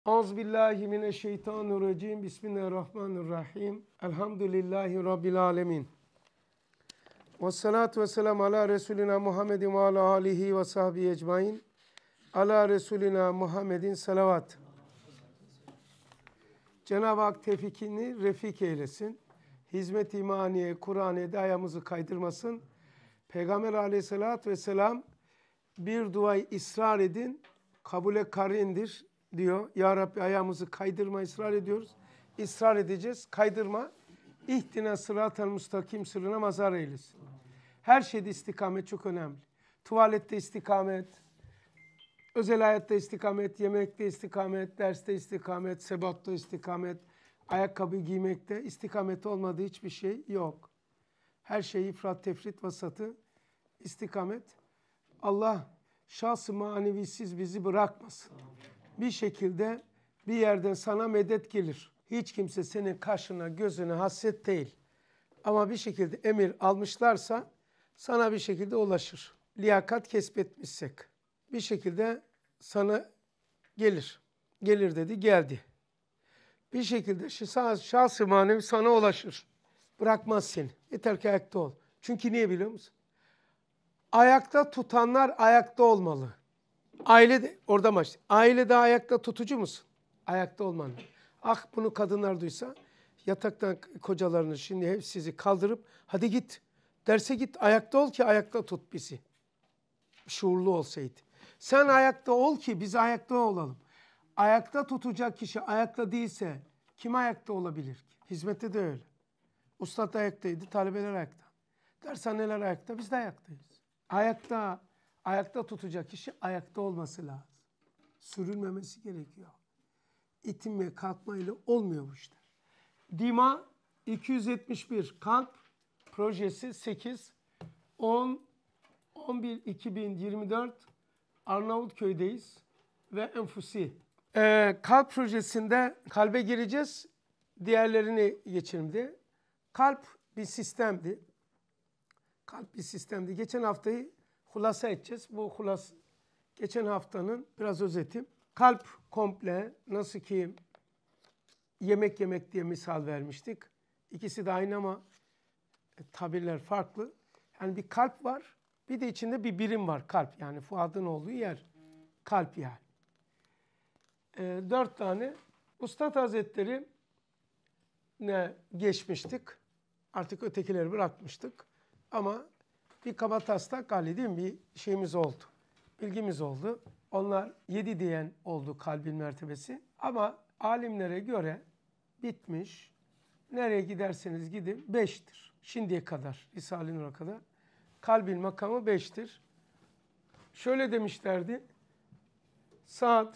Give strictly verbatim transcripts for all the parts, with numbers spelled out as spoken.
Euzubillahimineşşeytanirracim. Bismillahirrahmanirrahim. Elhamdülillahi Rabbil alemin. Vessalatu vesselamu ala Resulina Muhammedin ve ala alihi ve sahbihi ecmain. Ala Resulina Muhammedin salavat. Cenab-ı Hak tevfikini refik eylesin. Hizmet-i imaniye, Kur'an'e ayağımızı kaydırmasın. Peygamber aleyhissalatü vesselam bir duayı ısrar edin, kabule karindir diyor. Ya Rabbi ayağımızı kaydırma ısrar ediyoruz. İsrar edeceğiz. Kaydırma. İhtina sıratel müstakim sırrına mazhar eylesin. Her şeyde istikamet çok önemli. Tuvalette istikamet, özel hayatta istikamet, yemekte istikamet, derste istikamet, sebatta istikamet, ayakkabı giymekte istikamet olmadığı hiçbir şey yok. Her şey ifrat, tefrit, vasatı, istikamet. Allah şahs-ı manevisiz bizi bırakmasın. Bir şekilde bir yerden sana medet gelir. Hiç kimse senin kaşına, gözüne hasret değil. Ama bir şekilde emir almışlarsa sana bir şekilde ulaşır. Liyakat kesbetmişsek bir şekilde sana gelir. Gelir dedi, geldi. Bir şekilde şahs-ı manevi sana ulaşır. Bırakmaz seni. Yeter ki ayakta ol. Çünkü niye biliyor musun? Ayakta tutanlar ayakta olmalı. Aile de, orada maç. Ailede ayakta tutucu musun? Ayakta olman. Ah bunu kadınlar duysa, yataktan kocalarını şimdi hep sizi kaldırıp, hadi git, derse git, ayakta ol ki ayakta tut bizi. Şuurlu olsaydı. Sen ayakta ol ki biz ayakta olalım. Ayakta tutacak kişi ayakta değilse, kim ayakta olabilir ki? Hizmette de öyle. Ustad ayaktaydı, talebeler ayakta. Dershaneler ayakta, biz de ayaktayız. Ayakta, ayakta tutacak kişi ayakta olması lazım. Sürülmemesi gerekiyor. İtinme, kalkmayla olmuyor bu işler. Dima iki yüz yetmiş bir, kalp projesi sekiz, on, on bir iki bin yirmi dört Arnavutköy'deyiz ve Enfusi. Ee, kalp projesinde kalbe gireceğiz, diğerlerini geçelim diye. Kalp bir sistemdi. Kalp bir sistemdi. Geçen haftayı hulasa edeceğiz. Bu hulas geçen haftanın biraz özeti. Kalp komple, nasıl ki yemek yemek diye misal vermiştik. İkisi de aynı ama tabirler farklı. Yani bir kalp var, bir de içinde bir birim var kalp. Yani fuadın olduğu yer kalp yani. E, dört tane. Üstad Hazretleri ne geçmiştik. Artık ötekileri bırakmıştık. Ama bir kabataslak hali değil mi? Bir şeyimiz oldu. Bilgimiz oldu. Onlar yedi diyen oldu kalbin mertebesi. Ama alimlere göre bitmiş. Nereye giderseniz gidin beştir. Şimdiye kadar, Risale-i Nur'a kadar. Kalbin makamı beştir. Şöyle demişlerdi. Sadr,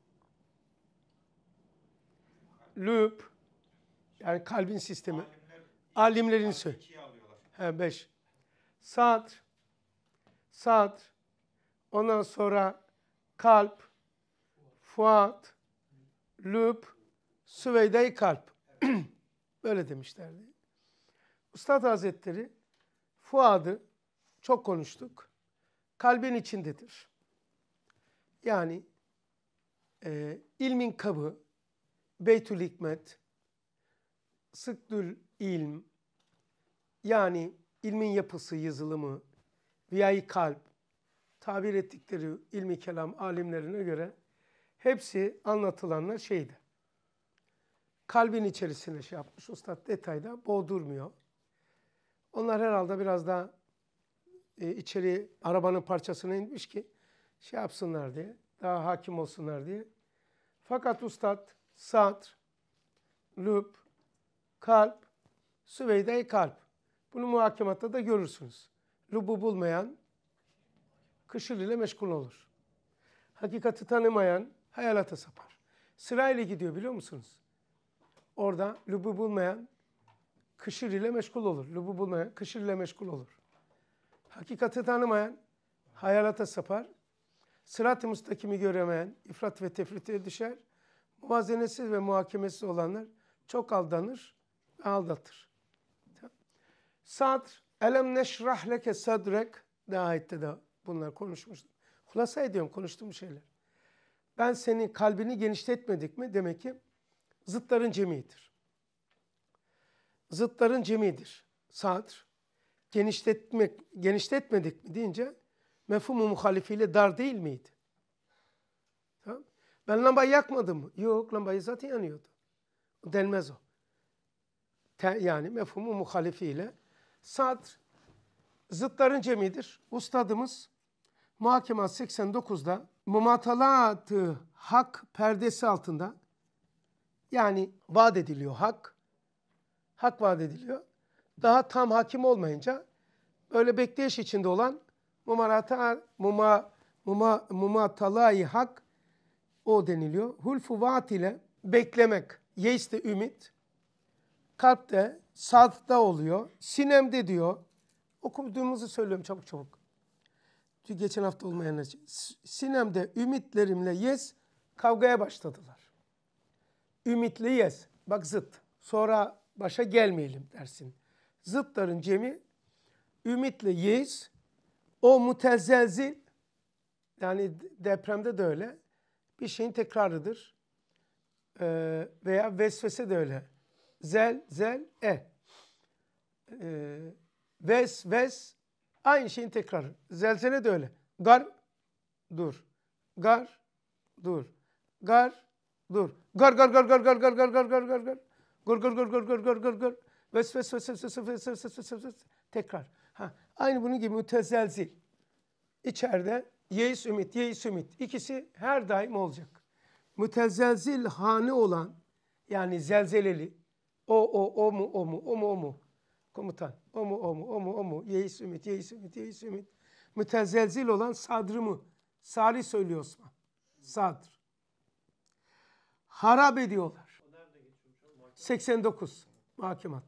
lüb, yani kalbin sistemi. Alimler, alimlerin söyle. He, beş. Sadr, sadr, ondan sonra kalp, fuad, lüb, süveyde-i kalp. Böyle demişlerdi. Üstad Hazretleri fuadı çok konuştuk. Kalbin içindedir. Yani e, ilmin kabı, Beytül Hikmet, Sıkdül ilm, yani ilmin yapısı, yazılımı, viyayı kalp, tabir ettikleri ilmi kelam alimlerine göre hepsi anlatılanlar şeydi. Kalbin içerisine şey yapmış. Üstad detayda boğdurmuyor. Onlar herhalde biraz daha e, içeri arabanın parçasına inmiş ki şey yapsınlar diye, daha hakim olsunlar diye. Fakat Üstad sadr, lüb, kalp, süveyde-i kalp. Bunu muhakematta da görürsünüz. Lübü bulmayan kışır ile meşgul olur. Hakikati tanımayan hayalata sapar. Sırayla gidiyor biliyor musunuz? Orada lübü bulmayan kışır ile meşgul olur. Lübü bulmayan kışır ile meşgul olur. Hakikati tanımayan hayalata sapar. Sırat-ı müstakimi göremeyen ifrat ve tefrite düşer. Muvazenesiz ve muhakemesiz olanlar çok aldanır ve aldatır. Sadr, elem neşrah leke sadrek, de ayette de bunlar konuşmuştum. Hulasa ediyorum konuştuğum şeyler. ben senin kalbini genişletmedik mi? Demek ki zıtların cemidir. Zıtların cemidir. Sadr. Genişletmek, genişletmedik mi deyince mefhumu muhalifiyle dar değil miydi? Tamam. Ben lambayı yakmadım mı? Yok, lambayı zaten yanıyordu. O denmez o. Te, yani mefhumu muhalifiyle sadr zıtların cemidir. Ustadımız Muhakemat seksen dokuzda mumatalat-ı hak perdesi altında, yani vaat ediliyor hak, hak vaat ediliyor. Daha tam hakim olmayınca böyle bekleyiş içinde olan mumarata muma muma mumatalai hak o deniliyor. Hulfu vaat ile beklemek, yeiste ümit, kalpte, sadda oluyor, sinemde diyor. Okuduğumuzu söylüyorum çabuk çabuk. Çünkü geçen hafta olmayan şey. Sinemde ümitlerimle yes kavgaya başladılar. Ümitli yes. Bak zıt. Sonra başa gelmeyelim dersin. Zıtların cemi ümitle yes, o mutezelzil, yani depremde de öyle, bir şeyin tekrarıdır. Ee, veya vesvese de öyle. Zel, zel, e. Ee, ves, ves, aynı şeyin tekrarı. Zelzele de öyle. Gar, dur. Gar, dur. Gar, dur. Gar, gar, gar, gar, gar, gar, gar, gar, gar, gar, gar. Gur, gur, gur, gur, gur, gur, gur, gur. Ves, ves, ves, ves, ves, ves, ves, ves, ves, ves. Tekrar. Ha, aynı bunun gibi mütezelzil. İçeride yeis ümit, yeis ümit. İkisi her daim olacak. Mütezelzil hane olan, yani zelzeleli, o, o, o mu, o mu, o mu, o mu? Komutan, o mu, o mu, o mu, o mu? Yeis ümit, yeis ümit, yeis ümit. Mütezelzil olan sadrı mı? Salih söylüyor Osman. Sadr. Harap ediyorlar. seksen dokuz Muhakemat.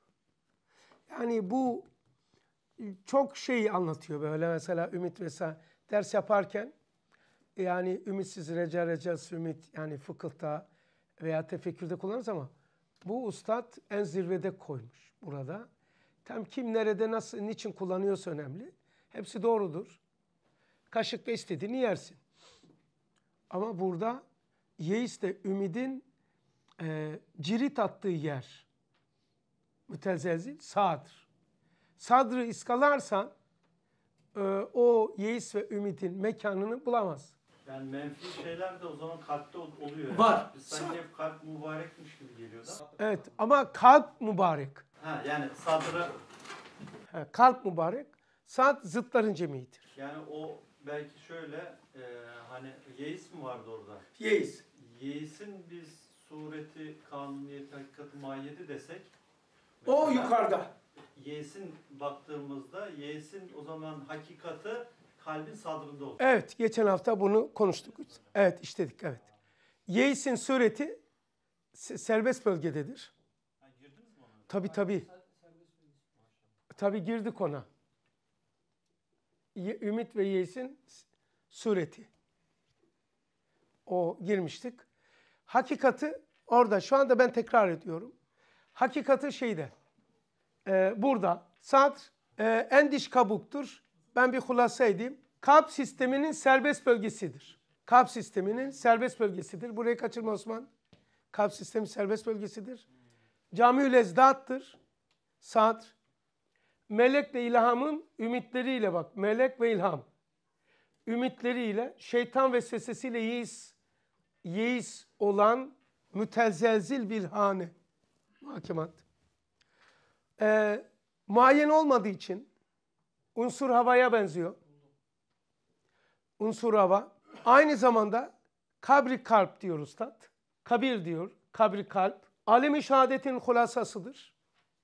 Yani bu çok şey anlatıyor böyle, mesela ümit mesela ders yaparken, yani ümitsiz reca reca ümit, yani fıkıhta veya tefekkürde kullanırız ama bu ustad en zirvede koymuş burada. Tam kim nerede nasıl niçin kullanıyorsa önemli. Hepsi doğrudur. Kaşıkla istediğini yersin. Ama burada yeis de ümidin e, cirit attığı yer. Mütezelzil sadr. Sadrı iskalarsan e, o yeis ve ümidin mekanını bulamaz. Yani menfi şeyler de o zaman kalpte oluyor. Yani. Var. Sanki hep kalp mübarekmiş gibi geliyor da. Evet ama kalp mübarek. Ha, yani sadra... Ha, kalp mübarek. Sad zıtların cemiyidir. Yani o belki şöyle, e, hani yeis mi vardı orada? Yeis. Yeis'in biz sureti, kanuniyeti, hakikati, mahiyeti desek. O yukarıda. Yeis'in baktığımızda, Yeis'in o zaman hakikati kalbin sadrında olur. Evet, geçen hafta bunu konuştuk. Evet, işledik, evet. Yeis'in sureti serbest bölgededir. Ha, girdiniz mi ona? Tabii tabii. Tabii girdik ona. Ümit ve Yeis'in sureti. O girmiştik. Hakikati orada. Şu anda ben tekrar ediyorum. Hakikati şeyde. E, burada. Sadr e, en diş kabuktur. Ben bir hulasa edeyim. Kalp sisteminin serbest bölgesidir. Kalp sisteminin serbest bölgesidir. Burayı kaçırma Osman. Kalp sistemi serbest bölgesidir. Cami-ül ezdattır. Sadr. Melek ve ilhamın ümitleriyle bak. Melek ve ilham. Ümitleriyle, şeytan vesvesesiyle yeis, yeis olan mütezelzil bir hane. Muhakemat. Ee, muayyen olmadığı için unsur havaya benziyor. Unsur hava. Aynı zamanda kabri kalp diyor ustad. Kabir diyor. Kabri kalp. Alem-i şehadetin hulasasıdır.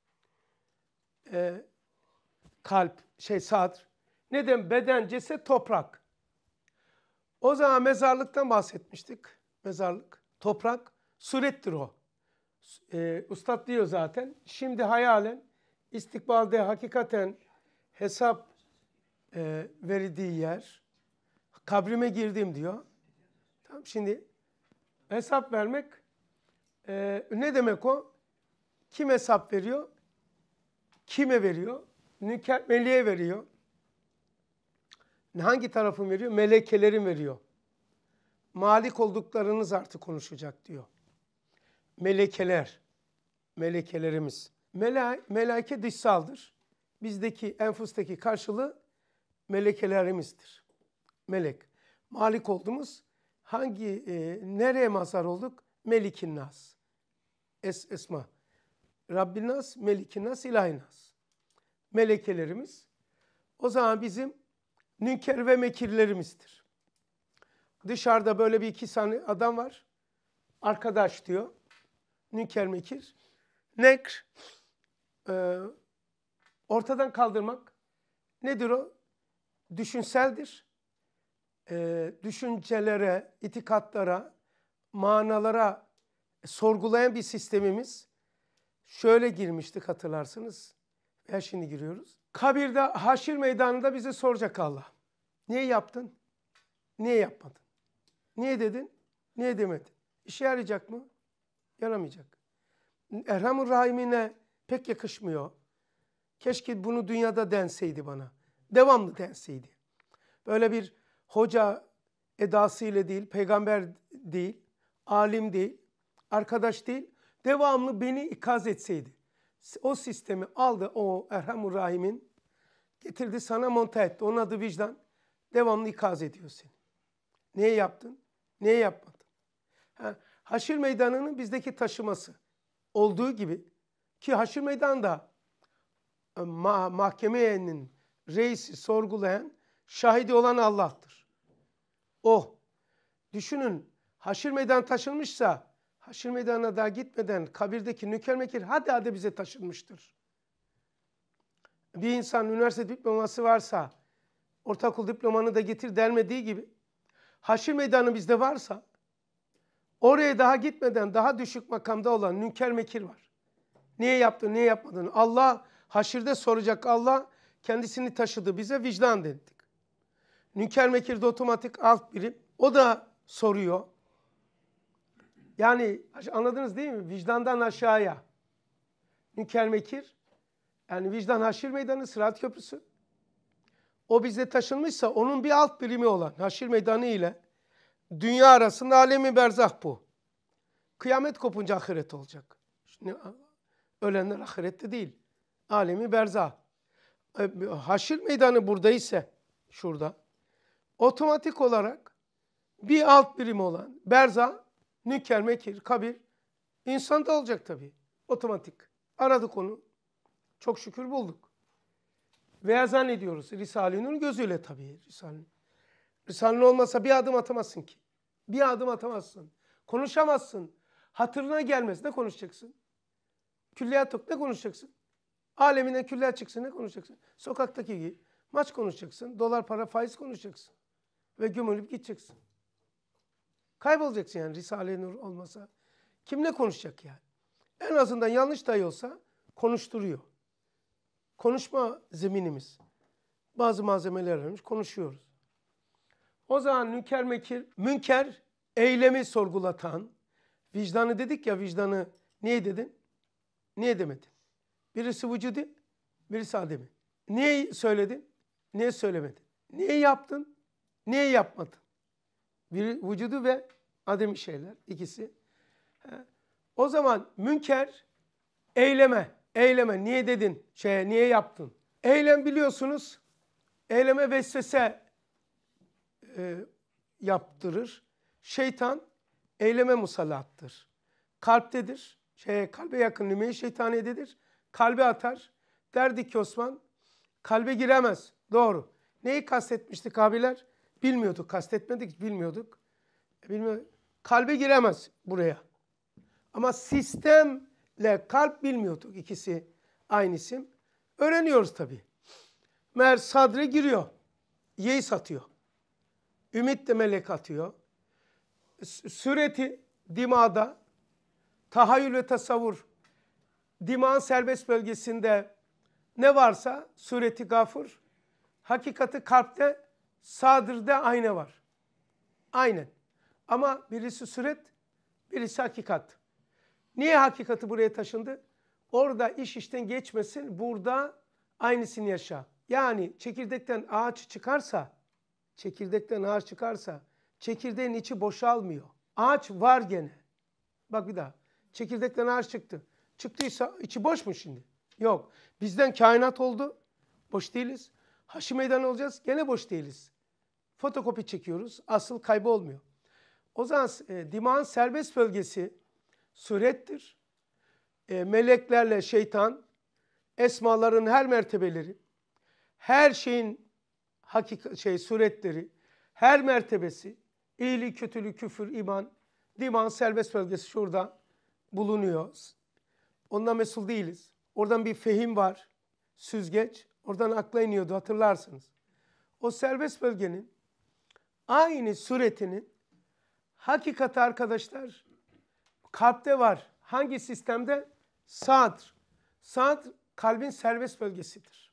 Ee, kalp, şey sadr. Neden? Beden, ceset, toprak. O zaman mezarlıktan bahsetmiştik. Mezarlık, toprak, surettir o. Ee, ustad diyor zaten. Şimdi hayalen, istikbalde hakikaten hesap e, verildiği yer. Kabrime girdim diyor. Tamam, şimdi hesap vermek e, ne demek o? Kim hesap veriyor? Kime veriyor? Meleğe veriyor. Hangi tarafın veriyor? Melekelerin veriyor. malik olduklarınız artık konuşacak diyor. Melekeler, melekelerimiz. Mela, meleke dışsaldır. Bizdeki, enfustaki karşılığı melekelerimizdir. Melek. Malik olduğumuz hangi, e, nereye mazhar olduk? Melikin Nas. Es, esma. Rabbin Nas, Melikin Nas, İlahin Nas. Melekelerimiz. O zaman bizim nünker ve mekirlerimizdir. Dışarıda böyle bir iki tane adam var. Arkadaş diyor. Nünker mekir. Nekr. E, ortadan kaldırmak. Nedir o? Düşünseldir. E, düşüncelere, itikatlara, manalara sorgulayan bir sistemimiz. Şöyle girmiştik hatırlarsınız. Veya şimdi giriyoruz. Kabirde, haşir meydanında bize soracak Allah. Niye yaptın? Niye yapmadın? Niye dedin? Niye demedin? İşe yarayacak mı? Yaramayacak. Erhamur Rahim'ine pek yakışmıyor. Keşke bunu dünyada denseydi bana. Devamlı denseydi. Böyle bir hoca edasıyla değil, peygamber değil, alim değil, arkadaş değil, devamlı beni ikaz etseydi. O sistemi aldı o Erhamur Rahim'in, getirdi sana monte etti. Onun adı vicdan. Devamlı ikaz ediyor seni. Neye yaptın? Neye yapmadın? Ha, haşir meydanının bizdeki taşıması olduğu gibi ki haşir meydanında ma mahkemenin reisi sorgulayan, şahidi olan Allah'tır. O. Düşünün, haşir meydan taşınmışsa, haşir meydanına daha gitmeden kabirdeki nüker mekir hadi hadi bize taşınmıştır. Bir insan üniversite diploması varsa, ortaokul diplomanı da getir denmediği gibi, haşir meydanı bizde varsa, oraya daha gitmeden daha düşük makamda olan nünker mekir var. Niye yaptın, niye yapmadın? Allah, haşirde soracak Allah, kendisini taşıdı bize, vicdan dedik. Nünker mekirde otomatik alt birim. O da soruyor. Yani anladınız değil mi? Vicdandan aşağıya. Nünker mekir. Yani vicdan haşir meydanı, Sırat Köprüsü. O bize taşınmışsa onun bir alt birimi olan haşir meydanı ile dünya arasında alemi berzah bu. Kıyamet kopunca ahiret olacak. Şimdi, ölenler ahirette değil. Alemi berzah. Haşir meydanı buradaysa, şurada, otomatik olarak bir alt birim olan berzah, nünker, mekir, kabir, insanda olacak tabii. Otomatik. Aradık onu. Çok şükür bulduk. Veya zannediyoruz. Risale-i Nur gözüyle tabii. Risale-i Risale-i Nur olmasa bir adım atamazsın ki. Bir adım atamazsın. Konuşamazsın. Hatırına gelmez. Ne konuşacaksın? Külliyat yok. Ne konuşacaksın? Alemine külliyat çıksın. Ne konuşacaksın? Sokaktaki gibi. Maç konuşacaksın. Dolar, para, faiz konuşacaksın. Ve gömülüp gideceksin. Kaybolacaksın yani Risale-i Nur olmasa. Kimle konuşacak yani? En azından yanlış dahi olsa konuşturuyor. Konuşma zeminimiz. Bazı malzemeler vermiş, konuşuyoruz. O zaman nünker mekir, münker eylemi sorgulatan, vicdanı dedik ya, vicdanı niye dedin? Niye demedin? Birisi vücudu, birisi ademi. Niye söyledin? Niye söylemedin? Niye yaptın? Niye yapmadın? Bir vücudu ve ademi şeyler, ikisi. O zaman münker eyleme, eyleme niye dedin, şeye niye yaptın? Eylem biliyorsunuz, eyleme vesvese e, yaptırır. Şeytan eyleme musallattır. Kalptedir. Şeye, kalbe yakın nümeyi şeytaniyededir. Kalbe atar. Derdi ki Osman, kalbe giremez. Doğru. Neyi kastetmiştik abiler? Bilmiyorduk, kastetmedik, bilmiyorduk. Bilmiyorduk. Kalbe giremez buraya. Ama sistemle kalp bilmiyorduk. İkisi aynı isim. Öğreniyoruz tabii. Meğer sadre giriyor. Yeyi satıyor. Ümit de melek atıyor. Sureti dimada, tahayyül ve tasavvur, dimağın serbest bölgesinde ne varsa sureti gafur, hakikati kalpte, sadırda ayna var. Aynen. Ama birisi suret, birisi hakikat. Niye hakikati buraya taşındı? Orada iş işten geçmesin, burada aynısını yaşa. Yani çekirdekten ağaç çıkarsa, çekirdekten ağaç çıkarsa, çekirdeğin içi boşalmıyor. Ağaç var gene. Bak bir daha. Çekirdekten ağaç çıktı. Çıktıysa içi boş mu şimdi? Yok. Bizden kainat oldu. Boş değiliz. Haşi meydan olacağız. Gene boş değiliz. Fotokopi çekiyoruz. Asıl kaybolmuyor. O zaman e, dimağın serbest bölgesi surettir. E, meleklerle şeytan, esmaların her mertebeleri, her şeyin hakik şey suretleri, her mertebesi, iyilik, kötülük, küfür, iman, dimağın serbest bölgesi şurada bulunuyor. Ondan mesul değiliz. Oradan bir fehim var, süzgeç. Oradan akla iniyordu, hatırlarsınız. O serbest bölgenin aynı suretinin hakikati arkadaşlar kalpte var. Hangi sistemde? Sadr. Sadr kalbin serbest bölgesidir.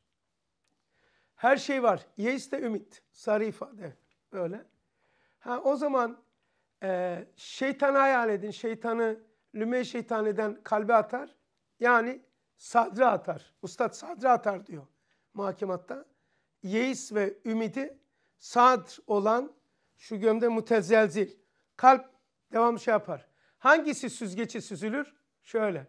Her şey var. Yeis de ümit. Sarı ifade. Böyle. Ha, o zaman e, şeytanı hayal edin. Şeytanı lüme şeytaneden kalbe atar. Yani sadra atar. Ustad sadra atar diyor muhakimatta. Yeis ve ümidi sadr olan şu gömde mutezelzil. Kalp devam şey yapar. Hangisi süzgeci süzülür? Şöyle.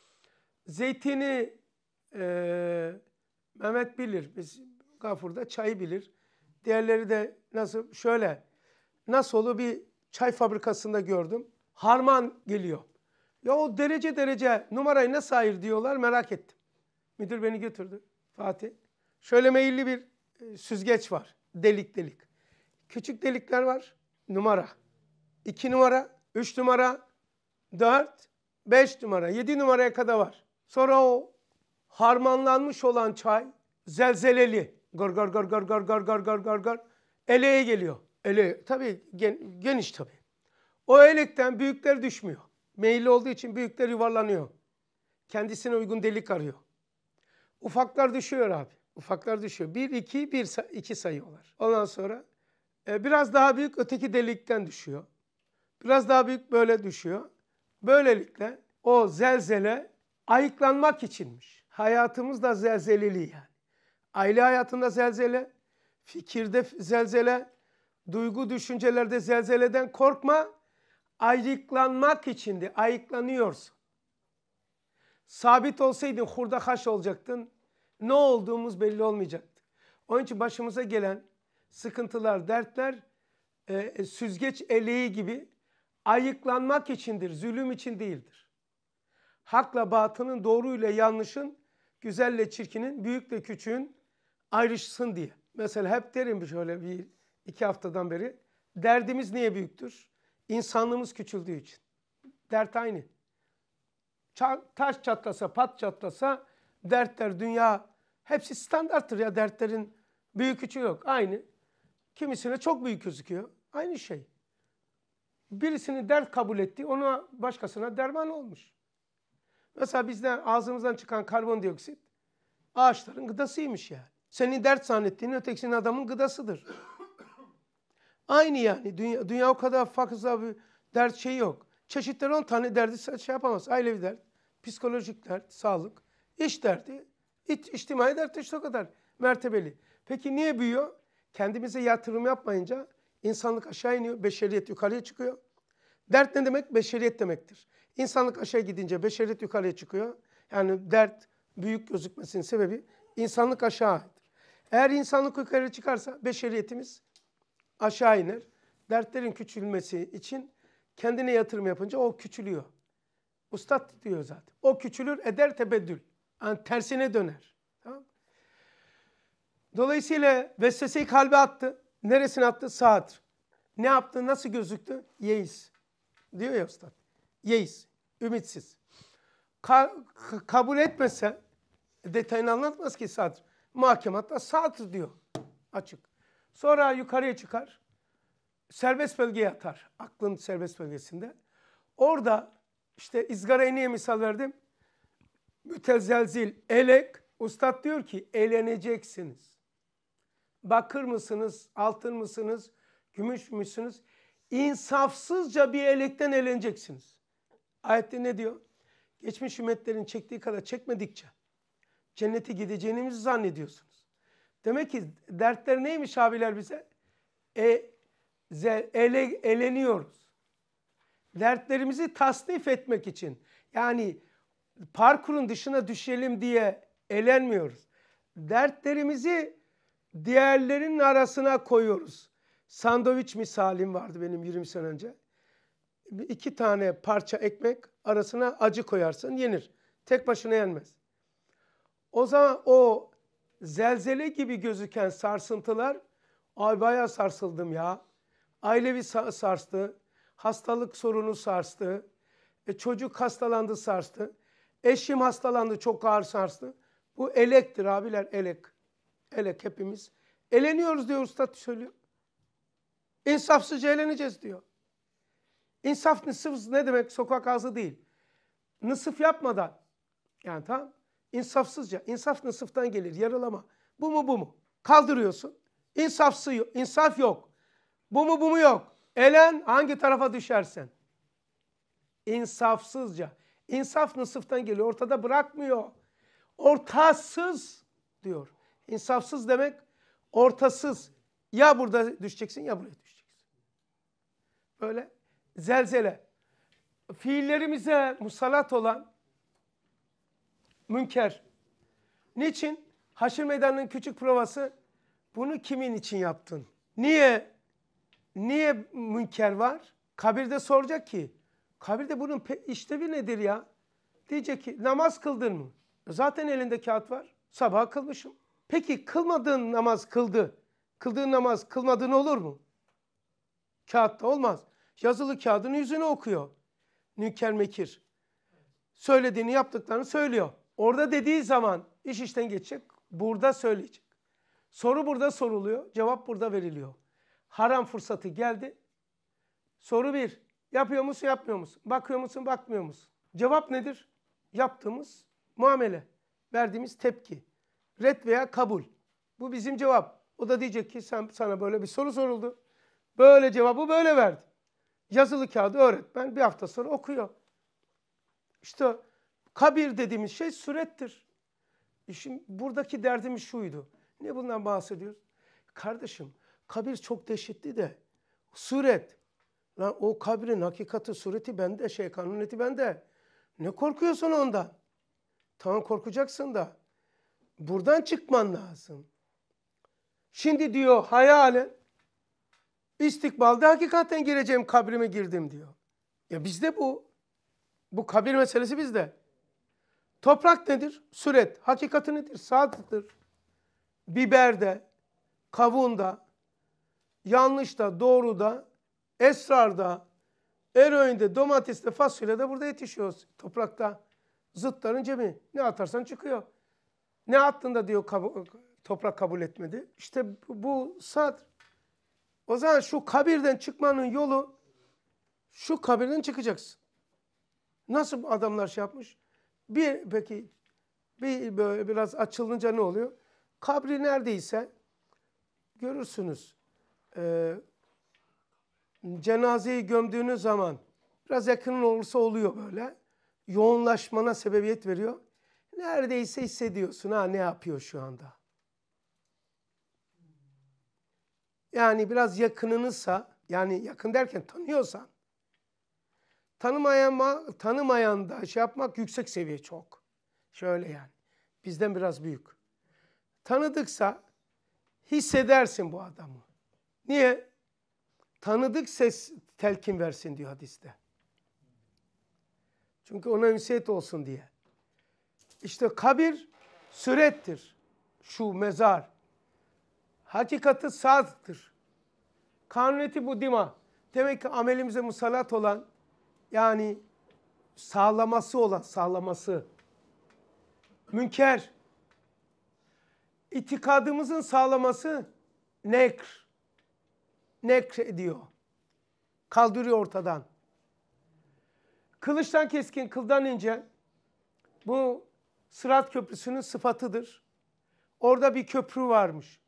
Zeytini e, Mehmet bilir. Biz Gafur'da çayı bilir. Diğerleri de nasıl? Şöyle. Nasıl bir çay fabrikasında gördüm. Harman geliyor. Ya o derece derece numarayı nasıl ayır diyorlar, merak ettim. Müdür beni götürdü. Fatih. Şöyle meyilli bir e, süzgeç var. Delik delik. Küçük delikler var. Numara. iki numara, üç numara, dört, beş numara, yedi numaraya kadar var. Sonra o harmanlanmış olan çay zelzeleli. Gor gor gor gor gor gor gor gor gor gor. Eleğe geliyor. Ele tabii gen, geniş tabii. O elekten büyükler düşmüyor. Meyilli olduğu için büyükler yuvarlanıyor. Kendisine uygun delik arıyor. Ufaklar düşüyor abi. Ufaklar düşüyor. Bir, iki, bir, iki sayıyorlar. Ondan sonra e, biraz daha büyük öteki delikten düşüyor. Biraz daha büyük böyle düşüyor. Böylelikle o zelzele ayıklanmak içinmiş. Hayatımız da zelzeleli yani. Aile hayatında zelzele, fikirde zelzele, duygu düşüncelerde zelzeleden korkma. Ayıklanmak içindi. Ayıklanıyorsun. Sabit olsaydın hurda haş olacaktın. Ne olduğumuz belli olmayacaktı. Onun için başımıza gelen sıkıntılar, dertler e, süzgeç eleği gibi ayıklanmak içindir. Zulüm için değildir. Hakla batının, doğruyla yanlışın, güzelle çirkinin, büyükle küçüğün ayrışsın diye. Mesela hep derim şöyle bir iki haftadan beri. Derdimiz niye büyüktür? İnsanlığımız küçüldüğü için. Dert aynı. Taş çatlasa, pat çatlasa dertler, dünya hepsi standarttır ya, dertlerin büyük küçüğü yok. Aynı. Kimisine çok büyük gözüküyor. Aynı şey. Birisini dert kabul etti, ona başkasına derman olmuş. Mesela bizden ağzımızdan çıkan karbondioksit ağaçların gıdasıymış yani. Senin dert zannettiğin ötekisinin adamın gıdasıdır. Aynı yani. Dünya, dünya o kadar fazla bir dert şeyi yok. Çeşitleri on tane derdi şey yapamaz. Ailevi dert, psikolojik dert, sağlık, iş derdi, iç, içtimai dert işte o kadar mertebeli. Peki niye büyüyor? Kendimize yatırım yapmayınca insanlık aşağı iniyor, beşeriyet yukarıya çıkıyor. Dert ne demek? Beşeriyet demektir. İnsanlık aşağı gidince beşeriyet yukarıya çıkıyor. Yani dert büyük gözükmesinin sebebi insanlık aşağıdır. Eğer insanlık yukarıya çıkarsa beşeriyetimiz aşağı iner. Dertlerin küçülmesi için kendine yatırım yapınca o küçülüyor. Ustad diyor zaten. O küçülür, eder tebeddül. Yani tersine döner. Tamam? Dolayısıyla vesveseyi kalbe attı. Neresine attı? Sadr. Ne yaptı? Nasıl gözüktü? Yeis. Diyor ya ustad. Yeis. Ümitsiz. Ka kabul etmese detayını anlatmaz ki sadr. Mahkematta sadr diyor. Açık. Sonra yukarıya çıkar. Serbest bölgeye atar. Aklın serbest bölgesinde. Orada işte ızgarayı niye misal verdim? Mütezelzil, elek. Ustad diyor ki eğleneceksiniz. Bakır mısınız, altın mısınız, gümüş müsünüz? İnsafsızca bir elekten eğleneceksiniz. Ayette ne diyor? Geçmiş ümmetlerin çektiği kadar çekmedikçe cennete gideceğinizi zannediyorsunuz. Demek ki dertler neymiş abiler bize? E, ele, eleniyoruz. Dertlerimizi tasnif etmek için. Yani parkurun dışına düşelim diye elenmiyoruz. Dertlerimizi diğerlerinin arasına koyuyoruz. Sandviç misalim vardı benim yirmi sene önce. İki tane parça ekmek arasına acı koyarsın, yenir. Tek başına yenmez. O zaman o zelzele gibi gözüken sarsıntılar, ay bayağı sarsıldım ya. Ailevi sarstı, hastalık sorunu sarstı, e, çocuk hastalandı sarstı, eşim hastalandı çok ağır sarstı. Bu elektir abiler, elek. Elek hepimiz. Eleniyoruz diyor usta söylüyor. İnsafsızca eleneceğiz diyor. İnsaf nısıf ne demek? Sokak ağzı değil. Nısıf yapmadan. Yani tamam. İnsafsızca. İnsaf nısıftan gelir. Yarılama. Bu mu bu mu? Kaldırıyorsun. İnsafsız yok. İnsaf yok. Bu mu bu mu yok. Elen hangi tarafa düşersen. İnsafsızca. İnsaf nısıftan geliyor. Ortada bırakmıyor. Ortasız diyor. İnsafsız demek ortasız. Ya burada düşeceksin ya buraya düşeceksin. Böyle zelzele. Fiillerimize musallat olan münker. Niçin? Haşr meydanının küçük provası. Bunu kimin için yaptın? Niye? Niye münker var? Kabirde soracak ki. Kabirde bunun işlevi nedir ya? Diyecek ki namaz kıldın mı? Zaten elinde kağıt var. Sabah kılmışım. Peki kılmadığın namaz kıldı. Kıldığın namaz kılmadığın olur mu? Kağıtta olmaz. Yazılı kağıdın yüzünü okuyor. Münker mekir. Söylediğini yaptıklarını söylüyor. Orada dediği zaman iş işten geçecek. Burada söyleyecek. Soru burada soruluyor. Cevap burada veriliyor. Haram fırsatı geldi. Soru bir. Yapıyor musun yapmıyor musun? Bakıyor musun bakmıyor musun? Cevap nedir? Yaptığımız muamele. Verdiğimiz tepki. Red veya kabul. Bu bizim cevap. O da diyecek ki sen, sana böyle bir soru soruldu. Böyle cevabı böyle verdi. Yazılı kağıdı öğretmen bir hafta sonra okuyor. İşte kabir dediğimiz şey surettir. Şimdi buradaki derdimiz şuydu. Ne bundan bahsediyoruz? Kardeşim kabir çok dehşetli de suret. Lan o kabrin hakikati sureti bende, şey kanuniyeti bende. Ne korkuyorsun ondan? Tamam korkacaksın da buradan çıkman lazım. Şimdi diyor hayalen istikbalde hakikaten gireceğim kabrime girdim diyor. Ya bizde bu. Bu kabir meselesi bizde. Toprak nedir? Suret. Hakikati nedir? Saattır. Biberde, kavunda, yanlışta, doğruda, esrarda, eroinde, domateste, fasulyede burada yetişiyoruz. Toprakta. Zıtların cemi. Ne atarsan çıkıyor. Ne attın da diyor kab toprak kabul etmedi. İşte bu saat. O zaman şu kabirden çıkmanın yolu şu kabirden çıkacaksın. Nasıl adamlar şey yapmış? Bir peki bir böyle biraz açılınca ne oluyor? Kabri neredeyse görürsünüz. E, cenazeyi gömdüğünüz zaman biraz yakın olursa oluyor böyle. Yoğunlaşmana sebebiyet veriyor. Neredeyse hissediyorsun ha ne yapıyor şu anda. Yani biraz yakınınızsa, yani yakın derken tanıyorsan, tanımayan, tanımayan da şey yapmak yüksek seviye çok. Şöyle yani. Bizden biraz büyük. Tanıdıksa hissedersin bu adamı. Niye? Tanıdık ses telkin versin diyor hadiste. Çünkü ona ünsiyet olsun diye. İşte kabir sürettir. Şu mezar. Hakikati saattır. Kanuniyeti bu dima. Demek ki amelimize musallat olan, yani sağlaması olan, sağlaması. Münker. İtikadımızın sağlaması nekr. Nekr ediyor. Kaldırıyor ortadan. Kılıçtan keskin, kıldan ince. Bu Sırat Köprüsü'nün sıfatıdır. Orada bir köprü varmış.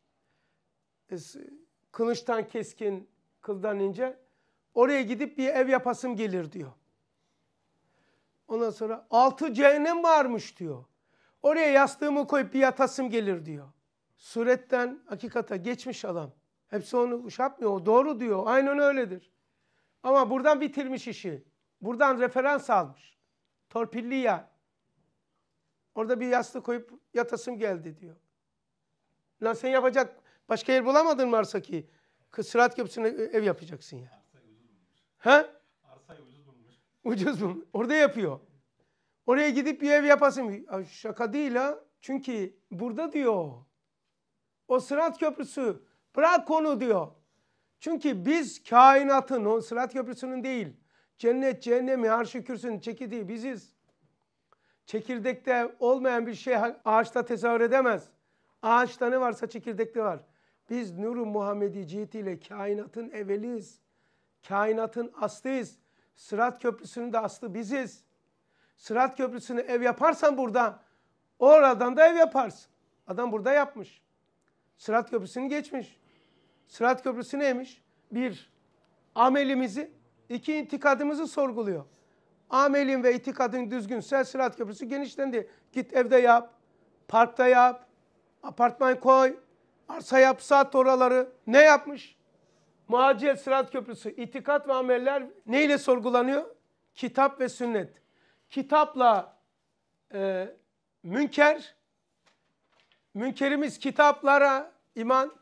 Kılıçtan keskin, kıldan ince. Oraya gidip bir ev yapasım gelir diyor. Ondan sonra altı cehennem varmış diyor. Oraya yastığımı koyup bir yatasım gelir diyor. Suretten hakikata geçmiş adam. Hepsi onu şey yapmıyor. O doğru diyor. Aynen öyledir. Ama buradan bitirmiş işi. Buradan referans almış. Torpilli ya. Orada bir yastık koyup yatasım geldi diyor. Lan sen yapacak başka yer bulamadın mı Arsaki? Sırat Köprüsü'ne ev yapacaksın ya. Arsayı ucuz bulmuş. He? Arsayı ucuz bulmuş. Ucuz mu? Orada yapıyor. Oraya gidip bir ev yapasın. Şaka değil ha. Çünkü burada diyor. O Sırat Köprüsü. Bırak onu diyor. Çünkü biz kainatın, o Sırat Köprüsü'nün değil. Cennet, cehennemi, arş-ı kürsünün çekirdeği biziz. Çekirdekte olmayan bir şey ağaçta tezahür edemez. Ağaçta ne varsa çekirdekte var. Biz Nur-u Muhammedi cihetiyle kainatın evveliyiz. Kainatın aslıyız. Sırat Köprüsü'nün de aslı biziz. Sırat Köprüsü'nü ev yaparsan burada, oradan da ev yaparsın. Adam burada yapmış. Sırat Köprüsü'nü geçmiş. Sırat Köprüsü neymiş? Bir, amelimizi, iki, itikadımızı sorguluyor. Amelin ve itikadın düzgünse Sırat Köprüsü genişlendi. Git evde yap, parkta yap, apartman koy, arsa yap, sat oraları. Ne yapmış? Muacel Sırat Köprüsü, itikat ve ameller neyle sorgulanıyor? Kitap ve sünnet. Kitapla e, münker, münkerimiz kitaplara iman,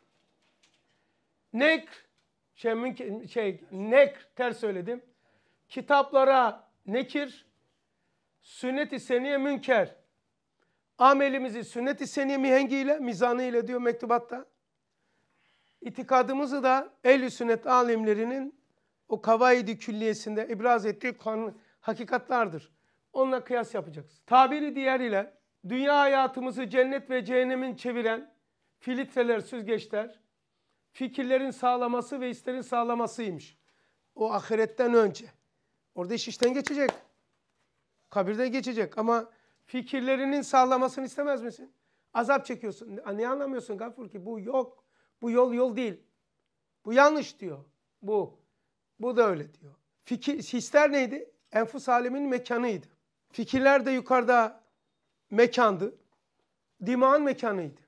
nekr, şey, münker, şey nekr ters söyledim. Kitaplara nekir, sünnet-i seniye münker. Amelimizi sünnet-i seniye mihengiyle, mizanıyla diyor mektubatta. İtikadımızı da ehl-i sünnet alimlerinin o kavaid-i külliyesinde ibraz ettiği kanun, hakikatlardır. Onunla kıyas yapacaksın. Tabiri diğeriyle dünya hayatımızı cennet ve cehennemin çeviren filtreler, süzgeçler, fikirlerin sağlaması ve hislerin sağlamasıymış. O ahiretten önce. Orada iş işten geçecek. Kabirde geçecek ama fikirlerinin sağlamasını istemez misin? Azap çekiyorsun. Niye anlamıyorsun Gafur ki? Bu yok. Bu yol yol değil. Bu yanlış diyor. Bu. Bu da öyle diyor. Fikir, hisler neydi? Enfus alemin mekanıydı. Fikirler de yukarıda mekandı. Dimağın mekanıydı.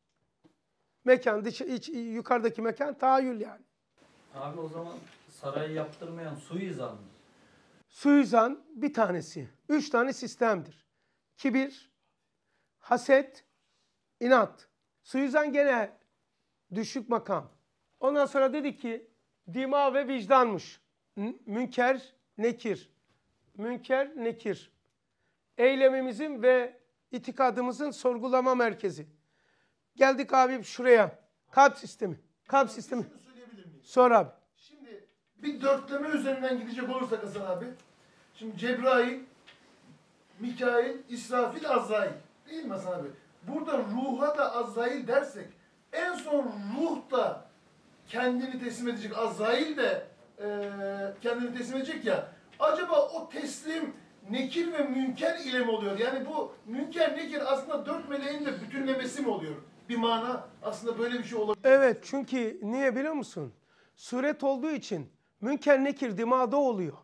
Mekan, dışı, iç, yukarıdaki mekan tahayyül yani. Abi o zaman sarayı yaptırmayan suizan mı? Suizan bir tanesi. Üç tane sistemdir. Kibir, haset, inat. Suizan gene düşük makam. Ondan sonra dedi ki dima ve vicdanmış. Münker, nekir. Münker, nekir. Eylemimizin ve itikadımızın sorgulama merkezi. Geldik abi şuraya. Kalp sistemi. Kalp sistemi. Şunu söyleyebilir miyim? Sor abi. Şimdi bir dörtleme üzerinden gidecek olursak Hasan abi. Şimdi Cebrail, Mikail, İsrafil, Azrail. Değil mi Hasan abi? Burada ruha da Azrail dersek en son ruh da kendini teslim edecek. Azrail de e, kendini teslim edecek ya. Acaba o teslim nekir ve münker ile mi oluyor? Yani bu münker nekir aslında dört meleğin de bütünlemesi mi oluyor? Bir mana aslında böyle bir şey olabilir. Evet, çünkü niye biliyor musun? Suret olduğu için münker nekir dimada oluyor.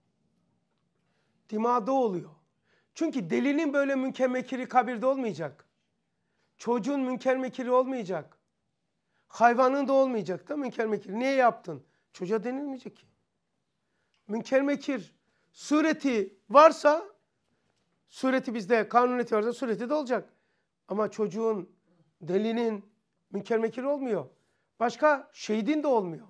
Dimada oluyor. Çünkü delinin böyle münker mekiri kabirde olmayacak. Çocuğun münker mekiri olmayacak. Hayvanın da olmayacak da münker mekiri. Niye yaptın? Çocuğa denilmeyecek ki. Münker mekir sureti varsa, sureti bizde kanuniyeti varsa sureti de olacak. Ama çocuğun, delinin münker mekiri olmuyor. Başka şehidin de olmuyor.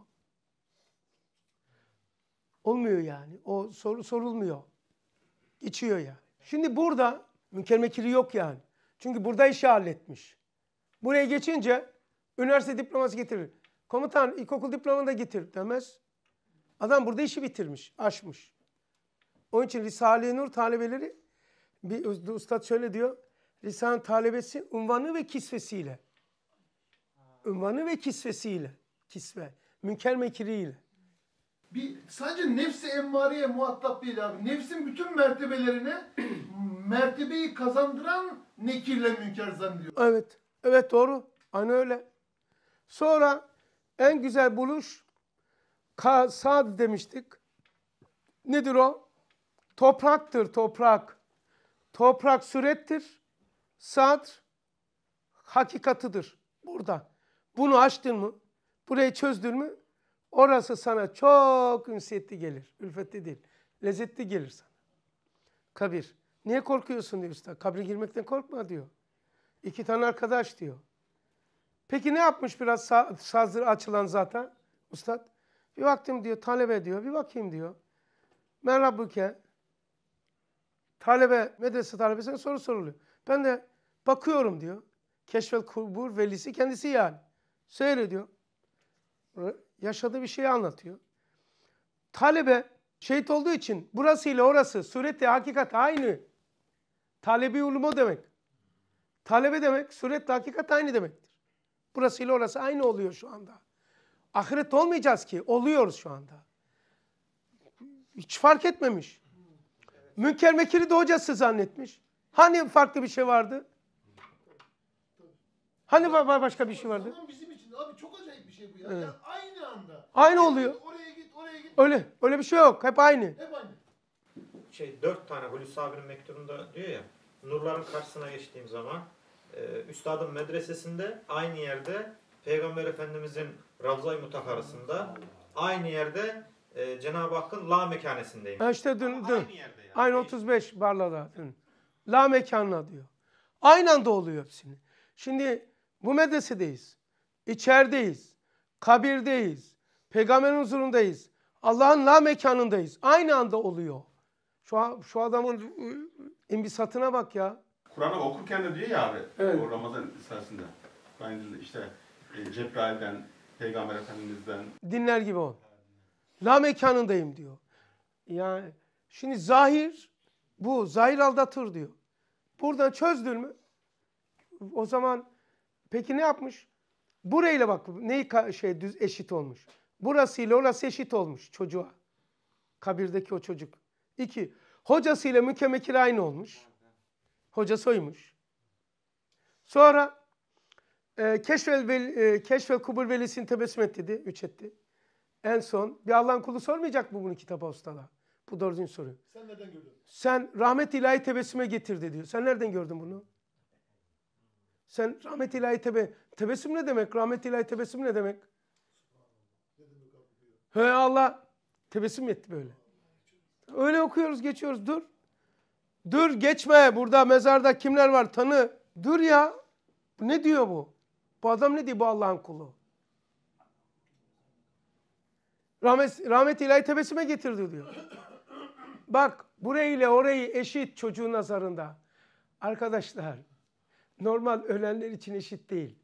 Olmuyor yani. O sor, sorulmuyor. Geçiyor yani. Şimdi burada münker mekiri yok yani. Çünkü burada işi halletmiş. Buraya geçince üniversite diploması getirir. Komutan ilkokul diplomanı da getir demez. Adam burada işi bitirmiş, aşmış. Onun için Risale-i Nur talebeleri, bir ustad şöyle diyor, Risale-i talebesi unvanı ve kisvesiyle. Unvanı ve kisvesiyle. Kisve. Münker mekiriyle. Bir, sadece nefsi emmareye muhatap değil abi. Nefsin bütün mertebelerine mertebeyi kazandıran nekirle münker zannediyor. Evet. Evet doğru. Aynı öyle. Sonra en güzel buluş Sad demiştik. Nedir o? Topraktır, toprak. Toprak surettir. Sad hakikatıdır. Burada. Bunu açtın mı? Burayı çözdün mü orası sana çok ünsiyetli gelir. Ülfetli değil. Lezzetli gelir sana. Kabir. Niye korkuyorsun diyor usta. Kabre girmekten korkma diyor. İki tane arkadaş diyor. Peki ne yapmış biraz sa sazdır açılan zaten ustad? Bir baktım diyor talebe diyor. Bir bakayım diyor. Men Rabbuke. Talebe, medrese talebesine soru soruluyor. Ben de bakıyorum diyor. Keşfel kubur velisi kendisi yani. Seyrediyor. Yaşadığı bir şeyi anlatıyor. Talebe şehit olduğu için burası ile orası surette hakikat aynı. Talebi ulumu demek. Talebe demek surette hakikat aynı demektir. Burası ile orası aynı oluyor şu anda. Ahirette olmayacağız ki. Oluyoruz şu anda. Hiç fark etmemiş. Münker Mekir'i de hocası zannetmiş. Hani farklı bir şey vardı? Hani başka bir şey vardı? Zaman bizim için abi çok acayip bir şey bu ya. Evet. Yani aynı anda. Aynı oluyor. Oraya git, oraya git. Öyle. Öyle bir şey yok. Hep aynı. Hep aynı. Şey dört tane Hulusi abinin mektubunda diyor ya, nurların karşısına geçtiğim zaman e, üstadın medresesinde aynı yerde Peygamber Efendimizin Ravza-i Mutaharası'nda aynı yerde e, Cenab-ı Hakk'ın la mekanesindeyim. Ha işte dün, Ama dün. aynı yerde yani. Aynı otuz beş Barla'da. Dün. La mekanla diyor. Aynı anda oluyor hepsini. Şimdi bu medresedeyiz. İçerideyiz. Kabirdeyiz. Peygamberin huzurundayız. Allah'ın la mekanındayız. Aynı anda oluyor. Şu, şu adamın imbisatına bak ya. Kur'an'ı okurken de diyor ya abi, Evet. o Ramazan sırasında. Ben işte e, Cebrail'den, Peygamber Efendimiz'den. Dinler gibi ol. La mekanındayım diyor. Yani şimdi zahir bu. Zahir aldatır diyor. Buradan çözdün mü? O zaman peki ne yapmış? Burayla bak neyi şey düz eşit olmuş. Burasıyla orası eşit olmuş çocuğa. Kabirdeki o çocuk. İki. Hocasıyla mükemmekil aynı olmuş. Hocası oymuş. Sonra e, keşfel, e, keşfel kubur velisini tebessüm et dedi. Üç etti. En son bir Allah'ın kulu sormayacak mı bunu kitaba ustala? Bu dördüncü soru. Sen nereden gördün? Sen rahmet ilahi tebessüme getirdi diyor. Sen nereden gördün bunu? Sen rahmet ilahi tebe tebessüm ne demek? Rahmet ilahi tebessüm ne demek? He Allah tebessüm etti böyle. Öyle okuyoruz geçiyoruz. Dur. Dur geçme. Burada mezarda kimler var tanı. Dur ya. Ne diyor bu? Bu adam ne diyor bu Allah'ın kulu? Rahmet, rahmet ilahi tebessüme getirdi diyor. Bak burayı ile orayı eşit çocuğun nazarında. Arkadaşlar normal ölenler için eşit değil.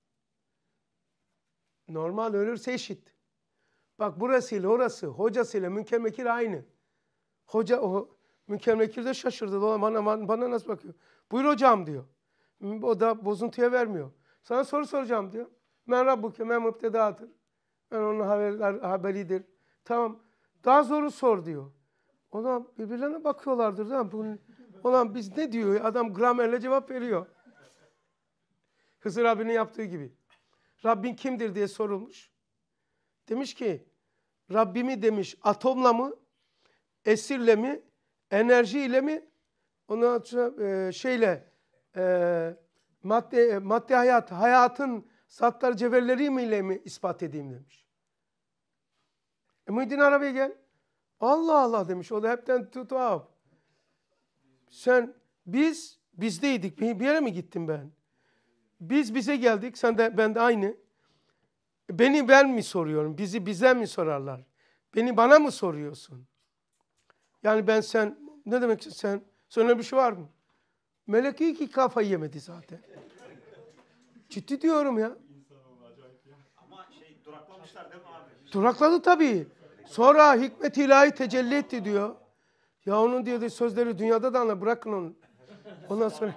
Normal ölürse eşit. Bak burasıyla orası, hocasıyla Münker Mekir aynı. Hoca o Münker Mekir de şaşırdı. Bana, bana, bana nasıl bakıyor? Buyur hocam diyor. O da bozuntuya vermiyor. Sana soru soracağım diyor. Men Rabbuke, men mübtedadır. Ben onun haber, haberidir. Tamam. Daha zoru sor diyor. Ona birbirlerine bakıyorlardır. Değil mi? Ulan biz ne diyor? Adam gramerle cevap veriyor. Hızır abinin yaptığı gibi. Rabbin kimdir diye sorulmuş. Demiş ki Rabbimi demiş atomla mı, esirle mi, enerjiyle mi, ondan sonra e, şeyle e, madde, madde hayat, hayatın zatlar cevherleriyle mi ispat edeyim demiş. E, Muhyiddin Arabi'ye gel. Allah Allah demiş. O da hepten tuhaf. Sen, biz, bizdeydik. Bir yere mi gittim ben? Biz bize geldik. Sen de, ben de aynı. Beni ben mi soruyorum? Bizi bize mi sorarlar? Beni bana mı soruyorsun? Yani ben sen, ne demek sen? Sonra bir şey var mı? Melek iyi ki kafayı yemedi zaten. Ciddi diyorum ya. Ama şey duraklamışlar değil mi abi? Durakladı tabii. Sonra hikmet ilahi tecelli etti diyor. Ya onun diyor sözleri dünyada da anla bırakın onu. Ondan sonra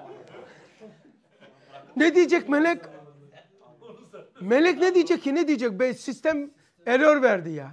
ne diyecek melek? Melek ne diyecek ki? Ne diyecek? Be, sistem error verdi yani.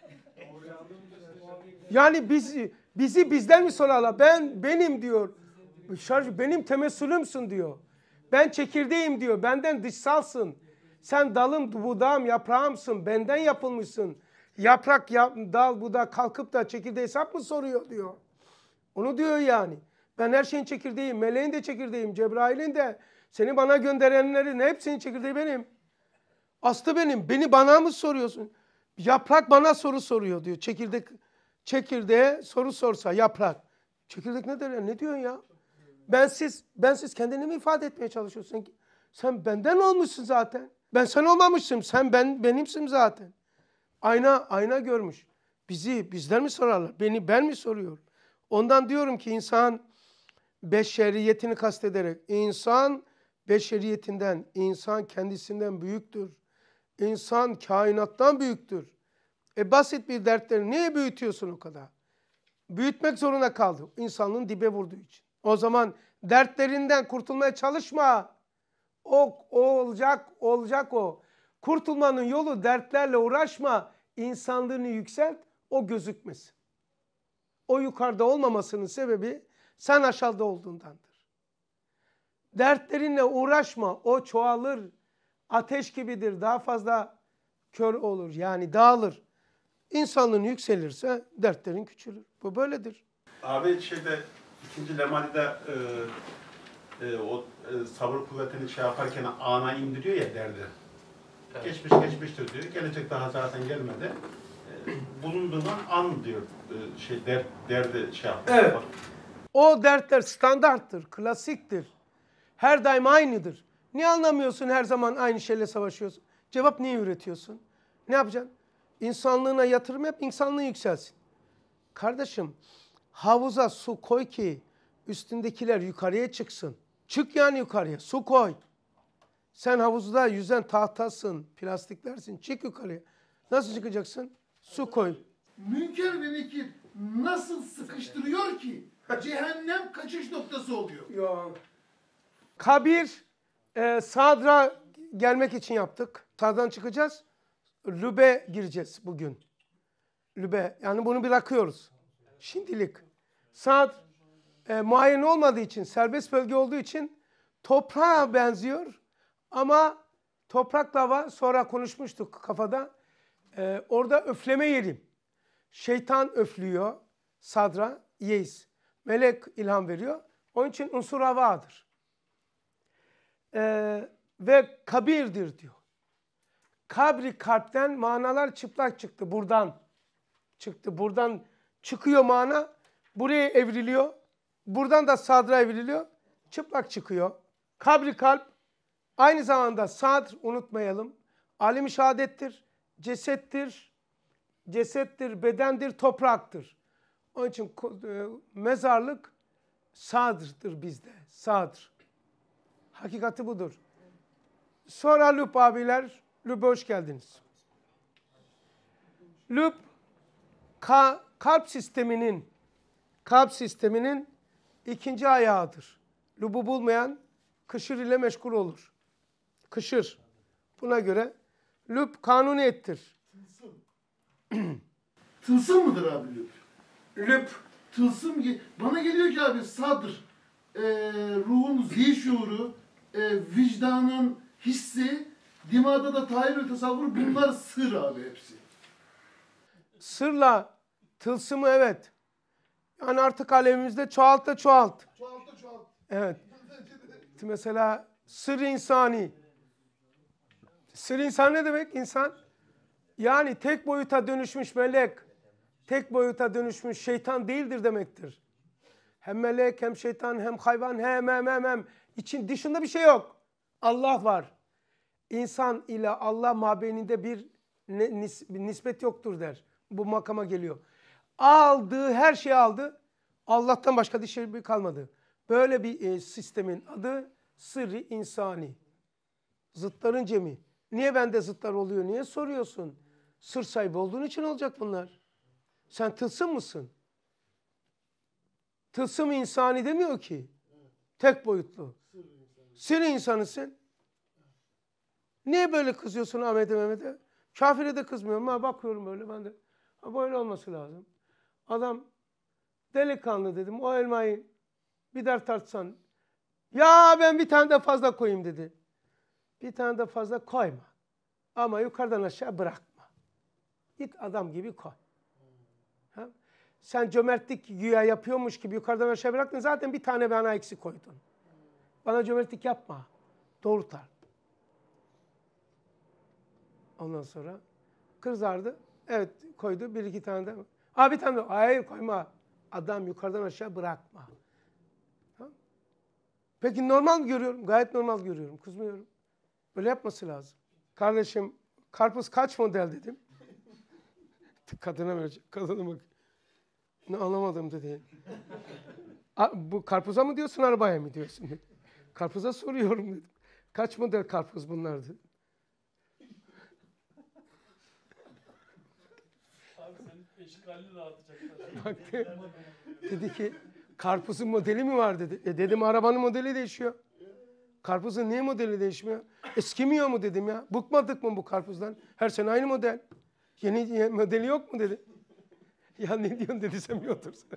Yani biz, bizi bizden mi sorarlar? Ben benim diyor. Şarj, benim temessülümsün diyor. Ben çekirdeğim diyor. Benden dışsalsın. Sen dalım, budağım, yaprağımsın. Benden yapılmışsın. Yaprak, yap, dal, budak kalkıp da çekirdeği hesap mı soruyor diyor. Onu diyor yani. Ben her şeyin çekirdeğiyim. Meleğin de çekirdeğiyim. Cebrail'in de. Seni bana gönderenlerin hepsinin çekirdeği benim. Aslı benim. Beni bana mı soruyorsun? Yaprak bana soru soruyor diyor. Çekirdek çekirdeğe soru sorsa yaprak. Çekirdek ne der ya? Ne diyorsun ya? Bensiz, bensiz kendini mi ifade etmeye çalışıyorsun? Sen benden olmuşsun zaten. Ben sen olmamışsın. Sen ben benimsin zaten. Ayna ayna görmüş. Bizi bizler mi sorarlar? Beni ben mi soruyorum? Ondan diyorum ki insan beşeriyetini kastederek insan beşeriyetinden, insan kendisinden büyüktür. İnsan kainattan büyüktür. E basit bir dertleri niye büyütüyorsun o kadar? Büyütmek zorunda kaldı. İnsanlığın dibe vurduğu için. O zaman dertlerinden kurtulmaya çalışma. O, o olacak, olacak o. Kurtulmanın yolu dertlerle uğraşma. İnsanlığını yükselt, o gözükmesin. O yukarıda olmamasının sebebi sen aşağıda olduğundandır. Dertlerinle uğraşma, o çoğalır. Ateş gibidir, daha fazla kör olur, yani dağılır. İnsanlığın yükselirse dertlerin küçülür. Bu böyledir. Abi şeyde ikinci Lemali'de e, e, o e, sabır kuvvetini şey yaparken ana indiriyor ya derdi. Evet. Geçmiş geçmiştir diyor. Gelecek daha zaten gelmedi. E, bulunduğundan an diyor. E, şey der, derdi şey yapıyor. Evet. O dertler standarttır, klasiktir. Her daim aynıdır. Niye anlamıyorsun her zaman aynı şeyle savaşıyorsun? Cevap niye üretiyorsun? Ne yapacaksın? İnsanlığına yatırım yap, insanlığı yükselsin. Kardeşim, havuza su koy ki üstündekiler yukarıya çıksın. Çık yani yukarıya, su koy. Sen havuzda yüzen tahtasın, plastiklersin, çık yukarıya. Nasıl çıkacaksın? Su koy. Münker ve Nekir nasıl sıkıştırıyor ki cehennem kaçış noktası oluyor? Yok. Kabir, e, Sadr'a gelmek için yaptık. Sadra'dan çıkacağız. Lüb'e gireceğiz bugün. Lüb'e. Yani bunu bırakıyoruz. Şimdilik. Sadr e, muayyen olmadığı için, serbest bölge olduğu için toprağa benziyor. Ama toprakla var. Sonra konuşmuştuk kafada. E, orada öfleme yeri. Şeytan öflüyor Sadr'a. Yeis. Melek ilham veriyor. Onun için unsur havadır. Ee, ve kabirdir diyor. Kabri kalpten manalar çıplak çıktı. Buradan çıktı. Buradan çıkıyor mana. Buraya evriliyor. Buradan da sadra evriliyor. Çıplak çıkıyor. Kabri kalp aynı zamanda sadr, unutmayalım. Alem-i şehadettir. Cesettir. Cesettir, bedendir, topraktır. Onun için mezarlık sadr'dır bizde. Sadr. Hakikati budur. Sonra Lüb abiler, Lüb'e hoş geldiniz. Lüb, ka, kalp sisteminin kalp sisteminin ikinci ayağıdır. Lüb'ü bulmayan kışır ile meşgul olur. Kışır. Buna göre Lüb kanuniyettir. Tılsım. Tılsım mıdır abi Lüb? Lüb. Tılsım, bana geliyor ki abi sadr, e, ruhun zihin şuuru, e, vicdanın hissi, dimağda da tahayyül ve tasavvur, bunlar sır abi hepsi. Sırla tılsımı evet. Yani artık alemimizde çoğalt da çoğalt. Çoğalt da çoğalt. Evet. Mesela sır insani. Sır insan ne demek? İnsan. Yani tek boyuta dönüşmüş melek, tek boyuta dönüşmüş şeytan değildir demektir. Hem melek, hem şeytan, hem hayvan, hem hem hem hem. İçin, dışında bir şey yok. Allah var. İnsan ile Allah mabeyinde bir nispet yoktur der. Bu makama geliyor. Aldığı her şeyi aldı. Allah'tan başka bir şey kalmadı. Böyle bir e, sistemin adı sırrı insani. Zıtların cemi. Niye bende zıtlar oluyor? Niye soruyorsun? Sır sahibi olduğun için olacak bunlar. Sen tılsım mısın? Tılsım insani demiyor ki. Tek boyutlu. Sır insanısın. Niye böyle kızıyorsun Ahmet'e Mehmet'e? Kafire de kızmıyorum. Ha, bakıyorum böyle ben de. Ha, böyle olması lazım. Adam delikanlı dedim. O elmayı bir der tartsan. Ya ben bir tane de fazla koyayım dedi. Bir tane de fazla koyma. Ama yukarıdan aşağı bırakma. Git adam gibi koy. Ha? Sen cömertlik güya yapıyormuş gibi yukarıdan aşağı bıraktın. Zaten bir tane bana eksik koydun. Bana cömertlik yapma. Doğru tart. Ondan sonra kızardı. Evet koydu. Bir iki tane de. Aa bir tane de. Hayır koyma. Adam yukarıdan aşağı bırakma. Tamam. Peki normal mi görüyorum? Gayet normal görüyorum. Kızmıyorum. Böyle yapması lazım. Kardeşim karpuz kaç model dedim. Kadına verecek. Kadına bak. Ne anlamadım dedi. Bu karpuza mı diyorsun, arabaya mı diyorsun dedi. Karpuza soruyorum dedim. Kaç model karpuz bunlar dedi. Abi senin eşkalini dağıtacaklar. Baktı. Dedi ki karpuzun modeli mi var dedi. E dedim arabanın modeli değişiyor. Karpuzun niye modeli değişmiyor? Eskimiyor mu dedim ya. Bıkmadık mı bu karpuzdan? Her sene aynı model. Yeni modeli yok mu dedi. Ya ne diyorsun dedi, sen bir otursun.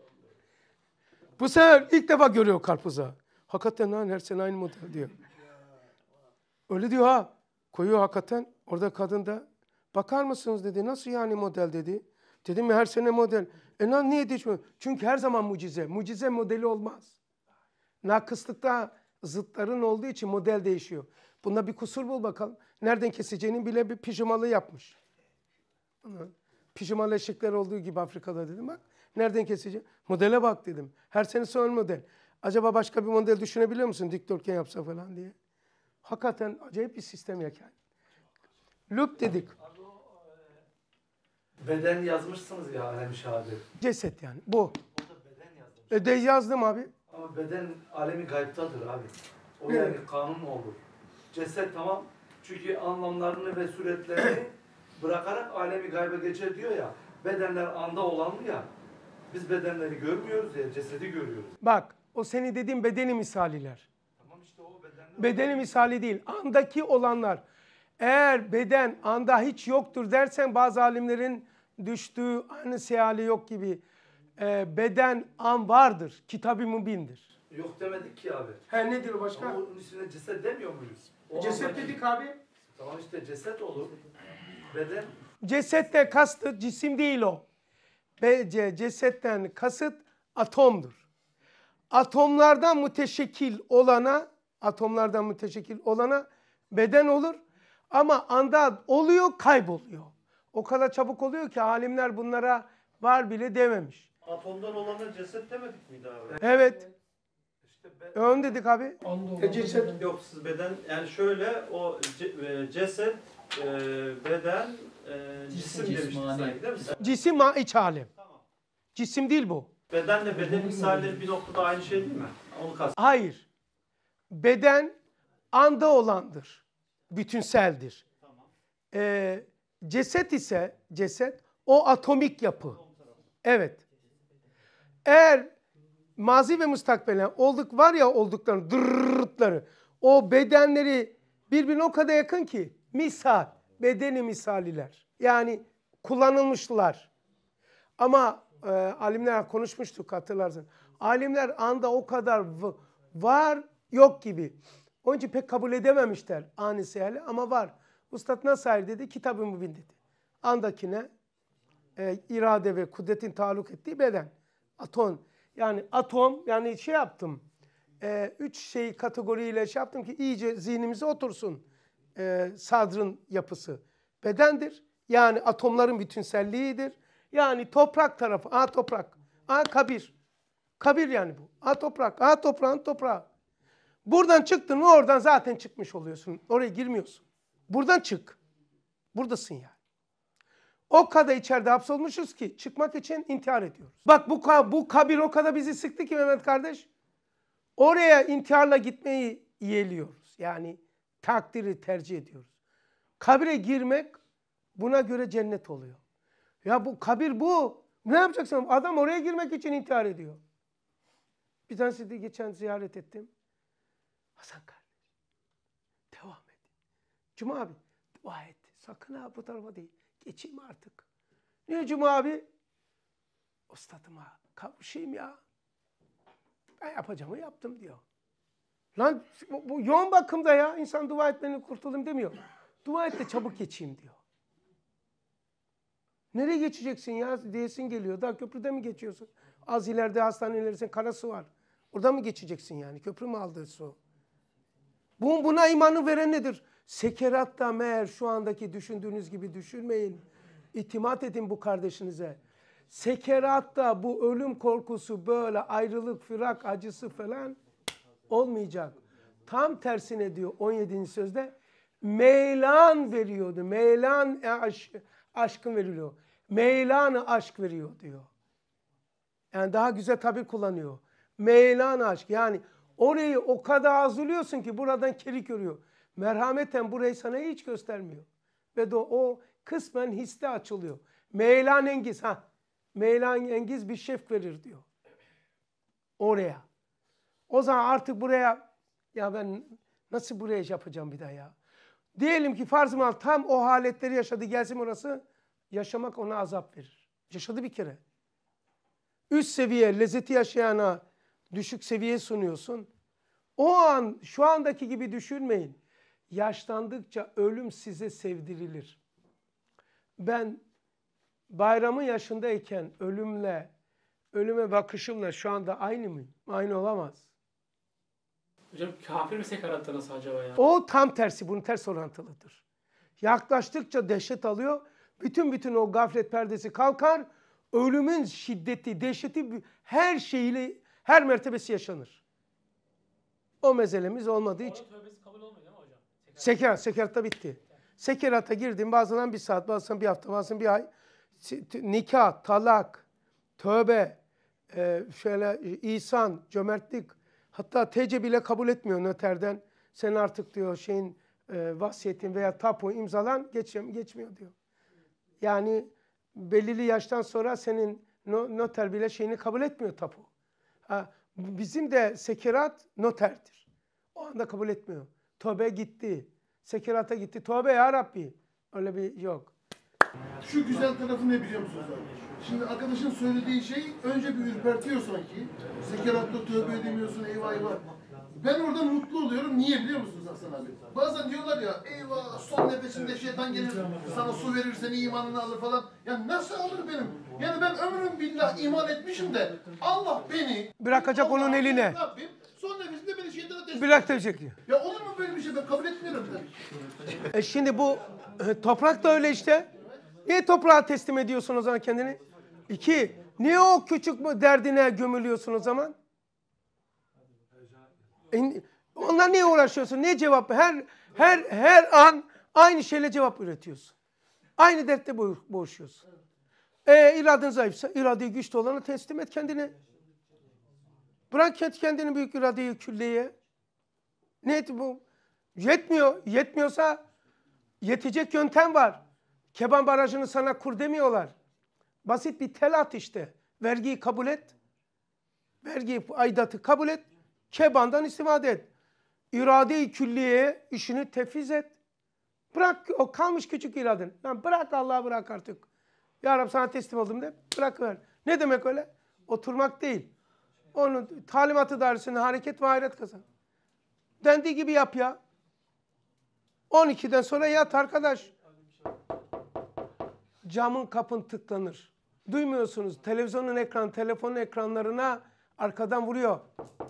Bu sefer ilk defa görüyor karpuza. Hakikaten lan her sene aynı model diyor. Öyle diyor ha. Koyuyor hakikaten. Orada kadın da bakar mısınız dedi. Nasıl yani model dedi. Dedim ya her sene model. E lan niye değişmiyor? Çünkü her zaman mucize. Mucize modeli olmaz. Nakıslıkta zıtların olduğu için model değişiyor. Bunda bir kusur bul bakalım. Nereden keseceğini bile bir pijamalı yapmış. Pijamalı eşekler olduğu gibi Afrika'da dedim bak. Nereden keseceğim? Modele bak dedim. Her sene son model. Acaba başka bir model düşünebiliyor musun? Dikdörtgen yapsa falan diye. Hakikaten acayip bir sistem ya. Loop dedik. Beden yazmışsınız ya alem şahadi. Ceset yani. Bu. O da beden yazmış. E de yazdım abi. Ama beden alemi gaybtadır abi. O Evet. yani kanun olur. Ceset tamam. Çünkü anlamlarını ve suretlerini bırakarak alemi gayba geçer diyor ya. Bedenler anda olanlı ya. Biz bedenleri görmüyoruz ya, cesedi görüyoruz. Bak o senin dediğin bedeni misaliler. Tamam işte o bedenler. Bedeni misali değil. Andaki olanlar. Eğer beden anda hiç yoktur dersen bazı alimlerin düştüğü aynı seyali yok gibi. E, beden an vardır. Kitab-ı Mübin'dir. Yok demedik ki abi. He nedir o başka? Ama onun üstüne ceset demiyor muyuz? O Ceset andaki- dedik abi. Tamam işte ceset olur. Beden Cesette kastı cisim değil o. Bence cesetten kasıt atomdur. Atomlardan müteşekkil olana, atomlardan müteşekkil olana beden olur. Ama anda oluyor, kayboluyor. O kadar çabuk oluyor ki alimler bunlara var bile dememiş. Atomdan olana ceset demedik miydi abi? Evet. işte be- Ön dedik abi. E, ceset. Yok siz beden yani şöyle o ce- e, ceset, e, beden, e, cisim demiştik sanki değil mi? Cisim ma iç alem. Tamam. Cisim değil bu. Bedenle beden misalleri bir noktada aynı şey değil mi? Onu kast. Hayır. Beden anda olandır. Bütünseldir. Tamam. Ee, ceset ise ceset o atomik yapı. Evet. Eğer mazi ve mustakbelen olduk var ya oldukları dırrrrtları o bedenleri birbirine o kadar yakın ki misal bedeni misaliler. Yani kullanılmışlar. Ama e, alimler konuşmuştuk hatırlarsın. Alimler anda o kadar v- var yok gibi. Onun için pek kabul edememişler ani seyali ama var. Ustad nasıl hayır dedi? Kitab-ı Mübin dedi. Andakine e, irade ve kudretin taalluk ettiği beden. Atom. Yani atom yani şey yaptım. E, üç şey kategoriyle şey yaptım ki iyice zihnimize otursun. E, sadrın yapısı. Bedendir. Yani atomların bütünselliğidir. Yani toprak tarafı. Aa toprak. Aa kabir. Kabir yani bu. Aa toprak. Aa toprağın toprağı. Buradan çıktın mı oradan zaten çıkmış oluyorsun. Oraya girmiyorsun. Buradan çık. Buradasın yani. O kadar içeride hapsolmuşuz ki çıkmak için intihar ediyoruz. Bak bu, bu kabir o kadar bizi sıktı ki Mehmet kardeş. Oraya intiharla gitmeyi yeğliyoruz. Yani takdiri tercih ediyoruz. Kabire girmek buna göre cennet oluyor. Ya bu kabir bu. Ne yapacaksın? Adam oraya girmek için intihar ediyor. Bir tanesi de geçen ziyaret ettim. Hasan kardeş. Devam et. Cuma abi dua et. Sakın ha bu tarafa değil. Geçeyim artık. Niye Cuma abi? Ustadıma kavuşayım ya. Ben yapacağımı yaptım diyor. Lan bu, bu yoğun bakımda ya. İnsan dua etmenin kurtulayım demiyor. Dua et de çabuk geçeyim diyor. Nereye geçeceksin ya diyesin geliyor. Daha köprüde mi geçiyorsun? Az ileride hastanelerin karası var. Orada mı geçeceksin yani? Köprü mü aldı su? Bu, buna imanı veren nedir? Sekeratta meğer şu andaki düşündüğünüz gibi düşünmeyin. İtimat edin bu kardeşinize. Sekeratta bu ölüm korkusu böyle ayrılık, firak acısı falan olmayacak. Tam tersine diyor on yedinci sözde meylan veriyordu. Meylan aşk, aşkın veriliyor. Meylanı aşk veriyor diyor. Yani daha güzel tabir kullanıyor. Meylan aşk. Yani orayı o kadar hazırlıyorsun ki buradan kerik görüyor. Merhameten burayı sana hiç göstermiyor. Ve de o kısmen hisse açılıyor. Meylan engiz. ha. Meylan engiz bir şefk verir diyor. Oraya. O zaman artık buraya ya ben nasıl buraya yapacağım bir daha ya? Diyelim ki farz-ı mahal tam o haletleri yaşadı. Gelsin orası. Yaşamak ona azap verir. Yaşadı bir kere. Üst seviye lezzeti yaşayana düşük seviye sunuyorsun. O an şu andaki gibi düşünmeyin. Yaşlandıkça ölüm size sevdirilir. Ben bayramın yaşındayken ölümle, ölüme bakışımla şu anda aynı mıyım? Aynı olamaz. Hocam kafir mi sekeratta nasıl acaba ya? O tam tersi, bunun ters orantılıdır. Yaklaştıkça dehşet alıyor. Bütün bütün o gaflet perdesi kalkar. Ölümün şiddeti, dehşeti her şeyiyle, her mertebesi yaşanır. O mezelemiz olmadığı için. Onun tövbesi kabul olmuyor değil mi hocam? Sekerat, sekeratta bitti. Sekerata girdim bazen bir saat, bazen bir hafta, bazen bir ay. Nikah, talak, tövbe, e, şöyle ihsan, cömertlik. Hatta T C bile kabul etmiyor noterden. Sen artık diyor şeyin e, vasiyetin veya tapu imzalan geçmiyor, geçmiyor diyor. Yani belirli yaştan sonra senin no, noter bile şeyini kabul etmiyor tapu. Ha, bizim de sekerat noterdir. O anda kabul etmiyor. Tövbe gitti. Sekerata gitti. Tövbe ya Rabbi. Öyle bir yok. Şu güzel tarafı ne biliyor musunuz abi? Şimdi arkadaşın söylediği şey önce bir ürpertiyor sanki. Sekeratta tövbe edemiyorsun, eyvah eyvah. Ben orada mutlu oluyorum. Niye biliyor musunuz Hasan abi? Bazen diyorlar ya, eyvah son nefesinde şeytan gelir, sana su verir, seni imanını alır falan. Ya nasıl alır benim? Yani ben ömrüm billah iman etmişim de Allah beni... Bırakacak onun Allah, eline. Rabbim son nefesinde beni şeytana teslim Bırak diyecek diyor. Ya olur mu böyle bir şey? Ben kabul etmiyorum tabii. E şimdi bu e, toprak da öyle işte. Niye toprağa teslim ediyorsun o zaman kendini? İki, niye o küçük derdine gömülüyorsun o zaman? E, onunla niye uğraşıyorsun? Niye cevap? Her her her an aynı şeyle cevap üretiyorsun. Aynı dertte boğuşuyorsun. E iraden zayıfsa iradeyi güçlü olana teslim et kendini. Bırak kendini büyük iradeyi külleye. Ne bu? Yetmiyor. Yetmiyorsa yetecek yöntem var. Keban barajını sana kur demiyorlar. Basit bir tel at işte. Vergiyi kabul et. Vergiyi, aidatı kabul et. Kebandan istifade et. İrade-i külliyeye işini tefiz et. Bırak o kalmış küçük iraden. Yani bırak Allah'a bırak artık. Ya Rabbi sana teslim oldum de bırakıver. Ne demek öyle? Oturmak değil. Onun talimatı dairesinde hareket ve hayret kazan. Dendiği gibi yap ya. on ikiden sonra yat arkadaş. Camın kapın tıklanır. Duymuyorsunuz. Televizyonun ekran, telefonun ekranlarına arkadan vuruyor.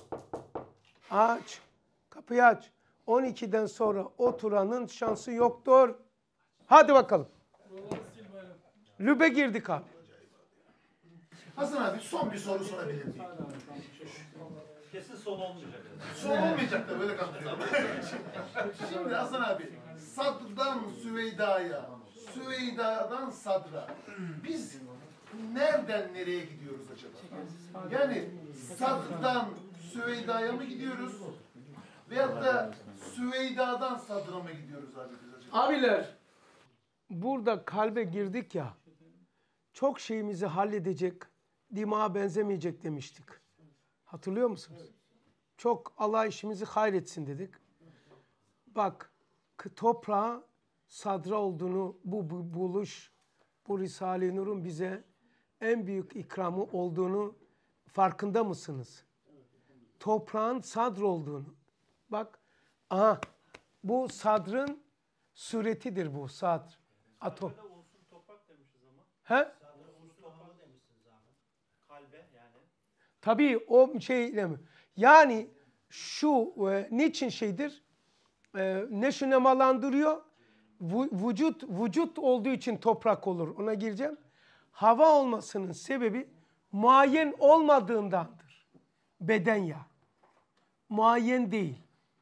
Aç. Kapıyı aç. on ikiden sonra oturanın şansı yoktur. Hadi bakalım. Lübe girdik abi. Hasan abi son bir soru sorabilir miyim? Kesin son olmayacak. Son olmayacak da böyle kandırıyorum. Şimdi Hasan abi, Sadr'dan Süveyda'ya, Süveyda'dan Sadr'a biz nereden nereye gidiyoruz acaba? Yani Sadr'dan Süveyda'ya mı gidiyoruz? Veyahut da Süveyda'dan Sadr'a mı gidiyoruz abi biz acaba? Abiler, burada kalbe girdik ya, çok şeyimizi halledecek, dimağa benzemeyecek demiştik. Hatırlıyor musunuz? Çok Allah işimizi hayretsin dedik. Bak, toprağa sadra olduğunu, bu, bu buluş, bu Risale-i Nur'un bize en büyük ikramı olduğunu farkında mısınız? Toprağın sadr olduğunu. Bak, aha, bu sadrın suretidir bu sadr. Atom. Toprak demişiz ama. He? Toprak demişsiniz abi. Kalbe yani. Tabii o şey, yani şu e, niçin şeydir? e, neşnemalandırıyor. Vu- Vücut, vücut olduğu için toprak olur. Ona gireceğim. Hava olmasının sebebi muayyen olmadığındandır. Beden ya. Muayyen değil.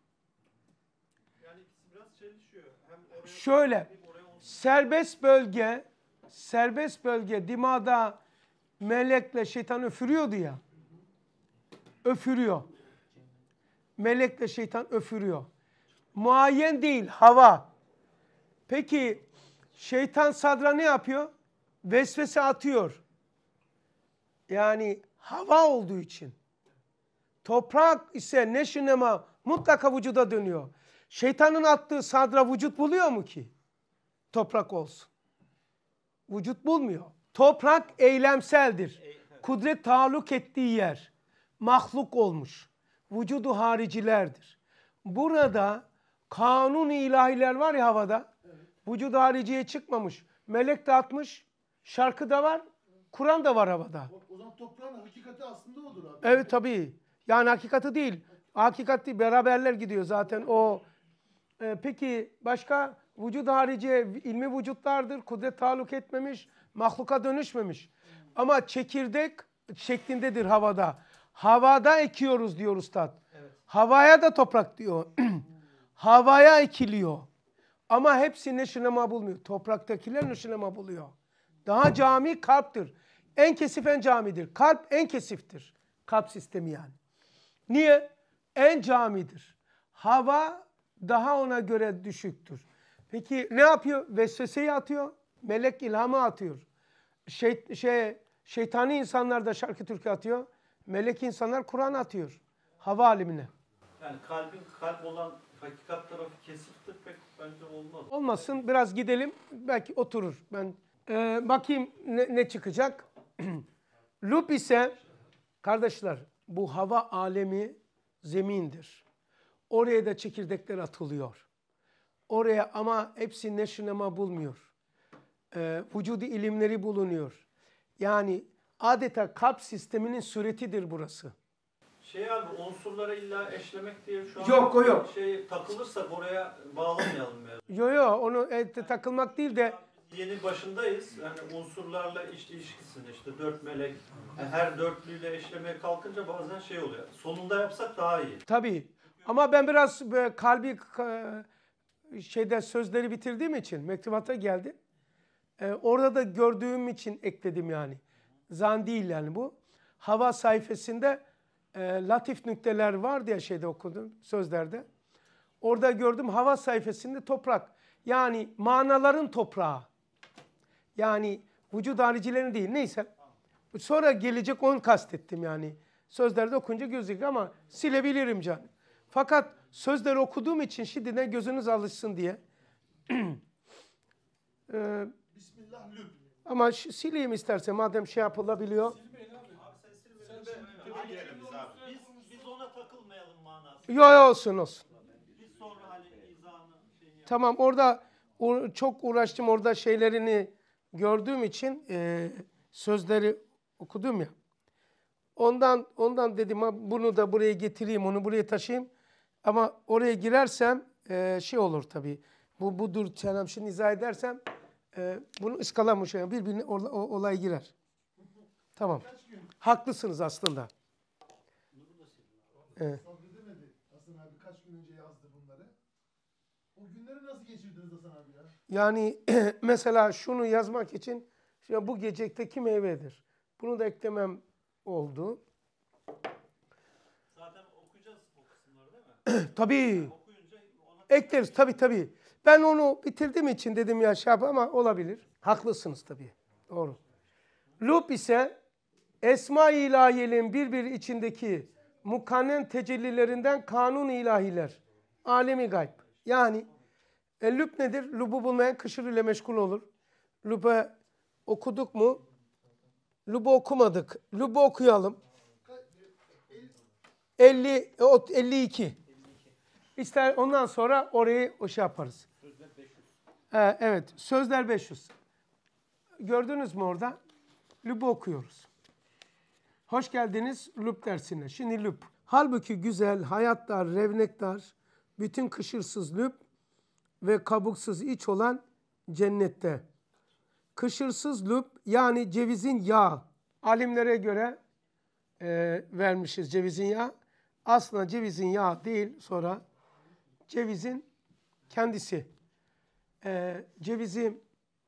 Yani ikisi biraz çelişiyor. Hem oraya Şöyle, hem oraya onu- serbest bölge, serbest bölge dimağda melekle şeytan öfürüyordu ya. Öfürüyor. Melekle şeytan öfürüyor. Muayyen değil, hava. Peki şeytan sadra ne yapıyor? Vesvese atıyor. Yani hava olduğu için. Toprak ise neşinema mutlaka vücuda dönüyor. Şeytanın attığı sadra vücut buluyor mu ki? Toprak olsun. Vücut bulmuyor. Toprak eylemseldir. Kudret taalluk ettiği yer. Mahluk olmuş. Vücudu haricilerdir. Burada kanun ilahiler var ya havada. Vücudu hariciye çıkmamış. Melek de atmış. Şarkı da var. Kur'an da var havada. O, o zaman toprağın hakikati aslında odur abi. Evet tabii. Yani hakikati değil. Hakikat değil. Beraberler gidiyor zaten o. Ee, peki başka vücud harici ilmi vücutlardır. Kudret taalluk etmemiş. Mahluka dönüşmemiş. Ama çekirdek şeklindedir havada. Havada ekiyoruz diyor Üstad. Evet. Havaya da toprak diyor. Havaya ekiliyor. Ama hepsi neşinema bulmuyor. Topraktakiler neşinema buluyor. Daha cami kalptir. En kesif en camidir. Kalp en kesiftir. Kalp sistemi yani. Niye? En camidir. Hava daha ona göre düşüktür. Peki ne yapıyor? Vesveseyi atıyor. Melek ilhamı atıyor. Şey, şey, şeytani insanlar da şarkı türkü atıyor. Melek insanlar Kur'an atıyor. Hava alemine. Yani kalbin kalp olan hakikat tarafı kesiftir pek bence olmaz. Olmasın biraz gidelim. Belki oturur. Ben e, bakayım ne, ne çıkacak. Lub ise kardeşler bu hava alemi zemindir. Oraya da çekirdekler atılıyor. Oraya ama hepsi neşnema bulmuyor. E, vücudu ilimleri bulunuyor. Yani adeta kalp sisteminin suretidir burası. Şey abi unsurlara illa eşlemek diye şu an Yok, o yok. şey takılırsak oraya bağlamayalım yani. Yo yo onu e, takılmak değil de Yeni başındayız. Yani unsurlarla iş ilişkisini işte dört melek yani her dörtlüyle eşlemeye kalkınca bazen şey oluyor. Sonunda yapsak daha iyi. tabii. Ama ben biraz e, kalbi e, şeyde sözleri bitirdiğim için mektubata geldi. E, orada da gördüğüm için ekledim yani. Zan değil yani bu. Hava sayfasında e, latif nükteler var diye şeyde okudum sözlerde. Orada gördüm hava sayfasında toprak. Yani manaların toprağı. Yani vücud haricilerin değil. Neyse. Sonra gelecek onu kastettim yani. Sözlerde okunca gözüküyor ama silebilirim canım. Fakat sözleri okuduğum için şimdiden gözünüz alışsın diye. ee, Bismillah lüb. ama şu, sileyim istersen madem şey yapılabiliyor. Abi sen silmedin de biz, biz ona takılmayalım manası. Yo yo olsun olsun. Biz sonra hani izahını şeyini yap. Tamam orada o, çok uğraştım orada şeylerini gördüğüm için e, sözleri okudum ya. Ondan ondan dedim ha, bunu da buraya getireyim, onu buraya taşıyayım. Ama oraya girersem e, şey olur tabii. Bu budur Çenem şimdi izah edersem e, bunu ıskalamış yani birbirine ola- o, olay girer. Tamam. Haklısınız aslında. Evet. Sabredemedi. Hasan abi kaç gün önce yazdı bunları. O günleri nasıl geçirdiniz Hasan abi ya? Yani mesela şunu yazmak için şimdi bu gecekteki meyvedir. Bunu da eklemem oldu. Zaten okuyacağız o kısımları değil mi? Tabii. Okuyunca ona Ekleriz tabii tabii. Ben onu bitirdiğim için dedim ya şey yap ama olabilir. Haklısınız tabii. Doğru. Lub ise Esma-i İlahiye'nin birbiri içindeki mukannen tecellilerinden kanun ilahiler. Alemi gayb. Yani e, lüb nedir? Lübü bulmayan kışır ile meşgul olur. Lüb'e okuduk mu? Lüb'ü okumadık. Lüb'ü okuyalım. elli, o- elli iki. İster ondan sonra orayı o şey yaparız. Ee, evet. Sözler beş yüz. Gördünüz mü orada? Lüb'ü okuyoruz. Hoş geldiniz Lüb dersine. Şimdi Lüb. Halbuki güzel, hayatlar, revnektar, bütün kışırsız lüp ve kabuksuz iç olan cennette. Kışırsız lüp yani cevizin yağı. Alimlere göre e, vermişiz cevizin yağı. Aslında cevizin yağı değil, sonra cevizin kendisi. E, cevizi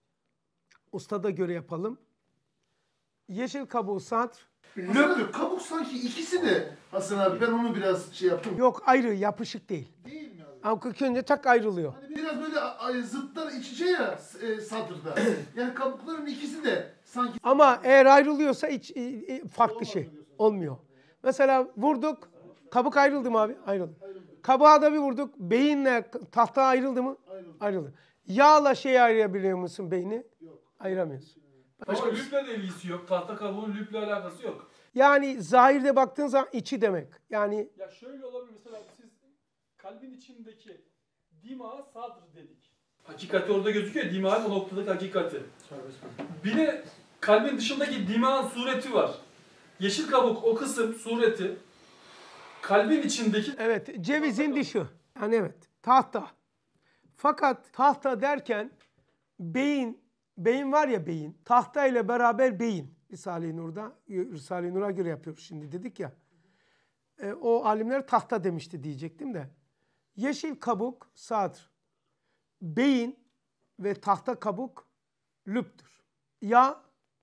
ustada göre yapalım. Yeşil kabuğu sadr. Hasan abi kabuk sanki ikisi de Hasan abi ben onu biraz şey yaptım. Yok, ayrı, yapışık değil. Değil mi abi? Ama kırk önce tak ayrılıyor. Hani biraz böyle a- zıtlar iç içe ya e, sadrda. Yani kabukların ikisi de sanki... Ama eğer ayrılıyorsa hiç e, e, farklı şey olmuyor. Mesela vurduk, kabuk ayrıldı mı abi? Ayrıldı. Kabuğa da bir vurduk, beyinle tahta ayrıldı mı? Ayrıldı. Ayrıldı. Yağla şeyi ayırabiliyor musun beyni? Yok. Ayıramıyorsun. Ama lüple de ilgisi yok. Tahta kabuğun lüple alakası yok. Yani zahirde baktığın zaman içi demek. Yani Ya şöyle olabilir mesela siz kalbin içindeki dima sadr dedik. Hakikati orada gözüküyor. Dimağın o noktadaki hakikati. Bir de kalbin dışındaki dimağın sureti var. Yeşil kabuk o kısım sureti. Kalbin içindeki evet, cevizin dışı. Yani evet, tahta. Fakat tahta derken beyin, beyin var ya beyin. Tahta ile beraber beyin. Risale-i Nur'da, Risale-i Nur'a göre yapıyoruz şimdi dedik ya. E, o alimler tahta demişti diyecektim de. Yeşil kabuk sadr. Beyin ve tahta kabuk lüptür. Ya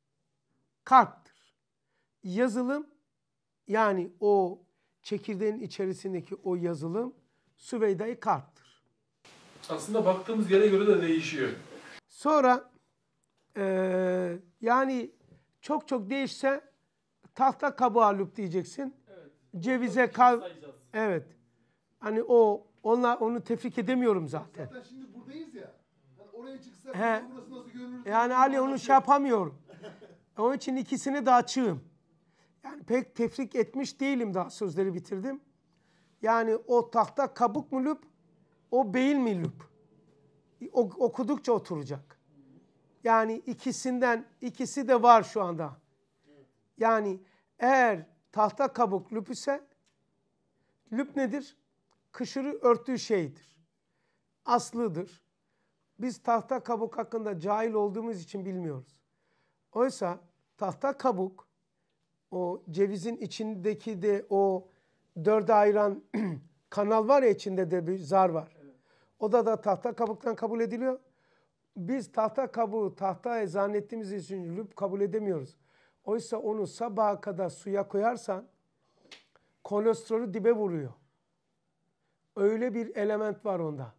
kalptir. Yazılım yani o çekirdeğin içerisindeki o yazılım Süveyda-i kalptir. aslında baktığımız yere göre de değişiyor. Sonra eee, yani çok çok değişse tahta kabuğa lüp diyeceksin. Evet. Cevize kal. Sayacağız. Evet. Hani o onlar onu tefrik edemiyorum zaten. Zaten şimdi buradayız ya. Hani oraya çıksak He. burası nasıl görünür? Yani Ali onu şey yapamıyorum. Onun için ikisini de açığım. Yani pek tefrik etmiş değilim, daha sözleri bitirdim. Yani o tahta kabuk mu lüp, o beyin mi lüp? O, okudukça oturacak. Yani ikisinden, ikisi de var şu anda. Yani eğer tahta kabuk lüp ise, lüp nedir? Kışırı örttüğü şeydir. Aslıdır. Biz tahta kabuk hakkında cahil olduğumuz için bilmiyoruz. Oysa tahta kabuk, o cevizin içindeki de o dörde ayıran kanal var ya, içinde de bir zar var. O da da tahta kabuktan kabul ediliyor. Biz tahta kabuğu tahta zannettiğimiz için lüp kabul edemiyoruz. Oysa onu sabaha kadar suya koyarsan kolesterolü dibe vuruyor. Öyle bir element var onda.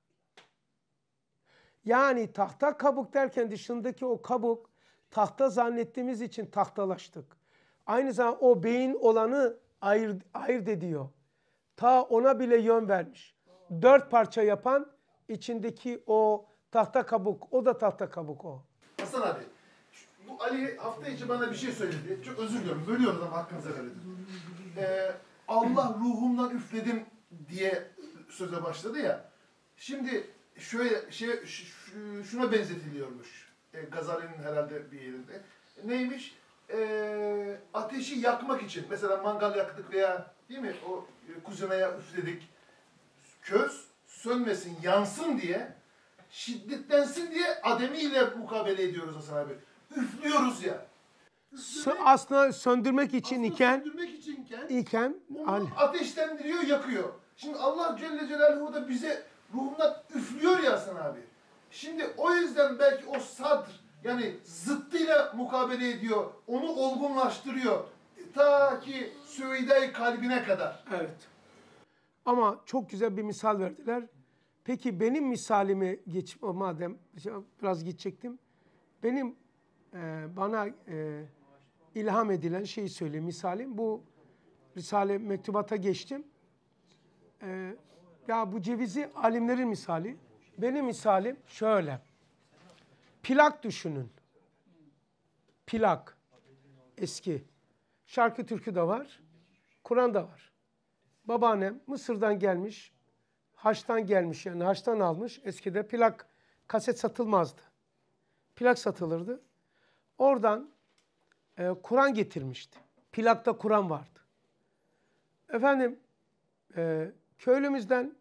Yani tahta kabuk derken dışındaki o kabuk tahta zannettiğimiz için tahtalaştık. Aynı zamanda o beyin olanı ayırt, ayırt ediyor. Ta ona bile yön vermiş. Dört parça yapan içindeki o tahta kabuk, o da tahta kabuk o. Hasan abi, şu- bu Ali hafta içi bana bir şey söyledi. Çok özür diliyorum, bölüyoruz ama hakkınıza verin. Ee, Allah ruhumdan üfledim diye söze başladı ya. Şimdi şöyle şey ş- şuna benzetiliyormuş. E, Gazali'nin herhalde bir yerinde. Neymiş? E, ateşi yakmak için. Mesela mangal yaktık veya değil mi? O e, kuzinaya üfledik. Köz sönmesin, yansın diye, şiddetlensin diye ademiyle mukabele ediyoruz Hasan abi. Üflüyoruz ya. Sö- aslında söndürmek için Aslında iken, söndürmek içinken iken onu Ali. ateşlendiriyor, yakıyor. Şimdi Allah Celle Celaluhu da bize ruhundan üflüyor ya Hasan abi. Şimdi o yüzden belki o sadr, yani zıttıyla mukabele ediyor, onu olgunlaştırıyor. Ta ki Süveyda-i kalbine kadar. Evet. Ama çok güzel bir misal verdiler. Peki benim misalimi geç, madem biraz gidecektim. Benim e, bana e, ilham edilen şeyi söyleyeyim, misalim. Bu Risale mektubata geçtim. E, ya bu cevizi alimlerin misali. Benim misalim şöyle. Plak düşünün. Plak. Eski. Şarkı türkü de var. Kur'an da var. Babaannem Mısır'dan gelmiş. Haç'tan gelmiş, yani Haç'tan almış. Eskide plak, kaset satılmazdı. Plak satılırdı. Oradan e, Kur'an getirmişti. Plakta Kur'an vardı. Efendim, e, köylümüzden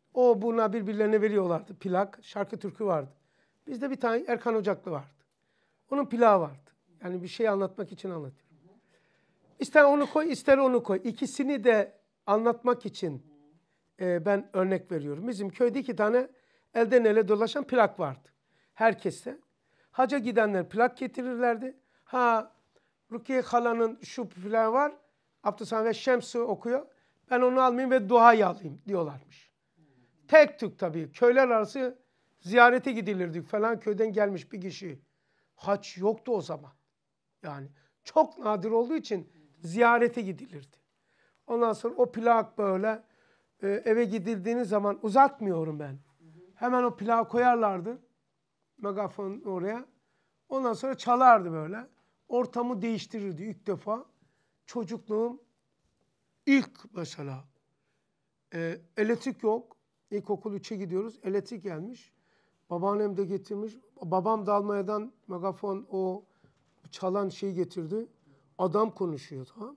O buna birbirlerine veriyorlardı. Plak, şarkı türkü vardı. Bizde bir tane Erkan Ocaklı vardı. Onun plağı vardı. Yani bir şey anlatmak için anlatıyorum. İster onu koy, ister onu koy. İkisini de anlatmak için e, ben örnek veriyorum. Bizim köyde iki tane elden ele dolaşan plak vardı. Herkeste. Hacca gidenler plak getirirlerdi. Ha, Rukiye Hala'nın şu plağı var. Abdülsalam ve Şems'i okuyor. Ben onu almayayım ve duayı alayım diyorlarmış. Tek tük tabii. Köyler arası ziyarete gidilirdik falan. Köyden gelmiş bir kişi. Hac yoktu o zaman. Yani çok nadir olduğu için ziyarete gidilirdi. Ondan sonra o plak böyle e, eve gidildiğiniz zaman uzatmıyorum ben. Hemen o plağı koyarlardı. Megafon oraya. Ondan sonra çalardı böyle. Ortamı değiştirirdi ilk defa. Çocukluğum ilk mesela e, elektrik yok. İlkokul üçe gidiyoruz. Elektrik gelmiş. Babaannem de getirmiş. Babam da Almanya'dan megafon o çalan şeyi getirdi. Adam konuşuyor, tamam.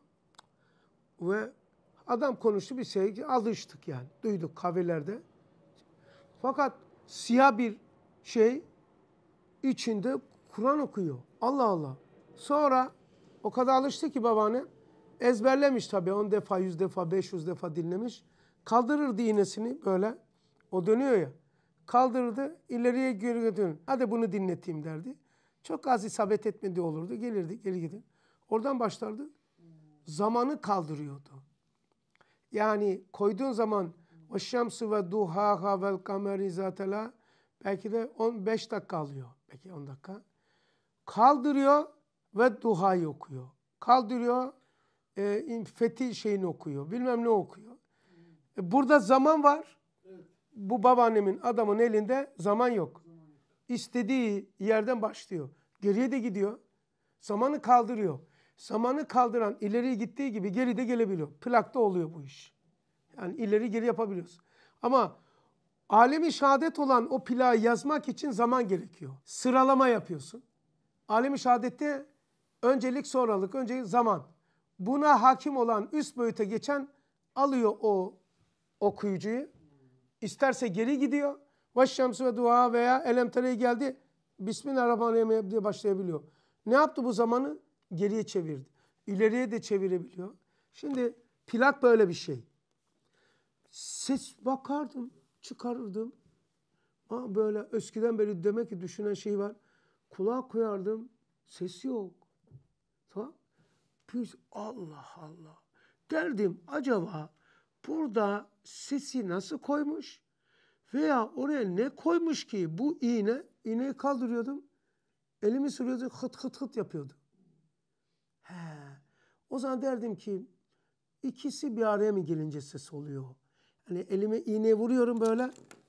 Ve adam konuştu, bir şey alıştık yani. Duyduk kahvelerde. Fakat siyah bir şey içinde Kur'an okuyor. Allah Allah. Sonra o kadar alıştı ki babaannem ezberlemiş tabii. On defa, yüz defa, beş yüz defa dinlemiş. Kaldırırdı iğnesini böyle. O dönüyor ya. Kaldırırdı, ileriye geri götürür. Hadi bunu dinleteyim derdi. Çok az isabet etmediği olurdu. Gelirdi, geri gidin. Oradan başlardı. Zamanı kaldırıyordu. Yani koyduğun zaman o şemsu ve duhaha vel kameri zatela belki de on beş dakika alıyor. Belki on dakika. Kaldırıyor ve duhayı okuyor. Kaldırıyor, e, fethi şeyini okuyor. Bilmem ne okuyor. E, burada zaman var. Bu babaannemin, adamın elinde zaman yok. İstediği yerden başlıyor. Geriye de gidiyor. Zamanı kaldırıyor. Zamanı kaldıran ileri gittiği gibi geri de gelebiliyor. Plakta oluyor bu iş. Yani ileri geri yapabiliyoruz. Ama alemi şehadet olan o plağı yazmak için zaman gerekiyor. Sıralama yapıyorsun. Alemi şehadette öncelik, sonralık, önce zaman. Buna hakim olan, üst boyuta geçen alıyor o okuyucuyu. İsterse geri gidiyor. Veşşemsu ve dua veya Elem Tere'ye geldi. Bismillahirrahmanirrahim diye başlayabiliyor. Ne yaptı bu zamanı? Geriye çevirdi. İleriye de çevirebiliyor. Şimdi plak böyle bir şey. Ses bakardım, çıkarırdım. Ama böyle eskiden beri demek ki düşünen şey var. Kulağa koyardım, ses yok. Tamam. Biz Allah Allah. Derdim acaba burada sesi nasıl koymuş? Veya oraya ne koymuş ki bu iğne? İğneyi kaldırıyordum. Elimi sürüyordu, hıt hıt hıt yapıyordu. He. O zaman derdim ki ikisi bir araya mı gelince ses oluyor? Hani elime iğneye vuruyorum böyle.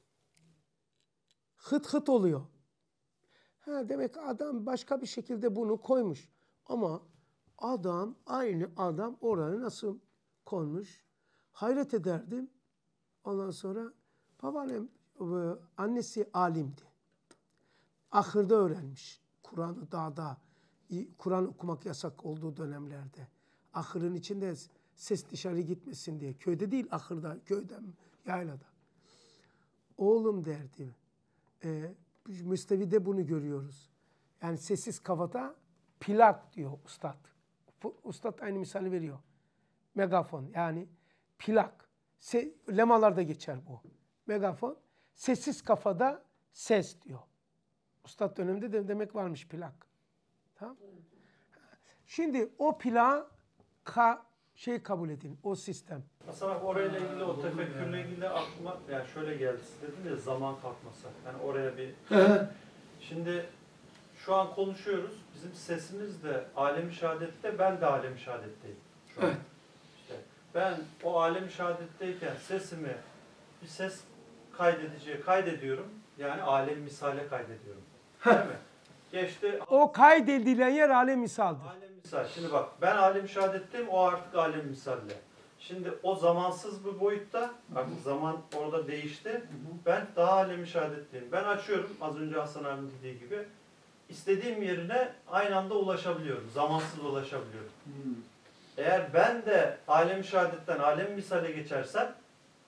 Hıt hıt oluyor. Ha, demek adam başka bir şekilde bunu koymuş. Ama adam, aynı adam oraya nasıl koymuş? Hayret ederdim. Ondan sonra babaannem, annesi alimdi. Ahırda öğrenmiş. Kur'an'ı dağda, Kur'an okumak yasak olduğu dönemlerde. Ahırın içinde ses dışarı gitmesin diye. Köyde değil, ahırda, köyde, yaylada. Oğlum derdi. E, Müstevide bunu görüyoruz. Yani sessiz kafada plak diyor ustad. Ustad aynı misali veriyor. Megafon yani plak. Se, lemalarda geçer bu. Megafon. Sessiz kafada ses diyor. Ustad döneminde de demek varmış plak. Tamam. Şimdi o plağı ka, şey kabul edin. O sistem. Mesela orayla ilgili, o tefekkürle ilgili aklıma yani şöyle geldi. Siz dediniz ya zaman kalkması. Yani oraya bir... Şimdi şu an konuşuyoruz. Bizim sesimiz de alem-i şehadette, ben de alem-i şehadetteyim. Şu an. Evet. İşte ben o alem-i şehadetteyken sesimi bir ses kaydediciye kaydediyorum. Yani alem misale kaydediyorum. Değil mi? Geçti. O kaydedilen yer alem misaldir. Alem misal. Şimdi bak ben alem şehadetteyim, o artık alem misalle. Şimdi o zamansız bir boyutta, artık zaman orada değişti. Ben daha alem şehadetteyim. Ben açıyorum, az önce Hasan abinin dediği gibi. İstediğim yerine aynı anda ulaşabiliyorum. Zamansız ulaşabiliyorum. Eğer ben de alem şehadetten alem misale geçersem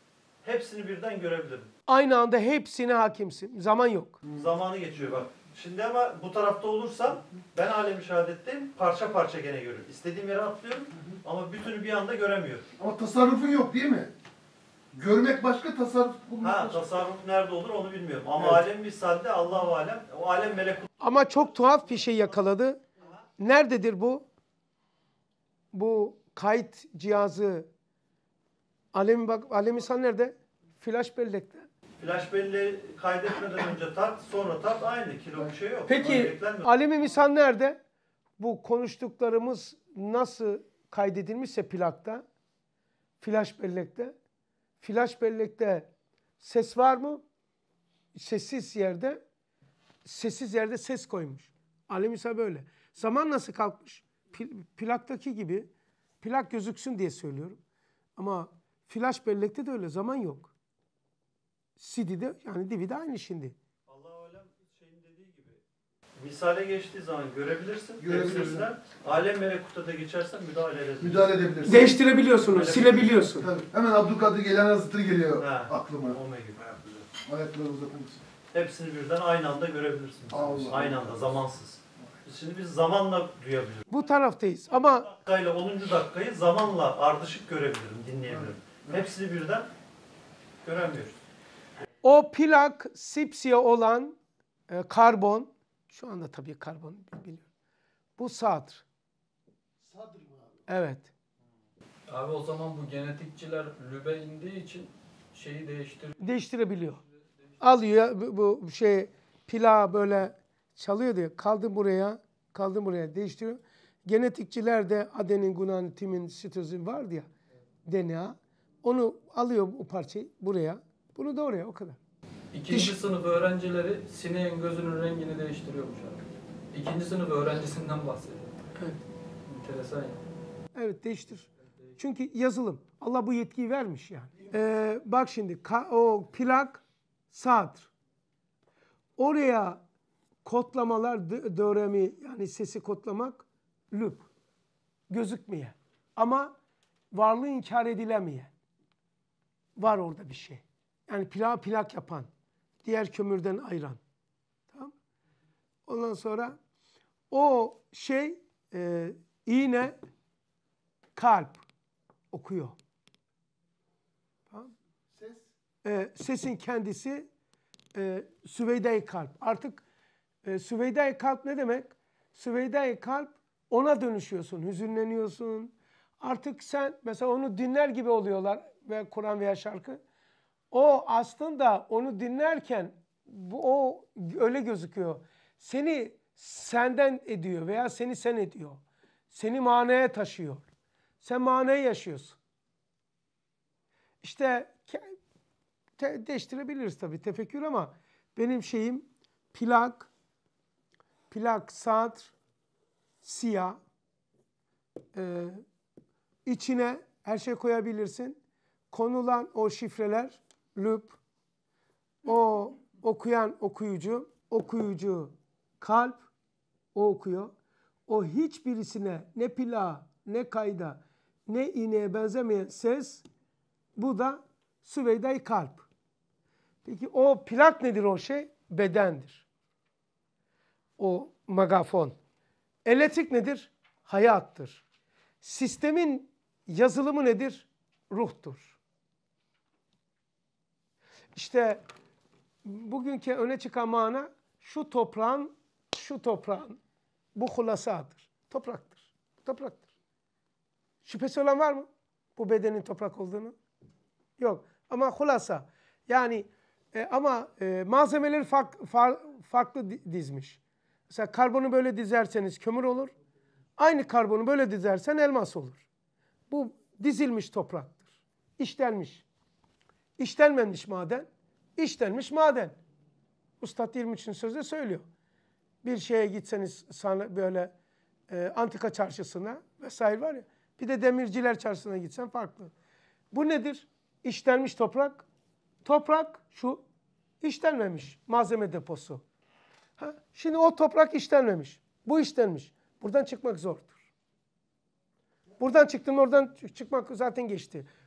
hepsini birden görebilirim. Aynı anda hepsine hakimsin. Zaman yok. Zamanı geçiyor bak. Şimdi ama bu tarafta olursam ben alem-i şehadetteyim, parça parça gene görüyorum. İstediğim yere atlıyorum ama bütünü bir anda göremiyorum. Ama tasarrufun yok değil mi? Görmek başka, tasarruf bulmak Ha, başka. tasarruf nerede olur onu bilmiyorum. Ama Evet. alem misalde Allahu alem, o alem melekut. Ama çok tuhaf bir şey yakaladı. Nerededir bu? Bu kayıt cihazı alem bak Alemisan nerede? Flash bellekte. Flash belleği kaydetmeden önce tart, sonra tart aynı. Kilo bir şey yok. Peki Öyle beklenmiyor. alemi misal nerede? Bu konuştuklarımız nasıl kaydedilmişse plakta, flash bellekte. Flash bellekte ses var mı? Sessiz yerde, sessiz yerde ses koymuş. Alemi misal böyle. Zaman nasıl kalkmış? Pl- plaktaki gibi. Plak gözüksün diye söylüyorum. Ama flash bellekte de öyle. Zaman yok. C D'de yani D V D aynı şimdi. Allahu alem şeyin dediği gibi. Misale geçtiği zaman görebilirsin. Görebilirsin. Hepsinden. Alem melekuta da geçersen müdahale edersin. Müdahale edebilirsin. Değiştirebiliyorsun, silebiliyorsun. Tabii. Hemen Abdülkadir Gelen Hazretleri geliyor Ha. aklıma. Olma gibi. Ayakları uzatır mısın? Hepsini birden aynı anda görebilirsiniz. Allah Aynı anda, zamansız. Şimdi biz zamanla duyabiliyoruz. Bu taraftayız ama Dakikayla onuncu dakikayı zamanla ardışık görebilirim, dinleyebilirim. Hepsini birden göremiyoruz. o plak sipsiyah olan e, karbon, şu anda tabii karbon biliyorum. Bu sadr. Sadr mı abi? Evet. Abi o zaman bu genetikçiler lübe indiği için şeyi değiştiriyor. Değiştirebiliyor. Alıyor bu, bu şey plağı böyle çalıyor diye kaldı buraya, kaldı buraya değiştiriyor. Genetikçiler de adenin, guanin, timin, sitozin vardı ya D N A. Onu alıyor bu parçayı buraya. Bunu da oraya o kadar. İkinci sınıf öğrencileri sineğin gözünün rengini değiştiriyormuş abi. İkinci sınıf öğrencisinden bahsediyor. Evet. Enteresan ya. Evet değiştir. Çünkü yazılım. Allah bu yetkiyi vermiş yani. Ee, bak şimdi ka- o plak sadr. Oraya kodlamalar d- döremi yani sesi kodlamak lüb. Gözükmeye. Ama varlığı inkar edilemeye. Var orada bir şey. Yani plak plak yapan. Diğer kömürden ayıran. Tamam. Ondan sonra o şey e, iğne kalp okuyor. Tamam. Ses. E, sesin kendisi e, Süveyda-i kalp. Artık e, Süveyda-i kalp ne demek? Süveyda-i kalp ona dönüşüyorsun, hüzünleniyorsun. Artık sen mesela onu dinler gibi oluyorlar ve Kur'an veya şarkı. O aslında onu dinlerken bu, o öyle gözüküyor. Seni senden ediyor veya seni sen ediyor. Seni manaya taşıyor. Sen manayı yaşıyorsun. İşte te, değiştirebiliriz tabii tefekkür ama benim şeyim plak, plak, sadr, siyah, e, içine her şey koyabilirsin. Konulan o şifreler, lüb, o okuyan okuyucu, okuyucu kalp, o okuyor. O hiçbirisine ne plağa, ne kayda, ne iğneye benzemeyen ses, bu da Süveyda-i kalp. Peki o plak nedir o şey? Bedendir. O megafon. Elektrik nedir? Hayattır. Sistemin yazılımı nedir? Ruhtur. İşte bugünkü öne çıkan mana şu toprağın, şu toprağın bu hulasadır. Topraktır. Topraktır. Şüphesi olan var mı? Bu bedenin toprak olduğunu? Yok. Ama hulasa. Yani e, ama e, malzemeleri fark, far, farklı dizmiş. Mesela karbonu böyle dizerseniz kömür olur. Aynı karbonu böyle dizersen elmas olur. Bu dizilmiş topraktır. İşlenmiş. İşlenmemiş maden. İşlenmiş maden. Üstad İlmiç'in sözü söylüyor. Bir şeye gitseniz sana böyle e, antika çarşısına vesaire var ya. Bir de demirciler çarşısına gitsen farklı. Bu nedir? İşlenmiş toprak. Toprak şu işlenmemiş malzeme deposu. Ha, şimdi o toprak işlenmemiş. Bu işlenmiş. Buradan çıkmak zordur. Buradan çıktın oradan çıkmak zaten geçti.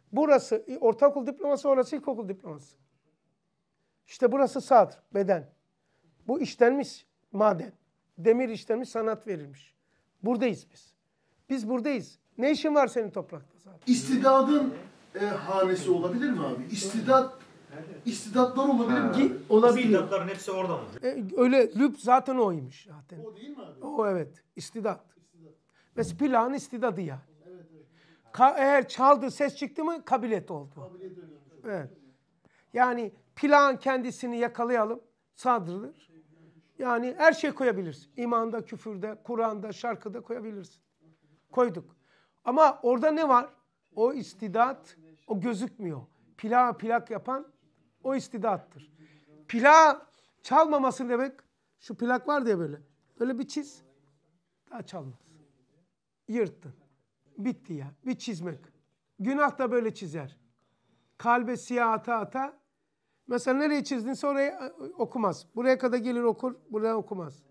Burası ortaokul diploması, orası ilkokul diploması. İşte burası sadr, beden. Bu işlenmiş maden. Demir işlenmiş, sanat verilmiş. Buradayız biz. Biz buradayız. Ne işin var senin toprakta zaten? İstidadın e, hanesi olabilir mi abi? İstidat, istidatlar olabilir mi abi? Olabilir. İstidatların hepsi orada mı? E, öyle lüb zaten oymuş zaten. O değil mi abi? O evet. İstidat. Mesela plağın istidadı yani. Ka eğer çaldı, ses çıktı mı kabilet oldu. Evet. Yani plağın kendisini yakalayalım. Sadrıdır. Yani her şey koyabilirsin. İmanda, küfürde, Kur'an'da, şarkıda koyabilirsin. Koyduk. Ama orada ne var? O istidat, o gözükmüyor. Plağı plak yapan o istidattır. Plağı çalmaması demek, şu plak var diye böyle. Böyle bir çiz. Daha çalmaz. Yırttın. Bitti ya. Bir çizmek. Günah da böyle çizer. Kalbe siyah ata ata. Mesela nereye çizdinse oraya okumaz. Buraya kadar gelir okur, buraya okumaz.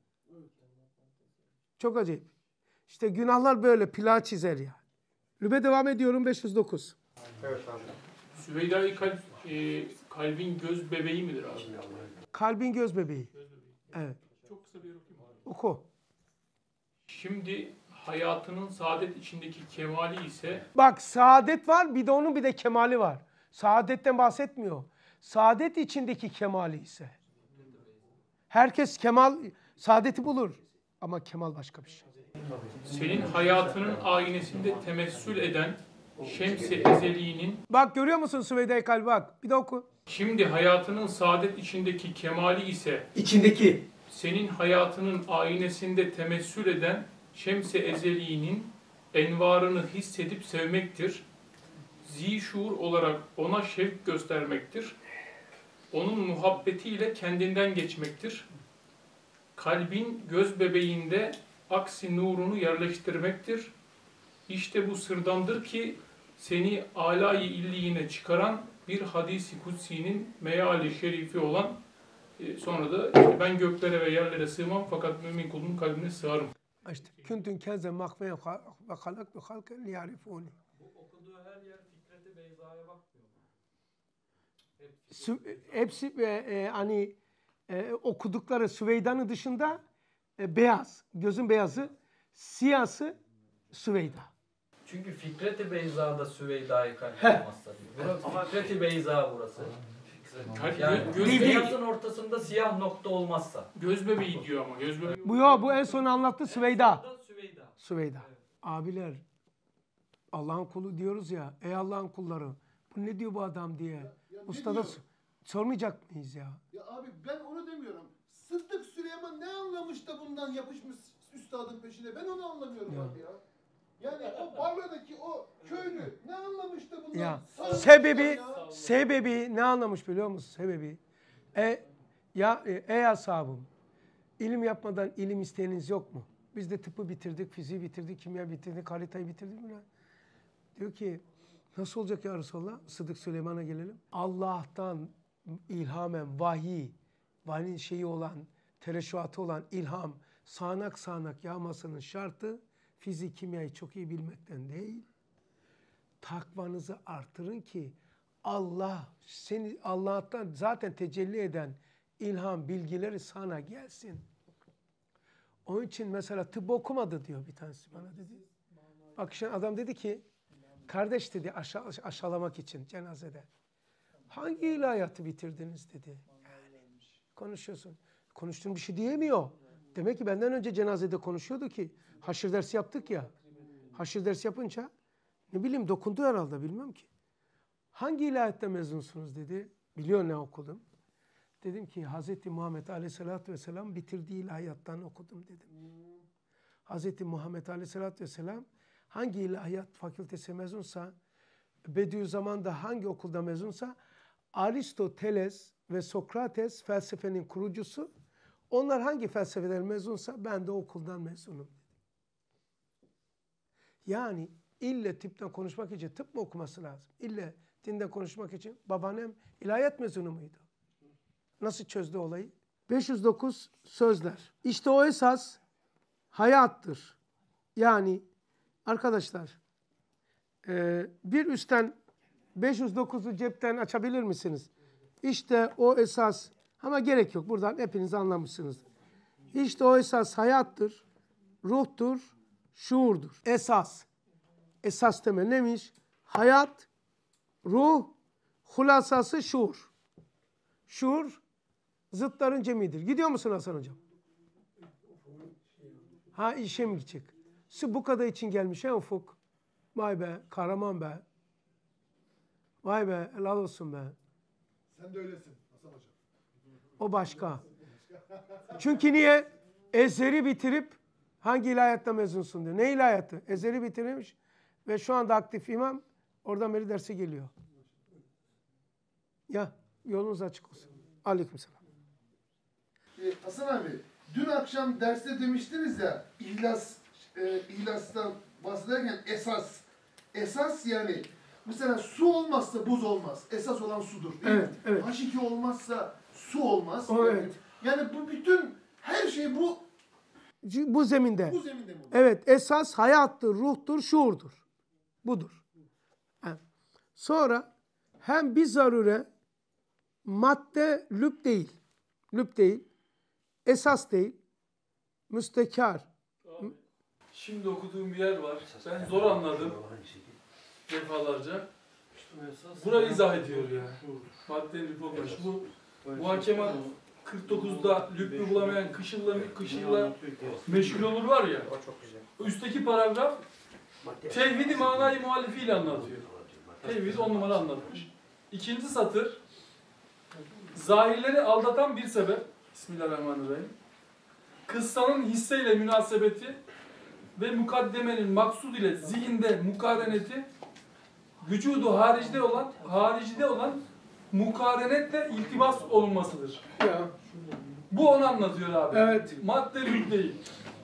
Çok acayip. İşte günahlar böyle plağı çizer ya. Lübe devam ediyorum beş yüz dokuz. Evet abi. Süveyda-i kalp, e, kalbin göz bebeği midir abi? Kalbin göz bebeği. Göz bebeği. Evet. Çok kısa bir yer okuyayım abi. Oku. Şimdi hayatının saadet içindeki kemali ise Bak saadet var, bir de onun bir de kemali var. Saadetten bahsetmiyor. Saadet içindeki kemali ise. Herkes kemal, saadeti bulur. Ama kemal başka bir şey. senin hayatının aynesinde temessül eden Şems-i Ezeli'nin Bak görüyor musun Süveyda-i Kalbi bak. Bir de oku. şimdi hayatının saadet içindeki kemali ise İçindeki. senin hayatının aynesinde temessül eden Şems-i Ezeli'nin envarını hissedip sevmektir. Zişur olarak ona şevk göstermektir. Onun muhabbetiyle kendinden geçmektir. Kalbin göz bebeğinde aksi nurunu yerleştirmektir. İşte bu sırdandır ki seni âlâ-i illiyine çıkaran bir hadis-i kutsi'nin meali şerifi olan e, sonra da işte ben göklere ve yerlere sığmam fakat mümin kulun kalbine sığarım. İşte küntün kenze mahve ve halaktu halken liyarifuni. Bu okuduğu her yer Fikret-i Beyza'ya bakmıyor. Sü- Hepsi e, e, hani e, okudukları Süveyda'nın dışında e, beyaz. Gözün beyazı. Siyahsı Süveyda. Çünkü Fikret-i Beyza'da Süveyda-i kalp olmazsa diyor. Burası Fikret-i Beyza burası. Kalp, Yani gö- göz, Değil, bebeği, beyazın ortasında siyah nokta olmazsa. göz bebeği diyor ama göz bebeği. Bu yo bu en son anlattı Süveyda. Burada Süveyda. Süveyda. Abiler Allah'ın kulu diyoruz ya. Ey Allah'ın kulları. Bu ne diyor bu adam diye. Ya ne Ustada diyor? s- sormayacak mıyız ya? Ya abi ben onu demiyorum. Sıddık Süleyman ne anlamış da bundan yapışmış üstadın peşine? Ben onu anlamıyorum Ya. abi ya. Yani o Barla'daki o köylü ne anlamış da bundan? Ya sarılmışlar sebebi ya? sebebi ne anlamış biliyor musun? Sebebi e ya e, ey ashabım ilim yapmadan ilim isteyeniniz yok mu? Biz de tıbbı bitirdik, fiziği bitirdik, kimya bitirdik, haritayı bitirdik mi? Diyor ki nasıl olacak ya Resulallah? Sıddık Süleyman'a gelelim. Allah'tan ilhamen vahiy, vahyin şeyi olan, tereşuatı olan ilham, sağanak sağanak yağmasının şartı fizik, kimyayı çok iyi bilmekten değil. Takvanızı artırın ki Allah seni Allah'tan zaten tecelli eden ilham bilgileri sana gelsin. Onun için mesela tıp okumadı diyor bir tanesi bana dedi. Bak şimdi adam dedi ki kardeş dedi aşağı, aşağılamak için cenazede. Hangi ilahiyatı bitirdiniz dedi. Yani konuşuyorsun. Konuştuğun bir şey diyemiyor. Demek ki benden önce cenazede konuşuyordu ki haşir dersi yaptık ya. Haşir dersi yapınca ne bileyim dokundu herhalde bilmem ki. Hangi ilahiyatta mezunsunuz dedi. Biliyor ne okudum. Dedim ki Hazreti Muhammed Aleyhisselatü Vesselam bitirdiği ilahiyattan okudum dedim. Hazreti Muhammed Aleyhisselatü Vesselam hangi ilahiyat fakültesi mezunsa, Bediüzzaman'da hangi okulda mezunsa, Aristoteles ve Sokrates felsefenin kurucusu, onlar hangi felsefeden mezunsa ben de okuldan mezunum dedim. Yani ille tıptan konuşmak için tıp mı okuması lazım? İlle dinden konuşmak için babaannem ilahiyat mezunu muydu? Nasıl çözdü olayı? beş yüz dokuz sözler. İşte o esas hayattır. Yani arkadaşlar bir üstten beş yüz dokuzu cepten açabilir misiniz? İşte o esas, ama gerek yok. Buradan hepiniz anlamışsınız. İşte o esas hayattır, ruhtur, şuurdur. Esas. Esas temel neymiş? Hayat, ruh, hulasası şuur. Şuur, zıtların cemidir. Gidiyor musun Hasan Hocam? Ha, işe mi gidecek? Bu kadar için gelmiş he Ufuk. Vay be, kahraman be. Vay be, helal olsun be. Sen de öylesin Hasan Hocam. O başka. Çünkü niye? Ezher'i bitirip hangi ilahiyatta mezunsun diyor. Ne ilahiyatı? Ezher'i bitirmiş ve şu anda aktif imam. Oradan beri derse geliyor. Ya yolunuz açık olsun. Aleykümselam. Ee, Hasan abi, dün akşam derste demiştiniz ya, ihlas, e, ihlastan bahsederken esas. Esas yani, mesela su olmazsa buz olmaz. Esas olan sudur değil Evet, mi? evet. H iki olmazsa su olmaz. O, yani, evet. yani bu bütün, her şey bu, Bu zeminde. bu zeminde mi olur? Evet, esas hayattır, ruhtur, şuurdur. Budur. Ha. Sonra hem bir zarure madde lüb değil. Lüb değil. Esas değil. Müstekar. Abi, şimdi okuduğum bir yer var. Ben zor anladım defalarca. Burayı izah ediyor ya. Maddenin lüb olmuş. Bu muhakeme kırk dokuzda lübbü bulamayan kışılla, kışılla meşgul olur var ya. O çok güzel. Üstteki paragraf tevhid-i manayı muhalifiyle anlatıyor. Tevhid on numara anlatmış. İkinci satır zahirleri aldatan bir sebep. Bismillahirrahmanirrahim. Kıssanın hisseyle münasebeti ve mukaddemenin maksud ile zihinde mukareneti vücudu haricide olan haricide olan mukarenetle iltibas olunmasıdır. Ya. Bu onu anlatıyor abi. Evet. Madde lüb değil.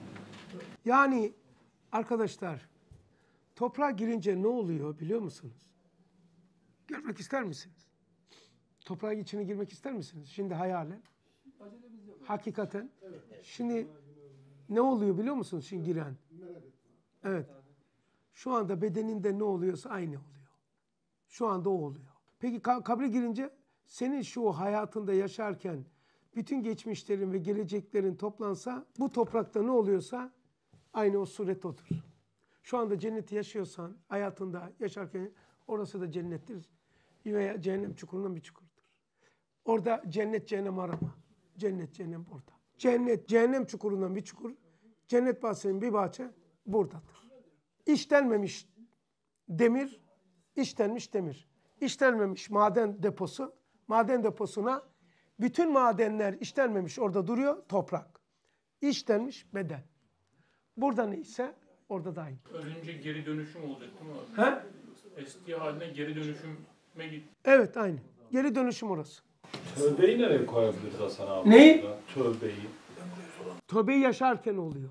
Yani arkadaşlar, toprağa girince ne oluyor biliyor musunuz? Görmek ister misiniz? Toprağın içine girmek ister misiniz? Şimdi hayalen. Hakikaten. Şimdi ne oluyor biliyor musunuz şimdi giren? Evet. Şu anda bedeninde ne oluyorsa aynı oluyor. Şu anda o oluyor. Peki kabre girince senin şu hayatında yaşarken bütün geçmişlerin ve geleceklerin toplansa bu toprakta ne oluyorsa aynı o suret odur. Şu anda cenneti yaşıyorsan hayatında yaşarken orası da cennettir. Veya cehennem çukurundan bir çukurdur. Orada cennet cehennem arama. Cennet cehennem burada. Cennet cehennem çukurundan bir çukur. Cennet bahçesinin bir bahçe buradadır. İşlenmemiş demir, işlenmiş demir. İşlenmemiş maden deposu. Maden deposuna bütün madenler işlenmemiş orada duruyor toprak. İşlenmiş beden. Burada neyse orada da aynı. Ölünce geri dönüşüm olacak değil mi? He? Eski haline geri dönüşüme git. Evet aynı. Geri dönüşüm orası. Tövbeyi nereye koyabiliriz Hasan abi? Neyi? Burada? Tövbeyi. Tövbeyi yaşarken oluyor.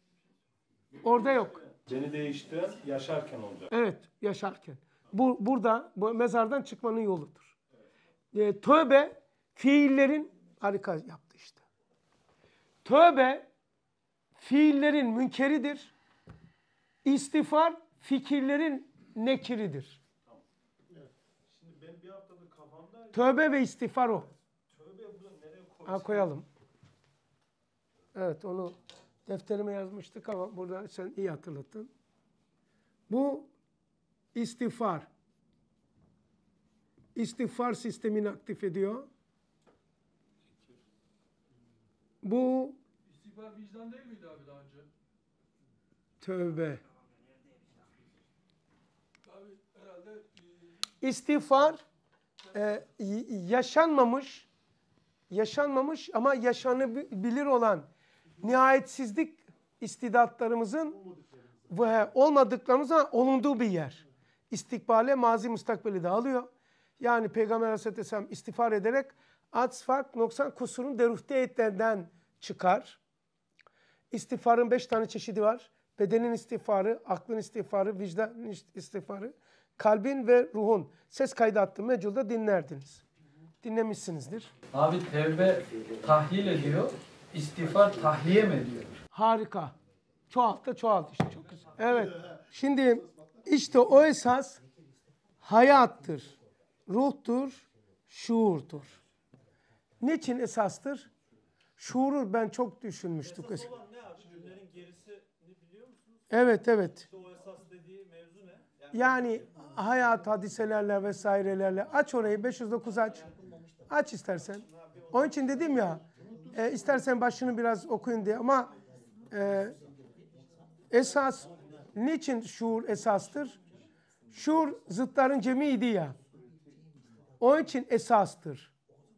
Orada yok. Beni değiştiren yaşarken olacak. Evet, yaşarken. Bu burada bu mezardan çıkmanın yoludur. E, tövbe fiillerin harika yaptı işte. Tövbe fiillerin münkeridir. İstiğfar fikirlerin nekiridir. Şimdi ben bir haftadır kafamda Tövbe ve istiğfar o. tövbe burada nereye koysak? Ha, koyalım. Evet, onu defterime yazmıştık ama burada sen iyi hatırlattın. Bu istiğfar. İstiğfar sistemini aktif ediyor. Bu İstiğfar vicdan değil miydi abi daha önce? tövbe. Abi herhalde İstiğfar e, yaşanmamış, yaşanmamış ama yaşanabilir olan nihayetsizlik istidatlarımızın ve olmadıklarımızın olunduğu bir yer. İstikbale, mazi, müstakbeli de alıyor. Yani Peygamber Aleyhisselam istiğfar ederek aks, fark, noksan, kusurun deruhte etlerinden çıkar. İstiğfarın beş tane çeşidi var. Bedenin istiğfarı, aklın istiğfarı, vicdanın istiğfarı, kalbin ve ruhun. Ses kaydı attım. Mecul'da dinlerdiniz. Dinlemişsinizdir. Abi tevbe tahlil ediyor, istiğfar tahliye mi ediyor? Harika. Çoğalt da çoğalt işte. Çok güzel. Evet. Şimdi işte o esas hayattır, ruhtur, şuurdur. Niçin esastır? Şuuru ben çok düşünmüştük. Esas olan ne abi? Cümlenin gerisini biliyor musunuz? Evet, evet. İşte o esas dediği mevzu ne? Yani hayat hadiselerle vesairelerle aç orayı beş yüz dokuz aç. Aç istersen. Onun için dedim ya e, istersen başını biraz okuyun diye ama e, esas niçin şuur esastır? Şuur zıtların cemiydi ya. Onun için esastır.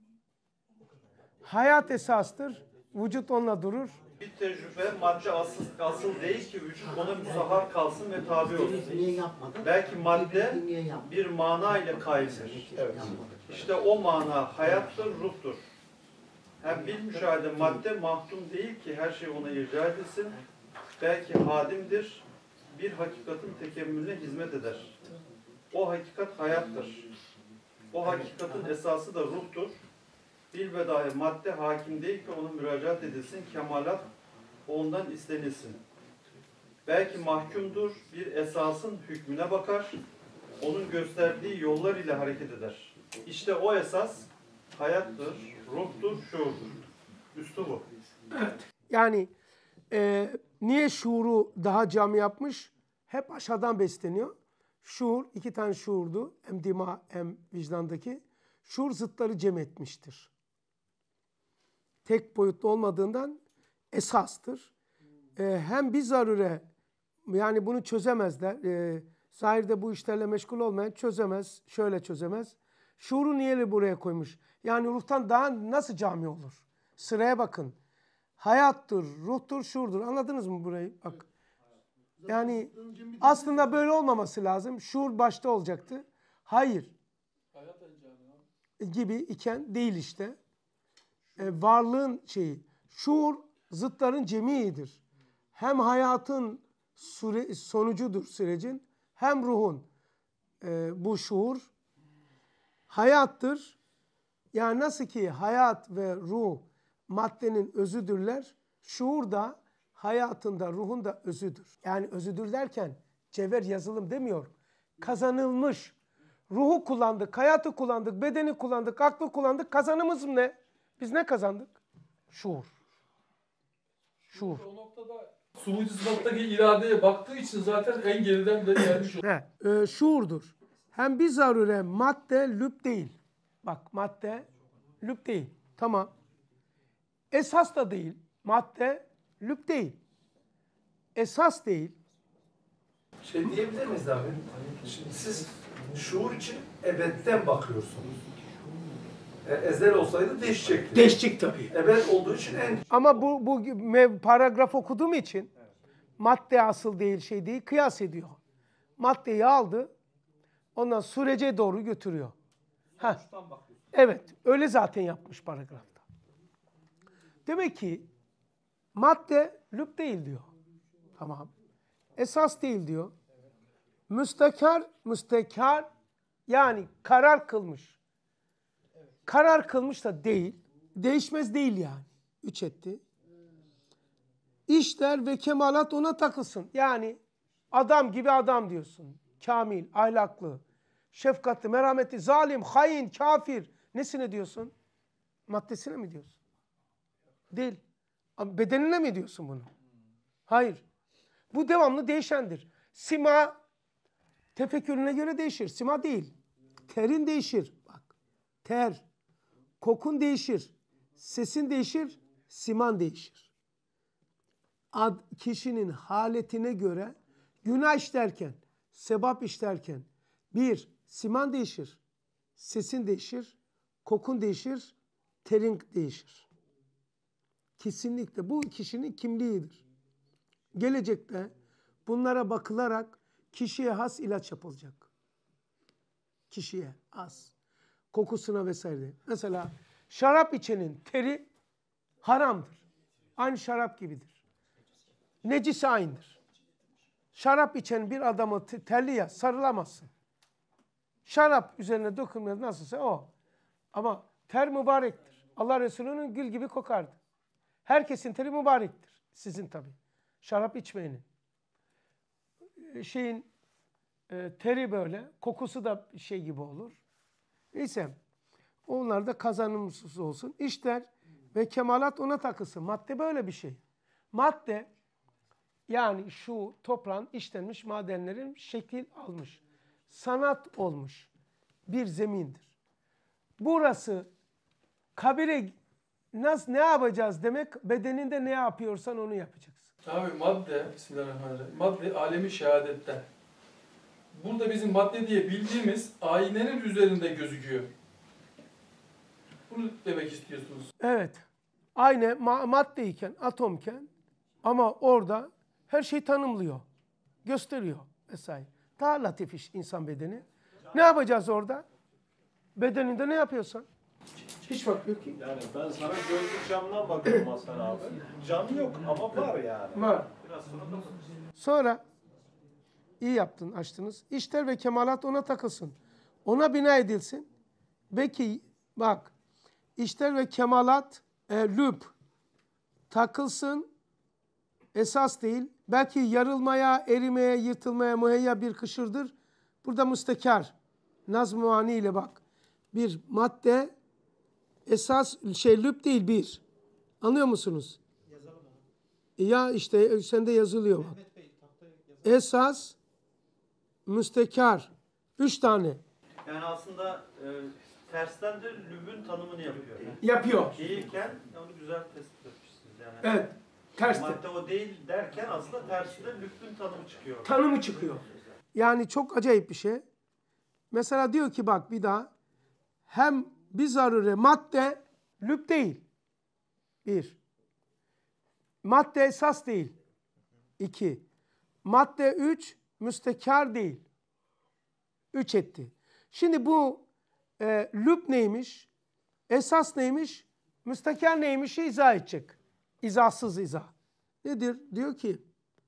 Hayat esastır. Vücut onunla durur. Bir tecrübe madde asıl, asıl değil ki vücut ona müsahhar kalsın ve tabi olsun. Belki madde bir mana ile kayılır. Evet. İşte o mana hayattır, ruhtur. Hem bil müşahede madde mahtum değil ki her şey ona irca edilsin. Belki hadimdir, bir hakikatin tekemmülüne hizmet eder. O hakikat hayattır. O hakikatin esası da ruhtur. Bilbedâhe madde hakim değil ki ona müracaat edilsin, kemalat ondan istenilsin. Belki mahkumdur, bir esasın hükmüne bakar, onun gösterdiği yollar ile hareket eder. İşte o esas hayattır, ruhtur, şuurdur. Üstü bu. Yani e, niye şuuru daha cam yapmış? Hep aşağıdan besleniyor. Şuur, iki tane şuurdu. Hem dima hem vicdandaki. Şuur zıtları cem etmiştir. Tek boyutlu olmadığından esastır. E, hem bir zarure, yani bunu çözemezler. E, zahirde bu işlerle meşgul olmayan çözemez. Şöyle çözemez. Şuuru niye buraya koymuş? Yani ruhtan daha nasıl cami olur? Sıraya bakın. Hayattır, ruhtur, şuurdur. Anladınız mı burayı? Bak. Yani aslında böyle olmaması lazım. Şuur başta olacaktı. Hayır. Gibi iken değil işte. E, varlığın şeyi. Şuur zıtların cemiidir. Hem hayatın süre, sonucudur sürecin, hem ruhun. E, bu şuur hayattır. Yani nasıl ki hayat ve ruh maddenin özüdürler, şuur da hayatın da ruhun da özüdür. Yani özüdür derken cevher yazılım demiyor. Kazanılmış. Ruhu kullandık, hayatı kullandık, bedeni kullandık, aklı kullandık. Kazanımız ne? Biz ne kazandık? Şuur. Şuur. O noktada sunucu sıfattaki iradeye baktığı için zaten en geriden de gelmiş oluyor. He, e, şuurdur. Hem bir zarure madde lüb değil. Bak madde lüb değil. Tamam. Esas da değil. Madde lüb değil. Esas değil. Şey diyebilir miyiz abi? Şimdi siz şuur için ebedden bakıyorsunuz. E, ezel olsaydı değişecekti. Değişecek tabii. Ebed olduğu için en... Ama bu, bu paragraf okuduğum için madde asıl değil şey değil kıyas ediyor. Maddeyi aldı ondan sürece doğru götürüyor. Heh. Evet öyle zaten yapmış paragrafta. Demek ki madde lüb değil diyor. Tamam. Esas değil diyor. Müstekar, müstekar yani karar kılmış. Karar kılmış da değil. Değişmez değil yani. Üç etti. İşler ve kemalat ona takılsın. Yani adam gibi adam diyorsun. Kamil, ahlaklı, şefkatli, merhametli, zalim, hain, kafir. Nesine diyorsun? Maddesine mi diyorsun? Değil. Bedenine mi diyorsun bunu? Hayır. Bu devamlı değişendir. Sima tefekkürüne göre değişir. Sima değil. Terin değişir. Bak. Ter. Kokun değişir. Sesin değişir. Siman değişir. Ad, kişinin haletine göre günah işlerken, sebap işlerken bir, siman değişir. Sesin değişir. Kokun değişir. Terin değişir. Kesinlikle bu kişinin kimliğidir. Gelecekte bunlara bakılarak kişiye has ilaç yapılacak. Kişiye has. Kokusuna vesaire. Mesela şarap içenin teri haramdır. Aynı şarap gibidir. Necis aynıdır. Şarap içen bir adamı terli ya sarılamazsın. Şarap üzerine dokunması nasılsa o. Ama ter mübarektir. Allah Resulü'nün gül gibi kokardı. Herkesin teri mübarektir. Sizin tabii. Şarap içmeyenin. Şeyin e, teri böyle. Kokusu da şey gibi olur. Neyse. Onlar da kazanımsız olsun. İşler ve kemalat ona takılsın. Madde böyle bir şey. Madde yani şu toprağın işlenmiş madenlerin şekil almış. Sanat olmuş. Bir zemindir. Burası kabire nasıl ne yapacağız demek, bedeninde ne yapıyorsan onu yapacaksın. Abi madde, Bismillahirrahmanirrahim. Madde alemi şehadetten. Burada bizim madde diye bildiğimiz aynenin üzerinde gözüküyor. Bunu demek istiyorsunuz. Evet. Aynı ma- maddeyken, atomken ama orada her şey tanımlıyor. Gösteriyor vesaire. Daha latif iş insan bedeni. Ne yapacağız orada? Bedeninde ne yapıyorsan. Hiç bakmıyor ki. Yani ben sana gözlük camdan bakıyorum Hasan abi. Cam yok ama var yani. Var. Biraz sonra da Sonra iyi yaptın, açtınız. İşler ve kemalat ona takılsın. Ona bina edilsin. Belki bak, işler ve kemalat e, lüb takılsın. Esas değil. Belki yarılmaya, erimeye, yırtılmaya müheyya bir kışırdır. Burada müstekar. Nazm-ı ani ile bak. Bir madde esas şey lüb değil bir. Anlıyor musunuz? Ya işte sende yazılıyor bak. Esas, müstekar. Üç tane. Yani aslında e, tersten de lübün tanımını yapıyor. Yapıyor. Değilken onu güzel tespit etmişsiniz. Yani Evet. Terste. madde o değil derken aslında tersi de lübün tanımı çıkıyor. Tanımı çıkıyor. Yani çok acayip bir şey. Mesela diyor ki bak bir daha. Hem bir zarure madde lüb değil. Bir. Madde esas değil. İki. Madde üç. Müstekar değil. Üç etti. Şimdi bu e, lüb neymiş? Esas neymiş? Müstekar neymiş? İzah edecek. İzahsız izah. Nedir? Diyor ki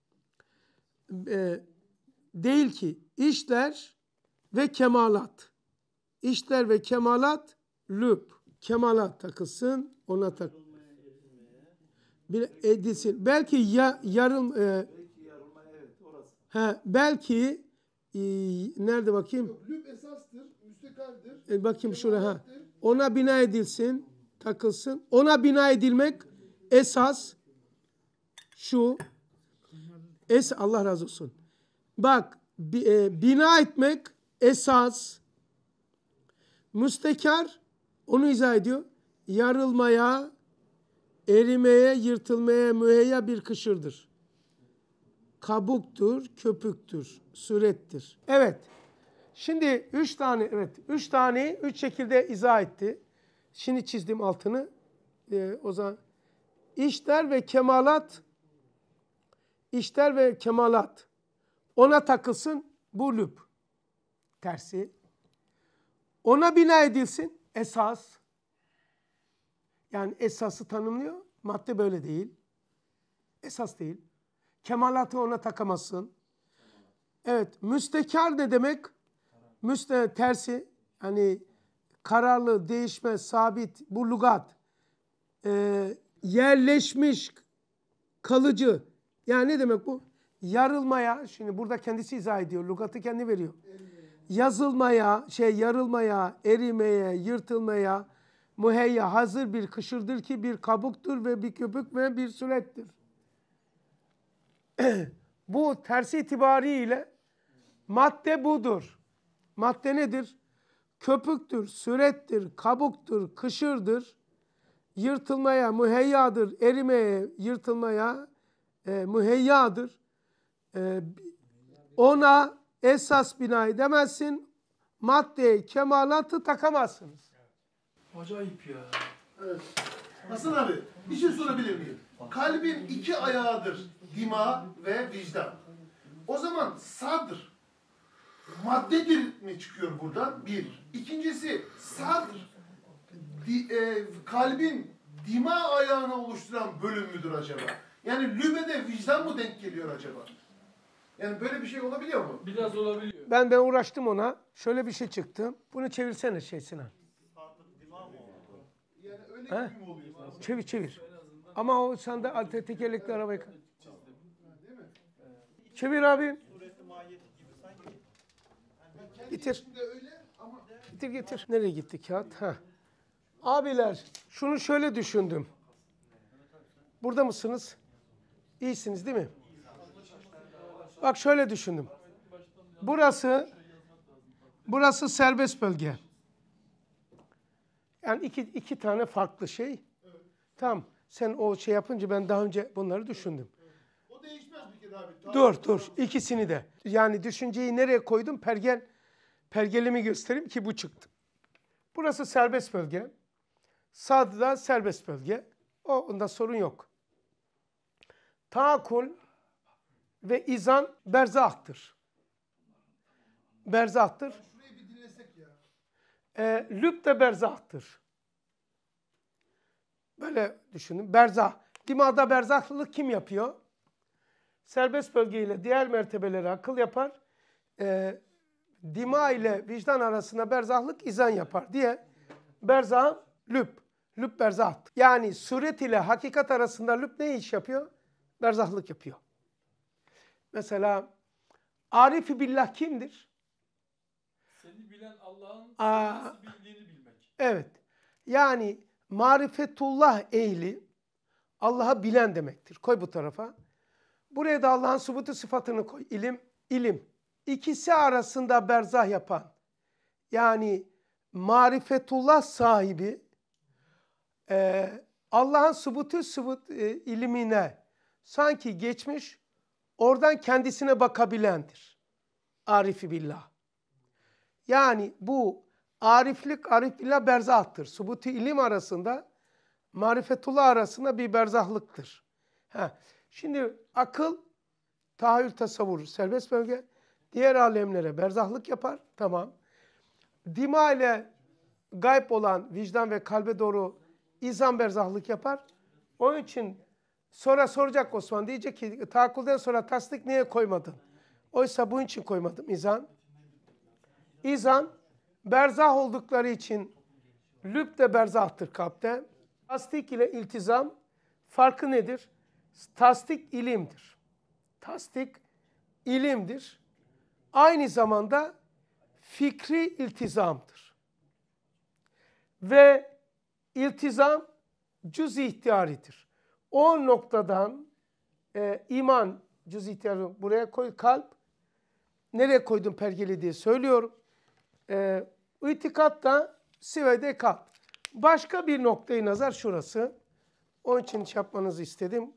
e, değil ki işler ve kemalat. İşler ve kemalat lüb. Kemalat takılsın, ona tak. Bir edilsin. Belki ya, yarım e, he, belki e, nerede bakayım? Lüb esastır, müstekardır. E, bakayım şuraya. Ha. Ona bina edilsin, takılsın. Ona bina edilmek esas şu. Es Allah razı olsun. Bak bi, e, bina etmek esas, müstekar onu izah ediyor. Yarılmaya, erimeye, yırtılmaya müheyya bir kışırdır. Kabuktur, köpüktür, sürettir. Evet. Şimdi üç tane, evet, üç tane, üç şekilde izah etti. Şimdi çizdim altını. Ee, o zaman işler ve kemalat, işler ve kemalat. Ona takılsın, bu lüb. Tersi. Ona bina edilsin, esas. Yani esası tanımlıyor. Madde böyle değil. Esas değil. Kemalatı ona takamazsın. Evet, müstekar ne demek? Müste tersi, hani kararlı, değişmez, sabit, bu lügat. Ee, yerleşmiş, kalıcı. Yani ne demek bu? Yarılmaya, şimdi burada kendisi izah ediyor, lügatı kendi veriyor. Yazılmaya, şey yarılmaya, erimeye, yırtılmaya, müheyya hazır bir kışırdır ki bir kabuktur ve bir köpük ve bir sürettir. Bu tersi itibariyle madde budur. Madde nedir? Köpüktür, sürettir, kabuktur, kışırdır, yırtılmaya müheyyadır, erimeye, yırtılmaya e, müheyyadır. E, ona esas bina edemezsin, madde kemalatı takamazsınız. Acayip ya. Evet. Hasan abi bir şey sorabilir miyim? Kalbin iki ayağıdır. Dima ve vicdan. O zaman sadr maddedir mi çıkıyor buradan? Bir. İkincisi sadr di, e, kalbin dima ayağını oluşturan bölüm müdür acaba? Yani lübede vicdan mı denk geliyor acaba? Yani böyle bir şey olabiliyor mu? Biraz olabiliyor. Ben ben uğraştım ona. Şöyle bir şey çıktı. Bunu çevirsene şey Sinan. Yani öyle He? gibi mi oluyor? Çevir çevir. Ama o sende alt tekerlekli arabayı. Çevir abi. Bitir. Getir getir. Nereye gitti kağıt? Ha. Abiler şunu şöyle düşündüm. Burada mısınız? İyisiniz değil mi? Bak şöyle düşündüm. Burası burası serbest bölge. Yani iki, iki tane farklı şey. Tamam. Sen o şey yapınca ben daha önce bunları düşündüm. O değişmez bir kere abi. Tamam. Dur dur. İkisini de. Yani düşünceyi nereye koydum? Pergel, pergelimi göstereyim ki bu çıktı. Burası serbest bölge. Sağda da serbest bölge. O, onda sorun yok. Taakul ve izan berzahtır. Berzahtır. Şurayı bir dinlesek ya. E, lüb de berzahtır. Böyle düşünün. Berzah. Dimağda berzahlık kim yapıyor? Serbest bölgeyle diğer mertebeleri akıl yapar. E, dima ile vicdan arasında berzahlık izan yapar diye. Berzah lüb. Lüb berzahtır. Yani suret ile hakikat arasında lüb ne iş yapıyor? Berzahlık yapıyor. Mesela Arif-i billah kimdir? Seni bilen Allah'ın Aa, nasıl bildiğini bilmek. Evet. Yani marifetullah ehli Allah'ı bilen demektir. Koy bu tarafa. Buraya da Allah'ın subutu sıfatını koy. İlim, ilim. İkisi arasında berzah yapan, yani marifetullah sahibi e, Allah'ın subutu subut e, ilimine sanki geçmiş, oradan kendisine bakabilendir. Arif-i billah. Yani bu ariflik, arif billah berzahtır. Subutu ilim arasında, marifetullah arasında bir berzahlıktır. Heh. Şimdi akıl, tahayyül, tasavvur, serbest bölge, diğer alemlere berzahlık yapar. Tamam. Dima ile gayb olan vicdan ve kalbe doğru izan berzahlık yapar. Onun için sonra soracak Osman, diyecek ki taakkulden sonra tasdik niye koymadın? Oysa bunun için koymadım izan. İzan berzah oldukları için lüb de berzahtır kalpte. Tasdik ile iltizam farkı nedir? Tasdik ilimdir. Tasdik ilimdir. Aynı zamanda fikri iltizamdır. Ve iltizam cüz-i ihtiyaridir. O noktadan e, iman cüz-i ihtiyarı buraya koy, kalp. Nereye koydum pergeli diye söylüyorum. E, İtikat da sivede kalp. Başka bir noktayı nazar şurası. Onun için şey yapmanızı istedim.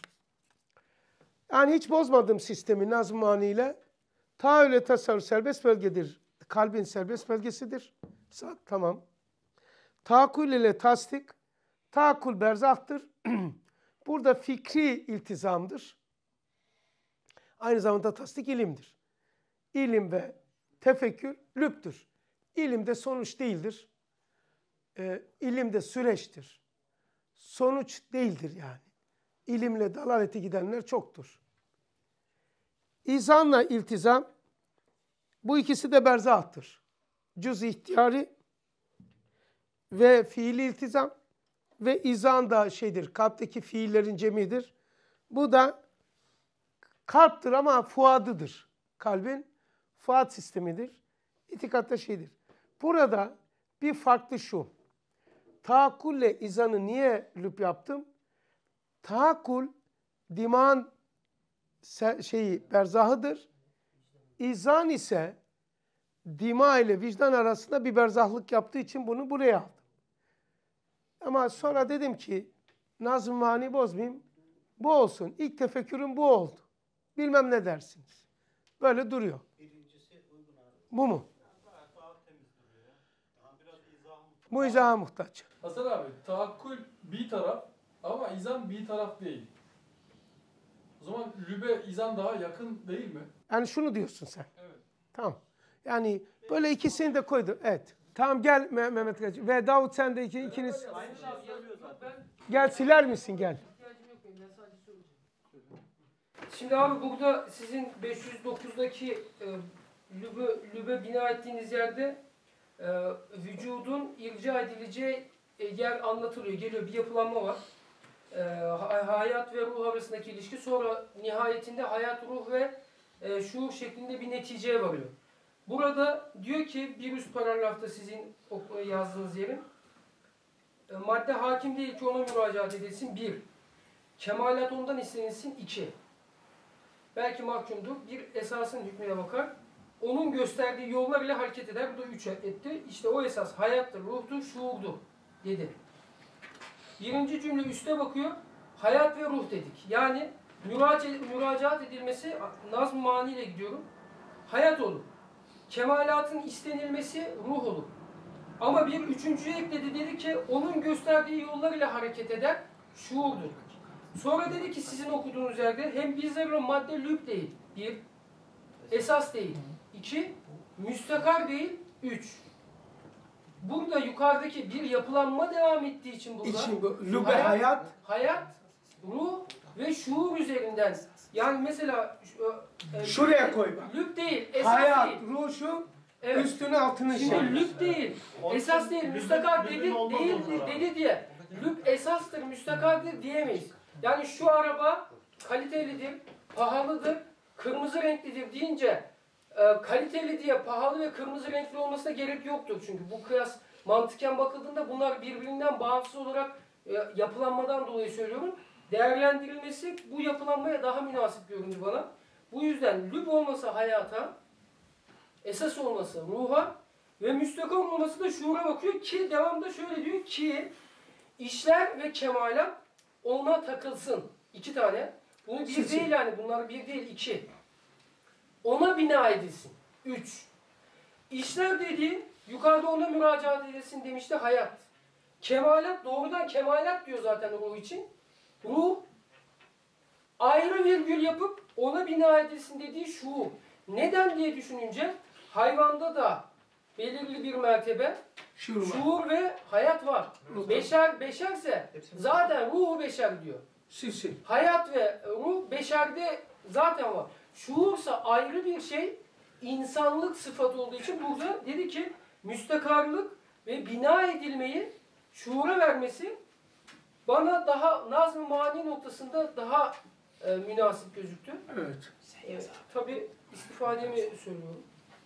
Yani hiç bozmadım sistemi nazm maniyle. Tahayyül tasavvur serbest bölgedir. Kalbin serbest bölgesidir. Tamam. Taakul ile tasdik. Taakul berzahtır. Burada fikri iltizamdır. Aynı zamanda tasdik ilimdir. İlim ve tefekkür lübdür. İlim de sonuç değildir. E, ilim de süreçtir. Sonuç değildir yani. İlimle dalalete gidenler çoktur. İzanla iltizam, bu ikisi de berzahtır. Cüz-i ihtiyari ve fiili iltizam ve izan da şeydir, kalpteki fiillerin cemidir. Bu da kalptir ama fuadıdır. Kalbin fuat sistemidir. İtikatta şeydir. Burada bir farklı şu. Taakkulle izanı niye lüp yaptım? Taakkul dimağın şeyi berzahıdır. İzan ise dima ile vicdan arasında bir berzahlık yaptığı için bunu buraya aldım. Ama sonra dedim ki nazm mani bozmayayım. Bu olsun. İlk tefekkürüm bu oldu. Bilmem ne dersiniz. Böyle duruyor. Bu mu? Bu izaha muhtaç. Hasan abi, taakkul bir taraf ama izan bir taraf değil. O zaman lübe izan daha yakın değil mi? Yani şunu diyorsun sen. Evet. Tamam. Yani böyle ikisini de koydu. Evet. Tamam gel Mehmet Kaç. Ve Davut sen de iki, ikiniz. Gel siler misin gel. Şimdi abi burada sizin beş yüz dokuzdaki e, lübe, lübe bina ettiğiniz yerde e, vücudun irca edileceği e, yer anlatılıyor. Geliyor bir yapılanma var. E, hayat ve ruh arasındaki ilişki, sonra nihayetinde hayat, ruh ve e, şuur şeklinde bir neticeye varıyor. Burada diyor ki bir üst paragrafta sizin yazdığınız yerin e, madde hakim değil ki ona müracaat edilsin. Bir. Kemalat ondan istenilsin. İki. Belki mahkumdur. Bir, esasın hükmüne bakar. Onun gösterdiği yollar ile hareket eder. Bu da üç etti. İşte o esas hayattır, ruhtur, şuurdur dedi. Birinci cümle üste bakıyor. Hayat ve ruh dedik. Yani müracaat, müracaat edilmesi, nazm-ı mani ile gidiyorum. Hayat olur. Kemalatın istenilmesi ruh olur. Ama bir üçüncüye ekledi, dedi ki onun gösterdiği yollar ile hareket eder, şuurdur. Sonra dedi ki sizin okuduğunuz yerde hem bizlere madde lüb değil, bir, esas değil, iki, müstakar değil, üç. Burada yukarıdaki bir yapılanma devam ettiği için burada İçin bu lübe hayat, hayat, hayat, ruh ve şuur üzerinden. Yani mesela e, şuraya koy bak. Lüb değil, esas hayat, değil. ruh şu, evet. Üstüne altını şey. Şimdi lüb değil, esas değil, müstakar dedi, değil dedi diye. Lüb esastır, müstakardır diyemeyiz. Yani şu araba kalitelidir, pahalıdır, kırmızı renklidir deyince e, kaliteli diye pahalı ve kırmızı renkli olmasına gerek yoktur. Çünkü bu kıyas mantıken bakıldığında bunlar birbirinden bağımsız olarak e, yapılanmadan dolayı söylüyorum. Değerlendirilmesi bu yapılanmaya daha münasip göründü bana. Bu yüzden lüb olması hayata, esas olması ruha ve müstakar olması da şuura bakıyor ki devamda şöyle diyor ki işler ve kemalat ona takılsın. İki tane. Bunu bir Sizin. değil yani. Bunlar bir değil, iki. Ona bina edilsin. Üç. İşler dediği yukarıda ona müracaat edilsin demişti hayat. Kemalat doğrudan kemalat diyor zaten ruh için. Ruh ayrı virgül yapıp ona bina edilsin dediği şuur. Neden diye düşününce hayvanda da belirli bir mertebe şuur, şuur ve hayat var. Ruh. Beşer beşerse zaten ruhu beşer diyor. Sizin. Hayat ve ruh beşerde zaten var. Şuursa ayrı bir şey, insanlık sıfatı olduğu için burada dedi ki müstakarlık ve bina edilmeyi şuura vermesi bana daha nazm-ı mani noktasında daha e, münasip gözüktü. Evet. evet. Tabii istifademi söylüyorum.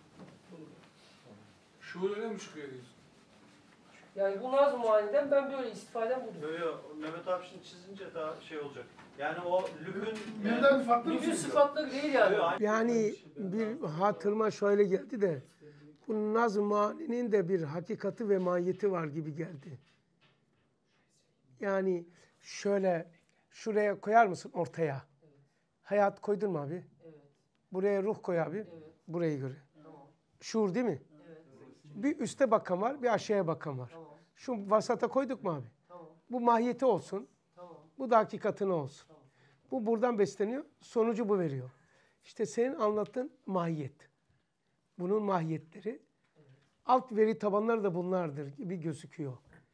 Şuur öyle mi çıkıyor diyorsun? Yani bu nazm-ı maniden ben böyle istifadem budur. Yok yok, Mehmet abi şimdi çizince daha şey olacak. Yani o lübün... Birden bir farklı lübün sıfatları değil yani. Yani bir hatırıma şöyle geldi de bu nazm-ı maninin de bir hakikati ve mahiyeti var gibi geldi. Yani şöyle şuraya koyar mısın ortaya? Evet. Hayat koydun mu abi? Evet. Buraya ruh koy abi. Evet. Buraya göre. Tamam. Şuur değil mi? Evet. Bir üste bakan var, bir aşağıya bakan var. Tamam. Şu vasata koyduk mu abi? Tamam. Bu mahiyeti olsun. Tamam. Bu da hakikatine olsun. Tamam. Bu buradan besleniyor. Sonucu bu veriyor. İşte senin anlattığın mahiyet. Bunun mahiyetleri. Evet. Alt veri tabanları da bunlardır gibi gözüküyor.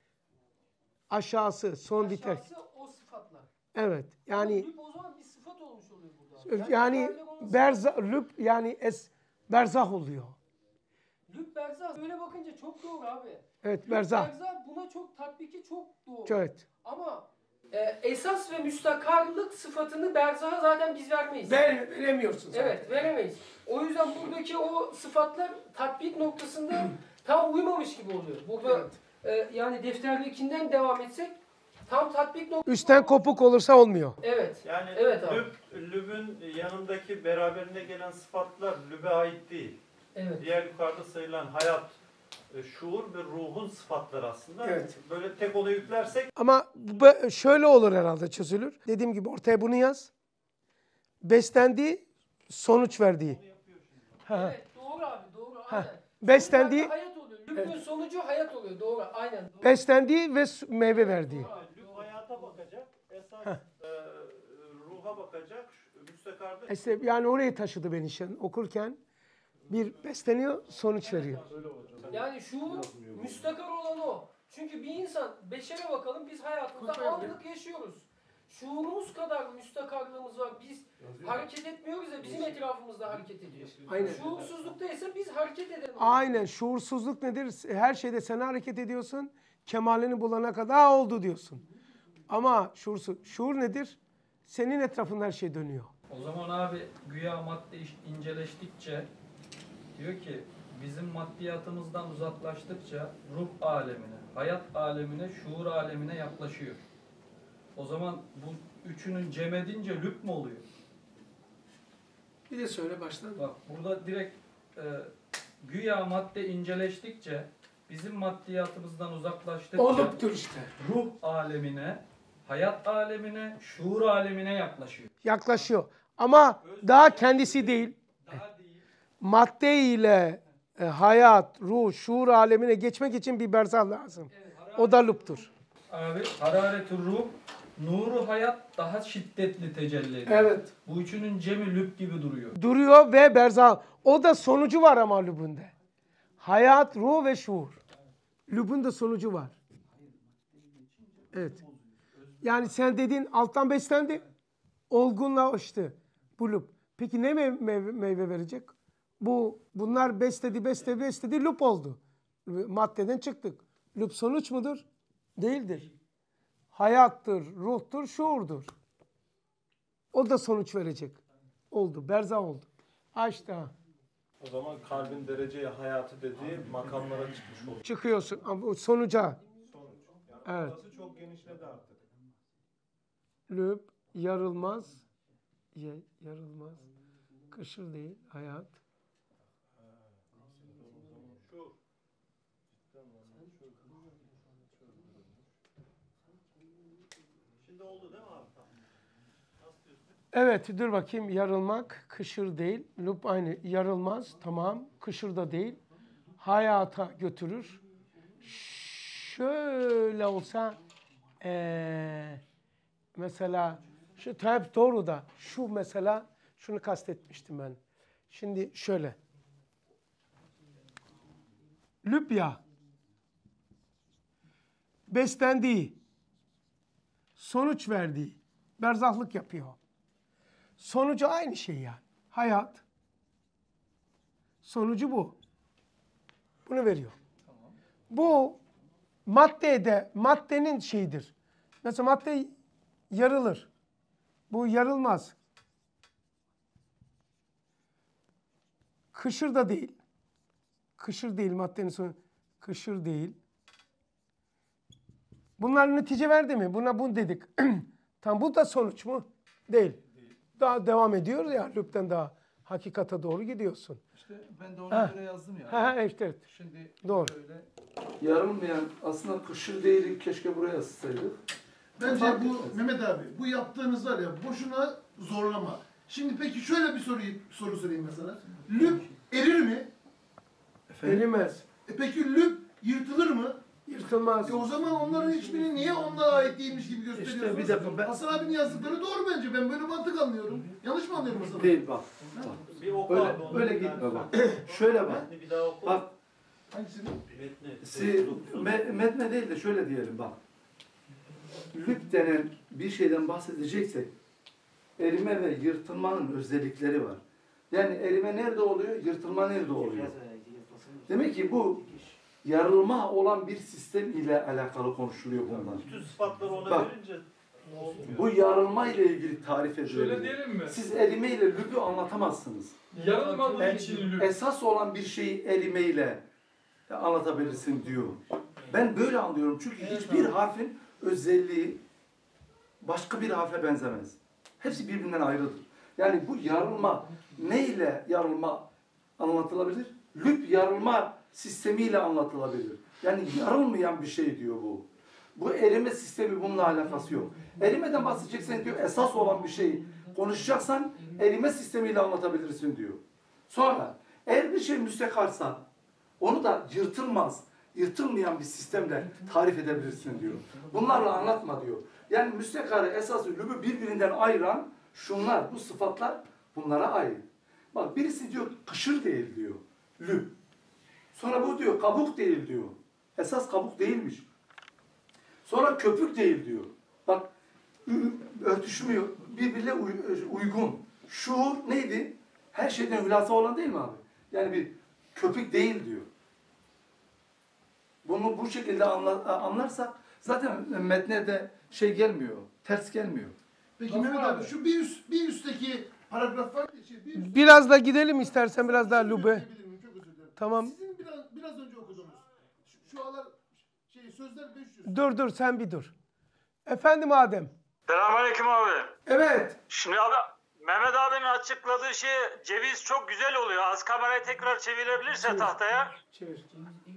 Aşağısı, son biter. Aşağısı o sıfatlar. Evet. Yani lüb o zaman bir sıfat olmuş oluyor burada. Yani, yani berza, lüb yani es, berzah oluyor. Lüb berzah böyle bakınca çok doğru abi. Evet, lüb berzah. Berzah buna çok tatbiki çok doğru. Evet. Ama e, esas ve müstakarlık sıfatını berzaha zaten biz vermeyiz. Ver, veremiyorsun zaten. Evet, veremeyiz. O yüzden buradaki o sıfatlar tatbik noktasında tam uymamış gibi oluyor. Burada evet. e, yani defterdekinden devam etsek tam tatbik noktasında... Üstten kopuk olursa olmuyor. Evet. Yani evet abi. lüb, lübün yanındaki beraberinde gelen sıfatlar lübe ait değil. Evet. Diğer yukarıda sayılan hayat, şuur ve ruhun sıfatları aslında. Evet. Böyle tek ona yüklersek... Ama şöyle olur herhalde, çözülür. Dediğim gibi ortaya bunu yaz. Beslendiği, sonuç verdiği. Evet, doğru abi, doğru. Aynen. Beslendiği... Hayat oluyor. Lübün evet. sonucu hayat oluyor, doğru. Aynen. Doğru. Beslendiği ve meyve verdiği. Lüb hayata bakacak, esas e, ruha bakacak, müstakarda... İşte yani oraya taşıdı beni şimdi okurken. Bir besleniyor, sonuç veriyor. Yani şu müstakar olan o. Çünkü bir insan, beşere bakalım, biz hayatımızda anlık yaşıyoruz. Şuurumuz kadar müstakarlığımız var. Biz hareket etmiyoruz ya, bizim etrafımızda hareket ediyor. Aynen. Şuursuzlukta ise biz hareket edelim. Aynen. Şuursuzluk nedir? Her şeyde sen hareket ediyorsun. Kemalini bulana kadar oldu diyorsun. Ama şuursuz. Şuur nedir? Senin etrafında her şey dönüyor. O zaman abi güya madde inceleştikçe diyor ki bizim maddiyatımızdan uzaklaştıkça ruh alemine, hayat alemine, şuur alemine yaklaşıyor. O zaman bu üçünün cem edince lüb mü oluyor? Bir de söyle baştan. Bak burada direkt e, güya madde inceleştikçe bizim maddiyatımızdan uzaklaştıkça Oluptur işte. ruh alemine, hayat alemine, şuur alemine yaklaşıyor. Yaklaşıyor. Ama daha kendisi değil. Madde ile e, hayat, ruh, şuur alemine geçmek için bir berzah lazım. O da luptur. Abi hararet-ü ruh, nuru hayat daha şiddetli tecelli ediyor. Evet. Bu üçünün cemi lüb gibi duruyor. Duruyor ve berzah. O da sonucu var ama lübünde. Hayat, ruh ve şuur. Lübün de sonucu var. Evet. Yani sen dediğin alttan beslendi. Olgunlaştı. Bu lüb. Peki ne meyve, meyve, meyve verecek? Bu bunlar besledi, besledi, besledi, lüb oldu. Maddeden çıktık. Lüb sonuç mudur? Değildir. Hayattır, ruhtur, şuurdur. O da sonuç verecek. Oldu, berzah oldu. Açta. O zaman kalbin dereceye hayatı dediği makamlara çıkmış olur. Çıkıyorsun ama sonuca. Sonuç. Yani Evet. orası çok genişledi artık. Lüb, yarılmaz. Ye, yarılmaz. Kışır değil, hayat. Şu. Şimdi oldu değil mi abi? Nasıl diyorsun? Evet, dur bakayım. Yarılmak, kışır değil. Lüb aynı. Yarılmaz, tamam. Kışır da değil. Hayata götürür. Şöyle olsa ee, mesela şu tabi doğru da şu mesela şunu kastetmiştim ben. Şimdi şöyle. Lüb ya beslendiği, sonuç verdiği, berzahlık yapıyor. Sonucu aynı şey yani. Hayat. Sonucu bu. Bunu veriyor. Tamam. Bu maddede, maddenin şeyidir. Mesela madde yarılır. Bu yarılmaz. Kışır da değil. Kışır değil maddenin sonu. Kışır değil. Bunlar netice verdi mi? Buna bunu dedik. Tam bu da sonuç mu? Değil. Daha devam ediyor ya. Lübden daha hakikate doğru gidiyorsun. İşte ben de ona Ha. göre yazdım ya. Ha, evet, evet. Şimdi Doğru. böyle yarılmayan aslında kışır değil, keşke buraya yazsaydık. Bence bu Mehmet abi bu yaptığınız var ya boşuna zorlama. Şimdi peki şöyle bir soru soru sorayım mesela. Lüb erir mi? Erimez. E peki lüb yırtılır mı? Yırtılmaz. E o zaman onların hiçbirini niye onlara ait değilmiş gibi gösteriyorsunuz? İşte bir dakika ben- Hasan abinin yazdıkları doğru bence. Ben böyle mantık anlıyorum. Yanlış mı anlıyorum Hasan abi? Değil bak. Bir oku Öyle, abi onu. öyle gitme bak. Şöyle bak. Metni bir daha oku. Bak Hangisini? Metni. si, me, metne değil de şöyle diyelim bak. Lüb denen bir şeyden bahsedeceksek erime ve yırtılmanın özellikleri var. Yani erime nerede oluyor, yırtılma nerede oluyor? Demek ki bu yarılma olan bir sistem ile alakalı konuşuluyor bunlar. Bütün sıfatları ona Bak. verince ne olmuyor? Bu yarılma ile ilgili tarif edilir. Şöyle diyelim mi? Siz erime ile lübü anlatamazsınız. Yarılmadığı için lüb. Esas olan bir şeyi erime ile anlatabilirsin diyor. Ben böyle anlıyorum çünkü hiçbir harfin özelliği başka bir harfe benzemez. Hepsi birbirinden ayrıdır. Yani bu yarılma neyle yarılma anlatılabilir? Lüb yarılma sistemiyle anlatılabilir. Yani yarılmayan bir şey diyor bu. Bu erime sistemi bununla alakası yok. Erimeden bahsedeceksen diyor esas olan bir şey konuşacaksan erime sistemiyle anlatabilirsin diyor. Sonra eğer bir şey müstekarsa onu da yırtılmaz, yırtılmayan bir sistemle tarif edebilirsin diyor. Bunlarla anlatma diyor. Yani müstekarı esası lübü birbirinden ayıran şunlar, bu sıfatlar bunlara ait. Bak birisi diyor kışır değil diyor. Lüb. Sonra bu diyor kabuk değil diyor. Esas kabuk değilmiş. Sonra köpük değil diyor. Bak örtüşmüyor. Birbirine uygun. Şuur neydi? Her şeyden hülasa olan değil mi abi? Yani bir köpük değil diyor. Bunu bu şekilde anlarsak zaten metne de şey gelmiyor. Ters gelmiyor. Peki Mehmet abi şu bir üst bir üstteki paragraf var ya, şey, bir üst- Biraz da gidelim istersen biraz daha lübe. Çok özür dilerim. Tamam. Sizin biraz, biraz önce okuduğunuz. Şu, şu alar şey sözler beş yüz. Dur dur sen bir dur. Efendim Adem. Selamünaleyküm abi. Evet. Şimdi abi Mehmet abinin açıkladığı şey ceviz çok güzel oluyor. Az kamerayı tekrar çevirebilirse Çevir. tahtaya. Çevir.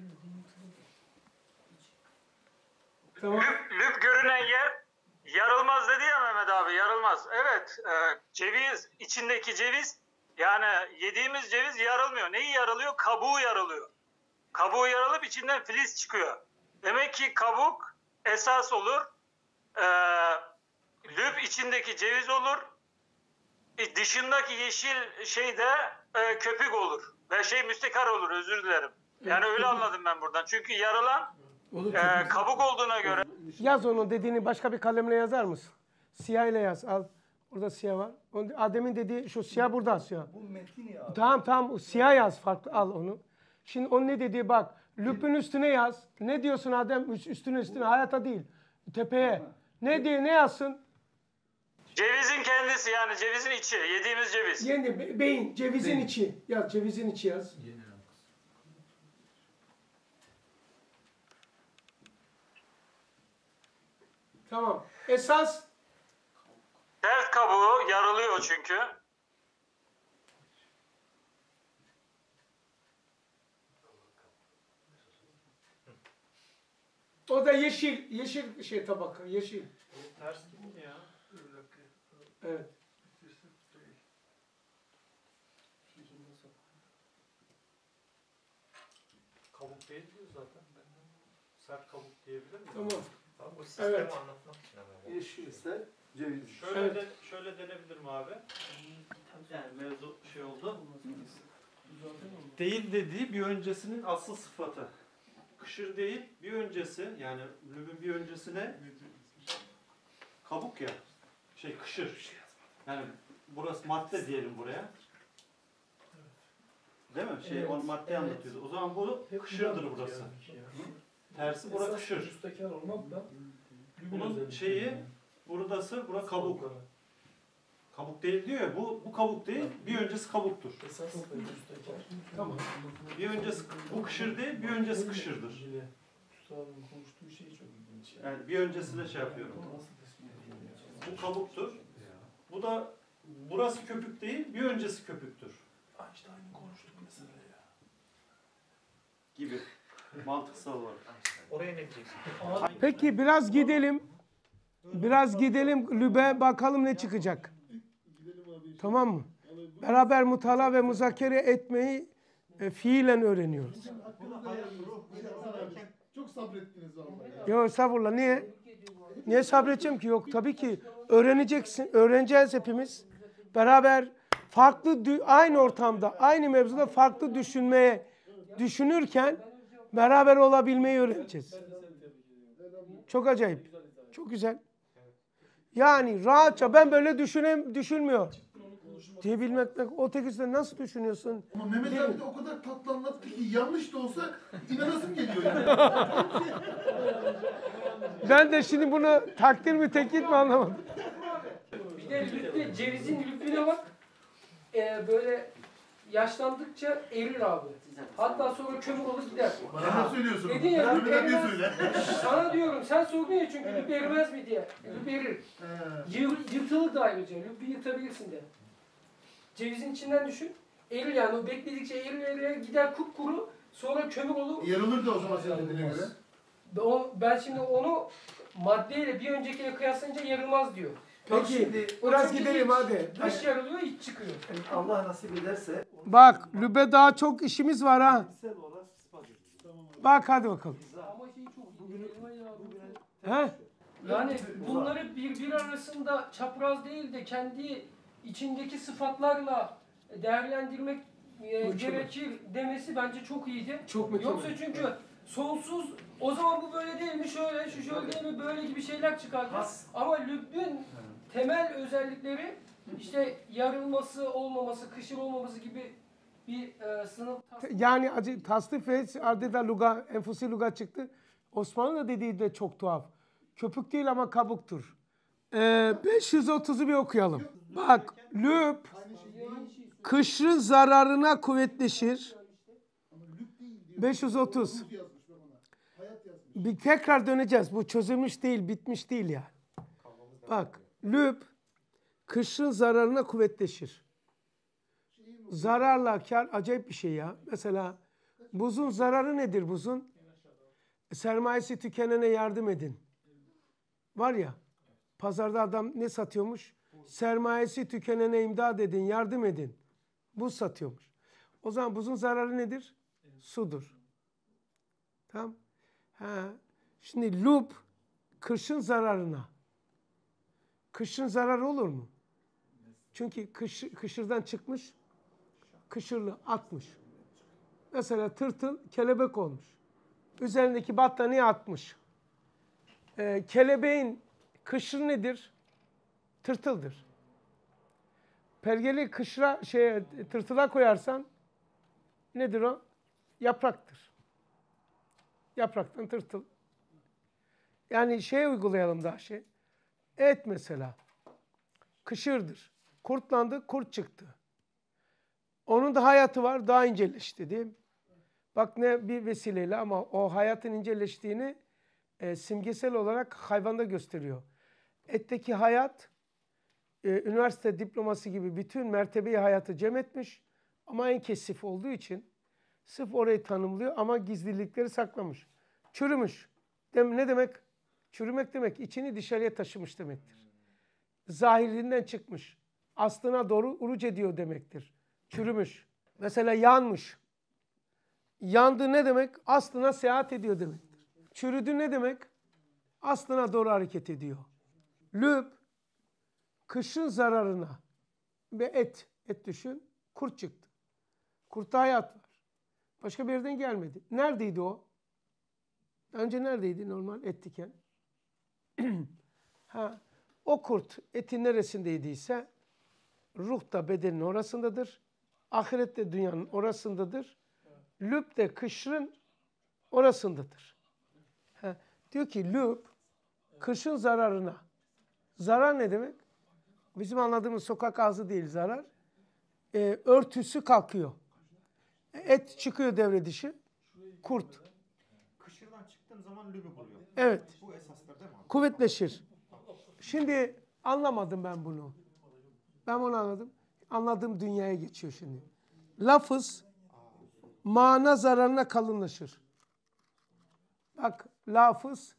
Tamam. Lüp, lüp görünen yer yarılmaz dedi ya Mehmet abi, yarılmaz. Evet, e, ceviz, içindeki ceviz, yani yediğimiz ceviz yarılmıyor. Neyi yarılıyor? Kabuğu yarılıyor. Kabuğu yarılıp içinden filiz çıkıyor. Demek ki kabuk esas olur. E, lüp içindeki ceviz olur. E, dışındaki yeşil şey de e, köpük olur. Ve şey müstekar olur, özür dilerim. Yani öyle anladım ben buradan. Çünkü yarılan e, kabuk olduğuna göre. Yaz onu dediğini başka bir kalemle yazar mısın? Siyah ile yaz. Al. Orada siyah var. Adem'in dediği şu siyah burada siyah. Bu metin ya. Tamam tamam siyah yaz farklı al onu. Şimdi onun ne dediği bak. Lüpün üstüne yaz. Ne diyorsun Adem? Üstüne üstüne hayata değil. Tepeye. Ne diye ne yazsın? Cevizin kendisi, yani cevizin içi, yediğimiz ceviz. Yeni be- beyin cevizin beyin. içi. Yaz cevizin içi yaz. Tamam. Esas Sert kabuğu yarılıyor çünkü. o da yeşil. Yeşil şey tabaka. Yeşil. Ters gitti ya. Evet. Kabuk değil diyor zaten. Sert kabuk diyebilir miyim? Tamam. Abi bu sistemi Evet. anlatmak için ama. Yeşilse ceviz. Şöyle Evet. de şöyle denebilir mi abi? Yani mevzu şey oldu. Değil dediği bir öncesinin asıl sıfatı. Kışır değil, bir öncesi, yani lübün bir öncesine kabuk ya. Şey kışır. Yani burası madde diyelim buraya. Değil mi? Şey Evet, o maddeyi evet. anlatıyordu. O zaman bu kışırdır burası. Tersi bura kışır. Müstekar olmak da Bunun şeyi buradası, bura kabuk. Kabuk değil diyor ya, bu bu kabuk değil, bir öncesi kabuktur. esas müstekar. Tamam. Bir öncesi bu kışır değil, bir öncesi kışırdır. Üstadın konuştuğu şey çok ilginç. Yani bir öncesine şey yapıyorum. Bu kabuktur. Bu da burası köpük değil, bir öncesi köpüktür Einstein'ın konuştuğu mesele ya. gibi. Mantıksal olarak. Oraya ne diyeceksin? Peki biraz gidelim. Biraz gidelim Lübe bakalım ne çıkacak. Tamam mı? Beraber mutala ve muzakere etmeyi e, fiilen öğreniyoruz. Çok sabrettiniz vallahi. Yok estağfurullah. Niye? Niye sabredeceğim ki? Yok tabii ki. Öğreneceksin. Öğreneceğiz hepimiz. Beraber farklı dü- aynı ortamda, aynı mevzuda farklı düşünmeye düşünürken beraber olabilmeyi öğreneceğiz. Çok acayip. Çok güzel. Yani rahatça ben böyle düşünem düşünmüyor diyebilmek. O tekiste nasıl düşünüyorsun? Ama Mehmet abi de o kadar tatlı anlattı ki yanlış da olsa inanasım geliyor yani. Ben de şimdi bunu takdir mi tekit mi anlamadım. Bir de lüplü, cevizin lüplüne bak. Ee, böyle yaşlandıkça erir abi. Hatta sonra kömür olur gider. Bana ne söylüyorsun? Dedin ya lüp Mehmet abi erimez. söyle. Sana diyorum sen sordun ya çünkü lüp erimez mi diye. Lüp erir. Yır, yırtılır da ayrıca. Lüpü yırtabilirsin de. Cevizin içinden düşün. Erir yani o bekledikçe erir erir gider kupkuru. Sonra kömür olur. Yarılır da o zaman senin dediğine göre. O, ben şimdi onu maddeyle bir öncekiyle kıyaslayınca yarılmaz diyor. Peki biraz gidelim hadi. Dış yarılıyor, iç çıkıyor. Allah nasip ederse Bak Lübe daha çok işimiz var ha. bilimsel olarak ispat edilir. Bak hadi bakalım. Ama şey çok bugün He? yani bunları birbiri arasında çapraz değil de kendi içindeki sıfatlarla değerlendirmek e, gerekir demesi bence çok iyiydi. Çok mükemmel. Yoksa çünkü sonsuz o zaman bu böyle değil mi şöyle şu şöyle değil mi böyle gibi şeyler çıkardı. Ama lübbün temel özellikleri işte yarılması olmaması, kışır olmaması gibi bir e, sınıf. Yani acı tasnif ve adeta luga, enfusi luga çıktı. Osmanlı dediği de çok tuhaf. Köpük değil ama kabuktur. Ee, beş yüz otuzu bir okuyalım. Bak lüp kışrın zararına kuvvetleşir. beş yüz otuz. Ruh yazmış ben ona. Hayat yazmış. Bir tekrar döneceğiz. Bu çözülmüş değil, bitmiş değil ya. Bak, lüb kışın zararına kuvvetleşir. Zararla kar acayip bir şey ya. Mesela buzun zararı nedir buzun? Sermayesi tükenene yardım edin. Var ya, pazarda adam ne satıyormuş? Sermayesi tükenene imdad edin, yardım edin. Buz satıyormuş. O zaman buzun zararı nedir? Sudur. Tamam. Ha. Şimdi lüb kışın zararına. Kışın zararı olur mu? Çünkü kış, kışırdan çıkmış, kışırlı atmış. Mesela tırtıl kelebek olmuş. Üzerindeki battaniye atmış. Ee, kelebeğin kışır nedir? Tırtıldır. Pergeli kışra, şeye, tırtıla koyarsan nedir o? Yapraktır. Yapraktan tırtıl. Yani şey uygulayalım daha şey. Et mesela. Kışırdır. Kurtlandı, kurt çıktı. Onun da hayatı var, daha inceleşti değil mi? Bak ne bir vesileyle ama o hayatın inceleştiğini e, simgesel olarak hayvanda gösteriyor. Etteki hayat, e, üniversite diploması gibi bütün mertebeyi hayatı cem etmiş ama en kesif olduğu için sırf orayı tanımlıyor ama gizlilikleri saklamış. Çürümüş. Dem ne demek? Çürümek demek, içini dışarıya taşımış demektir. Zahirinden çıkmış. Aslına doğru uruç ediyor demektir. Çürümüş. Mesela yanmış. Yandı ne demek? Aslına seyahat ediyor demektir. Çürüdü ne demek? Aslına doğru hareket ediyor. Lüb, kışın zararına ve et, et düşün, kurt çıktı. Kurtta hayat var. Başka bir yerden gelmedi. Neredeydi o? Önce neredeydi normal et diken? ha, o kurt etin neresindeydiyse ruh da bedenin orasındadır. Ahiret de dünyanın orasındadır. Lüb de kışın orasındadır. Ha, diyor ki lüb kışın zararına. Zarar ne demek? Bizim anladığımız sokak ağzı değil zarar. Ee, örtüsü kalkıyor. Et çıkıyor devre dışı. Kurt. Kışırdan çıktığım zaman lübü buluyor. Evet. Bu esastır değil mi? Kuvvetleşir. Şimdi anlamadım ben bunu. Ben bunu anladım. Anladığım dünyaya geçiyor şimdi. Lafız mana zararına kalınlaşır. Bak lafız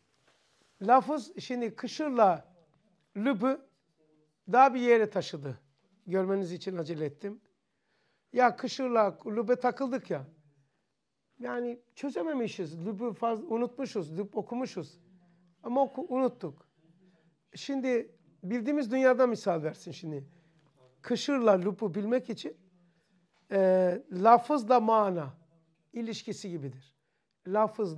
lafız şimdi kışırla lübü daha bir yere taşıdı. Görmeniz için acele ettim. Ya kışırla lübe takıldık ya. Yani çözememişiz. Lübü fazla unutmuşuz. Lüb okumuşuz. Ama oku, unuttuk. Şimdi bildiğimiz dünyada misal versin şimdi. Kışırla lübü bilmek için e, lafızla mana ilişkisi gibidir. Lafız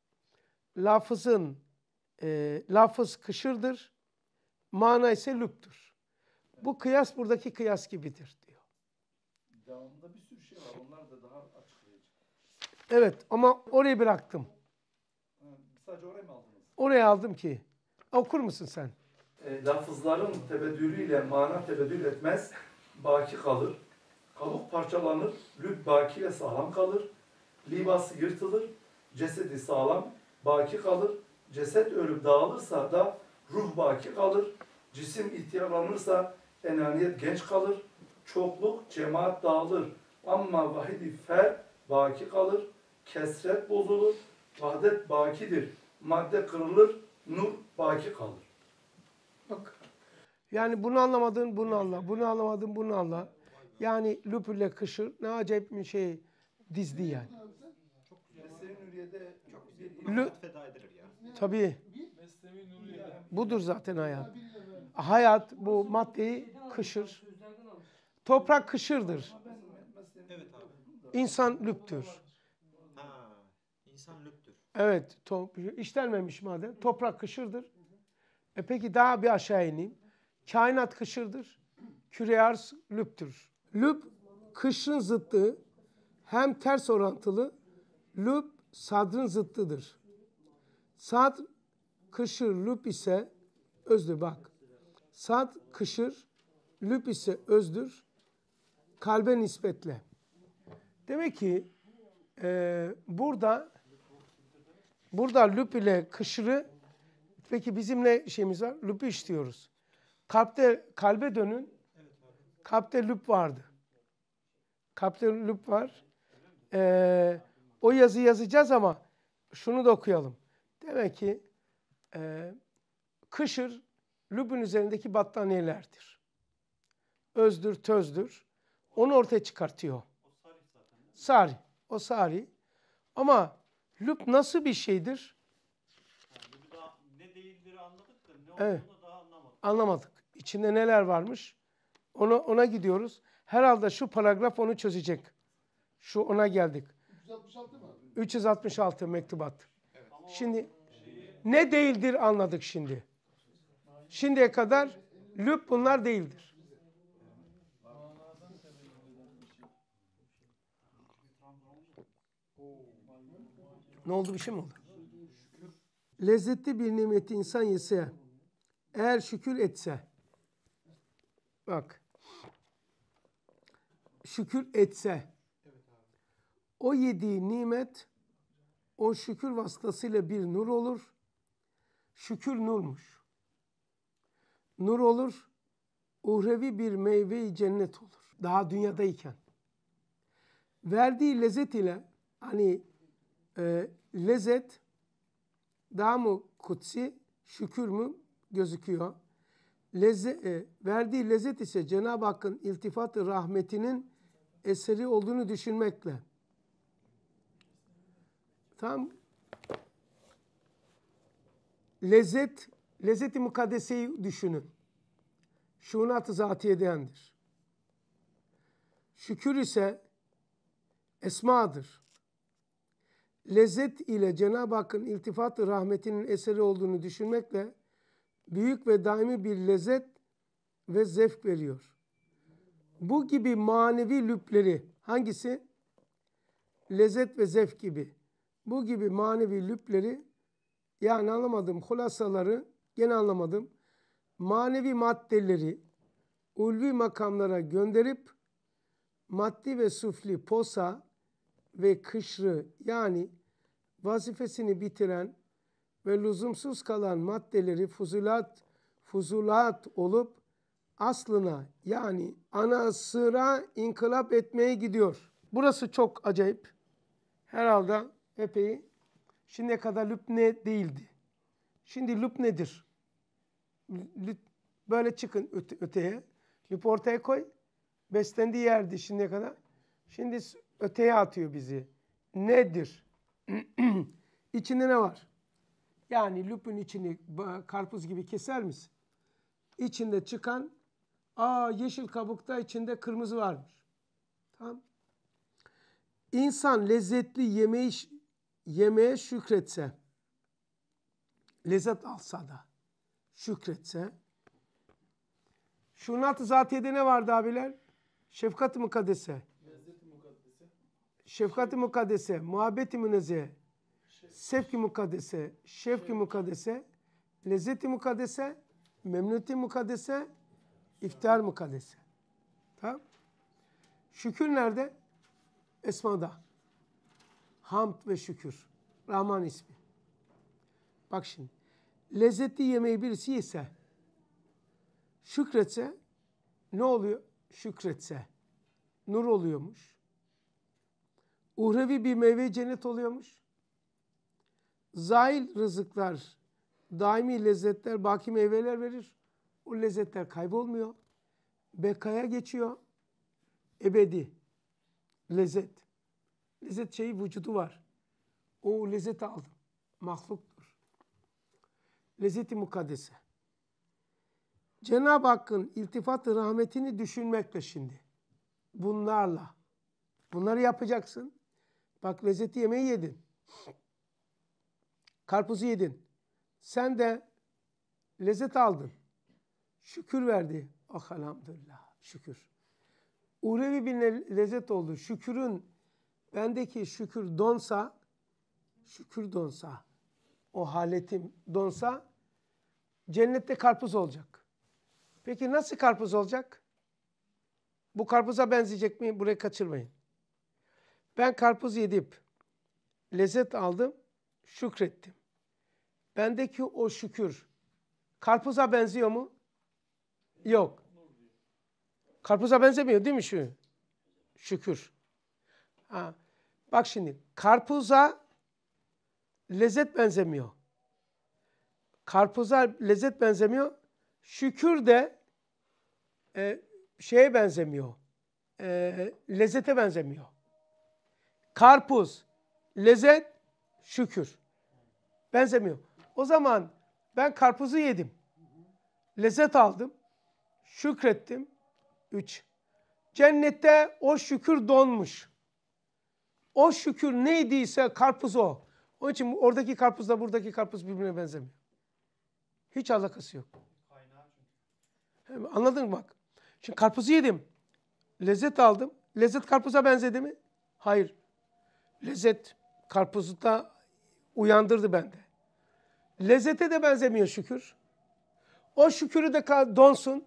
lafızın e, lafız kışırdır. Mana ise lübdür. Bu kıyas buradaki kıyas gibidir diyor. Devamında bir sürü şey var. Onlar da daha açıklayıcı. Evet ama orayı bıraktım. Ha, sadece orayı mı aldınız? Oraya aldım ki. Okur musun sen? E, lafızların tebeddülüyle mana tebeddül etmez. Baki kalır. Kabuk parçalanır. Lüb baki ve sağlam kalır. Libası yırtılır. Cesedi sağlam. Baki kalır. Ceset ölüp dağılırsa da ruh baki kalır. Cisim ihtiyarlanırsa enaniyet genç kalır. Çokluk cemaat dağılır. Ama vahidi fer baki kalır. Kesret bozulur. Vahdet bakidir. Madde kırılır. Nur baki kalır. Bak. Yani bunu anlamadın, bunu anla. Bunu anlamadın, bunu anla. Yani lüp ile kışır ne acayip bir şey dizdi yani. Lü... Tabii. Budur zaten hayat. Hayat bu maddeyi kışır. Toprak kışırdır. Evet abi. İnsan lüptür. Ha, insan lüptür. Evet. İşlenmemiş madde. Toprak kışırdır. E peki daha bir aşağı ineyim. Kainat kışırdır. Küre arz lüptür. Lüp kışın zıttı hem ters orantılı. Lüp sadrın zıttıdır. Sadr kışır lüp ise özdür bak. Sad kışır lüp ise özdür. Kalbe nispetle. Demek ki Ee, burada burada lüp ile kışrı, peki bizim ne şeyimiz var? Lüpü işliyoruz. Kalpte, kalbe dönün. Kalpte lüp vardı. Kalpte lüp var. Ee, o yazı yazacağız ama şunu da okuyalım. Demek ki e, kışır lübün üzerindeki battaniyelerdir. Özdür, tözdür. Onu ortaya çıkartıyor. Sari. O sari. Ama lüb nasıl bir şeydir? Ne değildir anladık da ne Evet. olduğunu daha anlamadık. Anlamadık. İçinde neler varmış? Ona, ona gidiyoruz. Herhalde şu paragraf onu çözecek. Şu ona geldik. üç yüz altmış altı mı? üç yüz altmış altı mektubat. Şimdi ne değildir anladık şimdi. Şimdiye kadar lüb bunlar değildir. Ne oldu, bir şey mi oldu? Lezzetli bir nimeti insan yese, eğer şükür etse, bak, şükür etse, o yediği nimet, o şükür vasıtasıyla bir nur olur. Şükür nurmuş. Nur olur, uhrevi bir meyve-i cennet olur. Daha dünyadayken. Verdiği lezzet ile, hani e, lezzet daha mı kutsi, şükür mü gözüküyor? Lezzet, e, verdiği lezzet ise Cenab-ı Hakk'ın iltifat-ı rahmetinin eseri olduğunu düşünmekle. Tam lezzet, lezzet-i mukaddeseyi düşünün. Şunat-ı zatiyedendir. Şükür ise esmadır. Lezzet ile Cenab-ı Hakk'ın iltifat-ı rahmetinin eseri olduğunu düşünmekle büyük ve daimi bir lezzet ve zevk veriyor. Bu gibi manevi lüpleri, hangisi? Lezzet ve zevk gibi. Bu gibi manevi lüpleri, yani anlamadım, hulasaları gene anlamadım. Manevi maddeleri ulvi makamlara gönderip maddi ve sufli posa ve kışrı, yani vazifesini bitiren ve lüzumsuz kalan maddeleri fuzulat, fuzulat olup aslına, yani ana sıra inkılap etmeye gidiyor. Burası çok acayip. Herhalde epey. Şimdiye kadar lüp ne değildi. Şimdi lüp nedir? Lüp, böyle çıkın öte, öteye. Lüp ortaya koy. Beslendiği yerdi şimdiye kadar. Şimdi öteye atıyor bizi. Nedir? İçinde ne var? Yani lüpün içini karpuz gibi keser misin? İçinde çıkan, aa yeşil kabukta içinde kırmızı varmış. Tamam. İnsan lezzetli yemeği, yemeğe şükretse, lezzet alsa da şükretse, şunat-ı zatiyede ne vardı abiler? Şefkat-ı mukaddese, şefkat-ı mukaddese, muhabbet-i münezzehe, sevk-i mukaddese, şefk-i mukaddese, lezzet-i mukaddese, memnuniyet-i mukaddese, iftar mukaddese. Tamam? Şükür nerede? Esmada. Hamd ve şükür. Rahman ismi. Bak şimdi. Lezzetli yemeği birisi yese, şükretse ne oluyor? Şükretse nur oluyormuş. Uhrevi bir meyve cennet oluyormuş. Zail rızıklar, daimi lezzetler, baki meyveler verir. O lezzetler kaybolmuyor. Bekaya geçiyor. Ebedi. Lezzet. Lezzet şeyi vücudu var. O lezzeti aldım. Mahluktur. Lezzet-i mukaddese. Cenab-ı Hakk'ın iltifat-ı rahmetini düşünmekle şimdi. Bunlarla. Bunları yapacaksın. Bak lezzeti yemeği yedin. Karpuzu yedin. Sen de lezzet aldın. Şükür verdi. Ah elhamdülillah. Şükür. Uhrevi bir lezzet oldu. Şükürün, bendeki şükür donsa, şükür donsa, o haletim donsa, cennette karpuz olacak. Peki nasıl karpuz olacak? Bu karpuza benzeyecek mi? Burayı kaçırmayın. Ben karpuz yedip, lezzet aldım, şükrettim. Bendeki o şükür karpuza benziyor mu? Yok. Karpuza benzemiyor değil mi şu? Şükür. Ha. Bak şimdi karpuza lezzet benzemiyor. Karpuza lezzet benzemiyor. Şükür de e, şeye benzemiyor. E, lezzete benzemiyor. Karpuz, lezzet, şükür. Benzemiyor. O zaman ben karpuzu yedim. Lezzet aldım. Şükrettim. Üç. Cennette o şükür donmuş. O şükür neydiyse karpuz o. Onun için oradaki karpuzla buradaki karpuz birbirine benzemiyor. Hiç alakası yok. Anladın mı bak? Şimdi karpuzu yedim. Lezzet aldım. Lezzet karpuza benzedi mi? Hayır. Lezzet karpuzu da uyandırdı bende. Lezzete de benzemiyor şükür. O şükürü de donsun.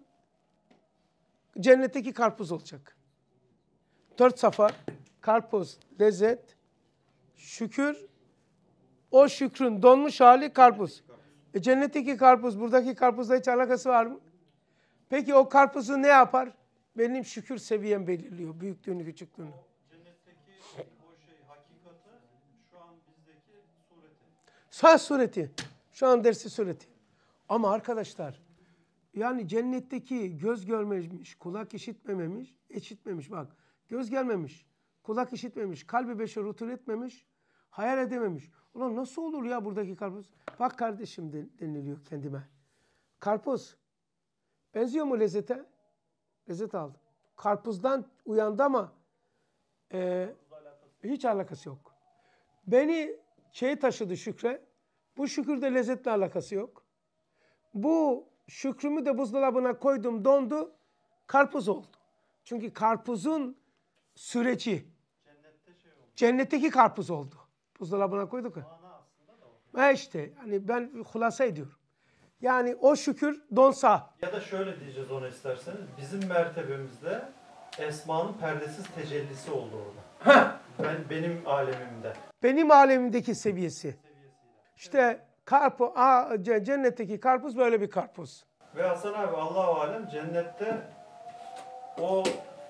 Cennetteki karpuz olacak. Dört safa karpuz, lezzet, şükür, o şükrün donmuş hali karpuz. E cennetteki karpuz, buradaki karpuzla hiç alakası var mı? Peki o karpuzu ne yapar? Benim şükür seviyem belirliyor. Büyüklüğünü, küçüklüğünü. Cennetteki o şey, hakikati şu an bizdeki sureti. Sağ sureti. Şu an dersi sureti. Ama arkadaşlar, yani cennetteki göz görmemiş, kulak işitmememiş, işitmemiş bak. Göz gelmemiş, kulak işitmemiş, kalbi beşer rutul etmemiş, hayal edememiş. Ulan nasıl olur ya buradaki karpuz? Bak kardeşim deniliyor kendime. Karpuz benziyor mu lezzete? Lezzet aldım. Karpuzdan uyandı ama e, hiç alakası yok. Beni şey taşıdı şükre. Bu şükürde lezzetle alakası yok. Bu şükrümü de buzdolabına koydum, dondu, karpuz oldu. Çünkü karpuzun süreci, cennetteki karpuz oldu. Buzdolabına koyduk ya. Ha işte, hani ben hulasa ediyorum. Yani o şükür donsa. Ya da şöyle diyeceğiz ona isterseniz. Bizim mertebemizde Esma'nın perdesiz tecellisi oldu orada. Heh. Ben benim alemimde. Benim alemimdeki seviyesi. İşte karpuz, cennetteki karpuz böyle bir karpuz. Ve Hasan abi Allah-u alem cennette o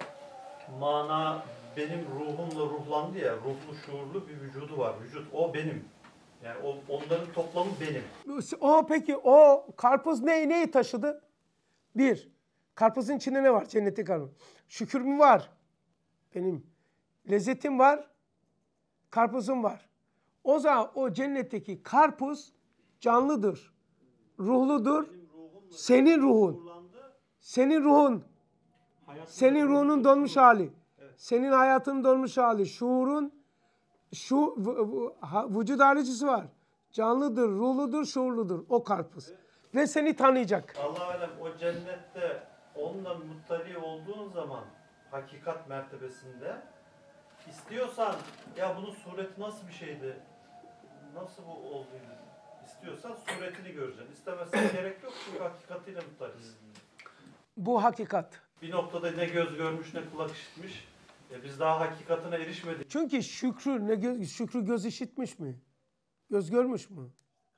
mana benim ruhumla ruhlandı ya, ruhlu şuurlu bir vücudu var. Vücut o benim. Yani o, onların toplamı benim. O peki o karpuz neyi neyi taşıdı? Bir, karpuzun içinde ne var? Cennetlik karpuz. Şükür mü var? Benim. Lezzetim var. Karpuzum var. O zaman o cennetteki karpuz canlıdır. Ruhludur. Senin ruhun. Senin ruhun. Senin ruhunun donmuş hali. Senin hayatının donmuş hali. Şuurun şu vücut haricisi var. Canlıdır, ruhludur, şuurludur. O karpuz. Ve seni tanıyacak. Allah alem o cennette onunla muttali olduğun zaman hakikat mertebesinde istiyorsan ya bunun sureti nasıl bir şeydi? Nasıl bu olduydu? İstiyorsan suretini göreceksin. İstemezsen gerek yok çünkü hakikatiyle muttalisin. Bu hakikat. Bir noktada ne göz görmüş ne kulak işitmiş. E biz daha hakikatine erişmedik. Çünkü şükrü, ne gö şükrü göz işitmiş mi? Göz görmüş mü?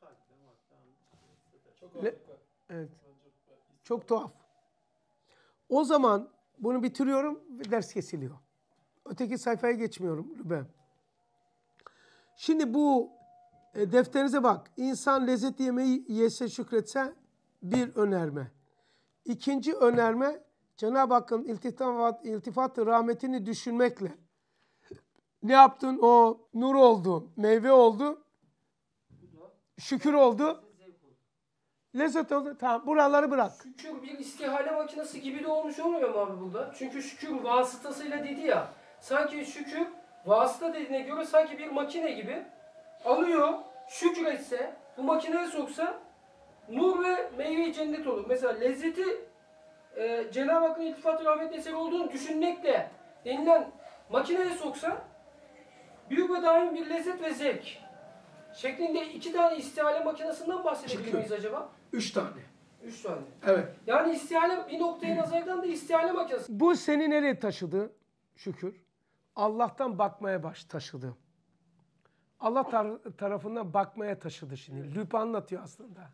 Le evet. Çok tuhaf. O zaman bunu bitiriyorum ve ders kesiliyor. Öteki sayfaya geçmiyorum Lübe. Şimdi bu e, defterinize bak. İnsan lezzetli yemeği yese şükretse bir önerme. İkinci önerme Cenab-ı Hakk'ın iltifat, iltifat rahmetini düşünmekle ne yaptın? O nur oldu, meyve oldu, şükür oldu, lezzet oldu. Tamam, buraları bırak. Şükür bir istihale makinesi gibi de olmuş olmuyor mu abi burada? Çünkü şükür vasıtasıyla dedi ya. Sanki şükür vasıta dediğine göre sanki bir makine gibi alıyor, şükretse, bu makineye soksa nur ve meyve cennet olur. Mesela lezzeti e, Cenab-ı Hakk'ın iltifat-ı rahmet eseri olduğunu düşünmekle denilen makineye soksa büyük ve daim bir lezzet ve zevk şeklinde iki tane istihale makinesinden bahsedebilir miyiz acaba? Üç tane. Üç tane. Evet. Yani istihale bir noktaya nazardan da istihale makinesi. Bu seni nereye taşıdı? Şükür. Allah'tan bakmaya baş taşıdı. Allah tar- tarafından bakmaya taşıdı şimdi. Lüb anlatıyor aslında.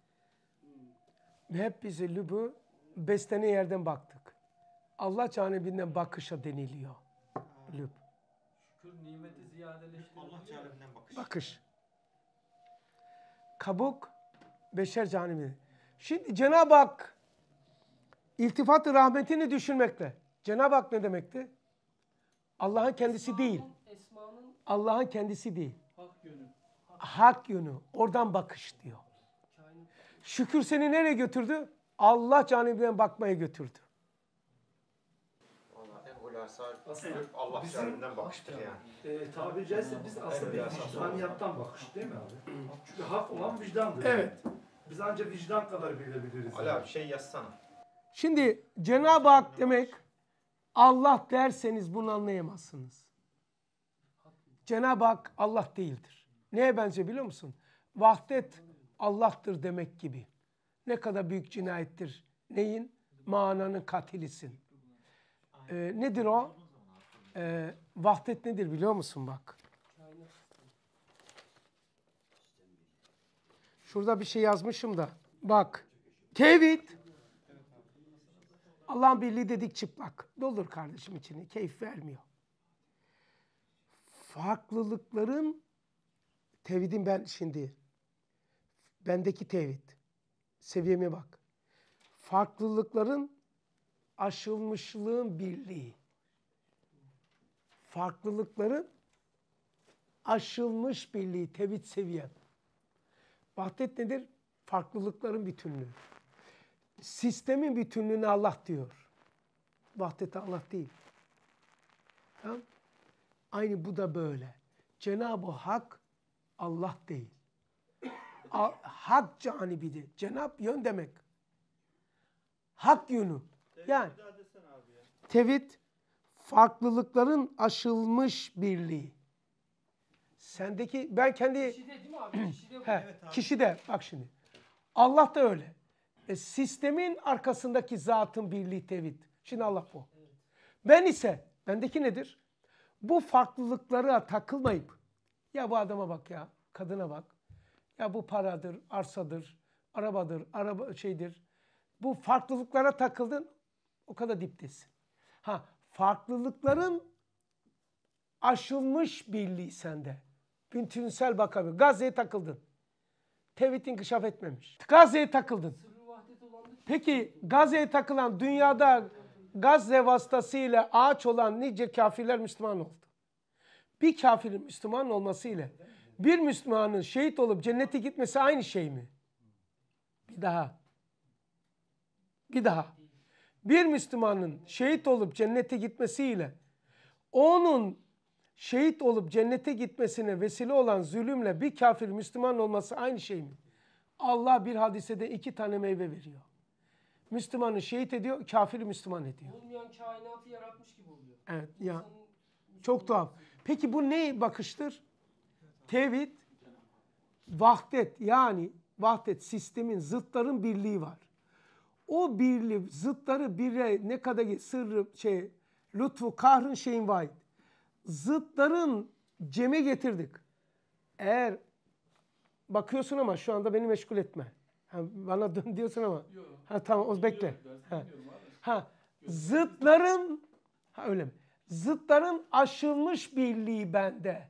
Hep bizi lübü beslenen yerden baktık. Allah canibinden bakışa deniliyor. Lüb. Şükür nimeti ziyadeleştiriyor. Allah canibinden bakış. Bakış. Kabuk beşer canibi. Şimdi Cenab-ı Hak iltifat-ı rahmetini düşünmekle. Cenab-ı Hak ne demekti? Allah'ın kendisi değil. Esma'nın Allah'ın kendisi değil. Hak yönü. Hak yönü. Oradan bakış diyor. Şükür seni nereye götürdü? Allah canibinden bakmaya götürdü. Vallahi en hulasa Aslında Allah bizim- canibinden bakıştır yani. E, tabiri caizse biz aslında bir vicdaniyattan bakış değil mi abi? Çünkü hak olan vicdandır. Evet. Biz ancak vicdan kadar bilebiliriz. Ali abi şey yazsana. Şimdi Cenab-ı Hak demek Allah derseniz bunu anlayamazsınız. Cenab-ı Hak Allah değildir. Neye benziyor biliyor musun? Vahdet Allah'tır demek gibi. Ne kadar büyük cinayettir. Neyin? Mananın katilisin. Ee, nedir o? Ee, vahdet nedir biliyor musun bak? Şurada bir şey yazmışım da. Bak. Tevhid. Allah'ın birliği dedik çıplak. Doldur kardeşim içini. Keyif vermiyor. Farklılıkların tevhidin ben şimdi bendeki tevhid seviyeme bak. Farklılıkların aşılmışlığın birliği. Farklılıkların aşılmış birliği tevhid seviyem. Vahdet nedir? Farklılıkların bütünlüğü. Sistemin bütünlüğüne Allah diyor. Vahdet Allah değil. Tamam? Aynı bu da böyle. Cenab-ı Hak Allah değil. A- hak canibidir. Cenab yön demek. Hak yönü. Yani tevhid farklılıkların aşılmış birliği. Sendeki ben kendi kişide değil mi abi? Kişide bu. he, kişide bak şimdi. Allah da öyle. E, sistemin arkasındaki zatın birliği tevhid. Şimdi Allah bu. Ben ise bendeki nedir? Bu farklılıklara takılmayıp ya bu adama bak ya, kadına bak. Ya bu paradır, arsadır, arabadır, araba şeydir. Bu farklılıklara takıldın, o kadar diptesin. Ha, farklılıkların aşılmış birliği sende. Bütünsel bakabilir. Gazze'ye takıldın. Tevhid inkişaf etmemiş. Gazze'ye takıldın. Peki Gazze'ye takılan dünyada Gazze vasıtasıyla ağaç olan nice kafirler Müslüman oldu. Bir kafirin Müslüman olması ile bir Müslümanın şehit olup cennete gitmesi aynı şey mi? Bir daha. Bir daha. Bir Müslümanın şehit olup cennete gitmesiyle onun şehit olup cennete gitmesine vesile olan zulümle bir kafir Müslüman olması aynı şey mi? Allah bir hadisede iki tane meyve veriyor. Müslümanı şehit ediyor, kafiri Müslüman ediyor. Olmayan kainatı yaratmış gibi oluyor. Evet ya. Çok tuhaf. Peki bu ne bakıştır? Tevhid, vahdet yani vahdet sistemin, zıtların birliği var. O birliği, zıtları bire ne kadar sırrı, şey, lütfu, kahrın şeyin vahid. Zıtların ceme getirdik. Eğer bakıyorsun ama şu anda beni meşgul etme. Ha, bana dön diyorsun ama. Ha tamam o bekle. Ha. ha zıtların ha öyle mi? Zıtların aşılmış birliği bende.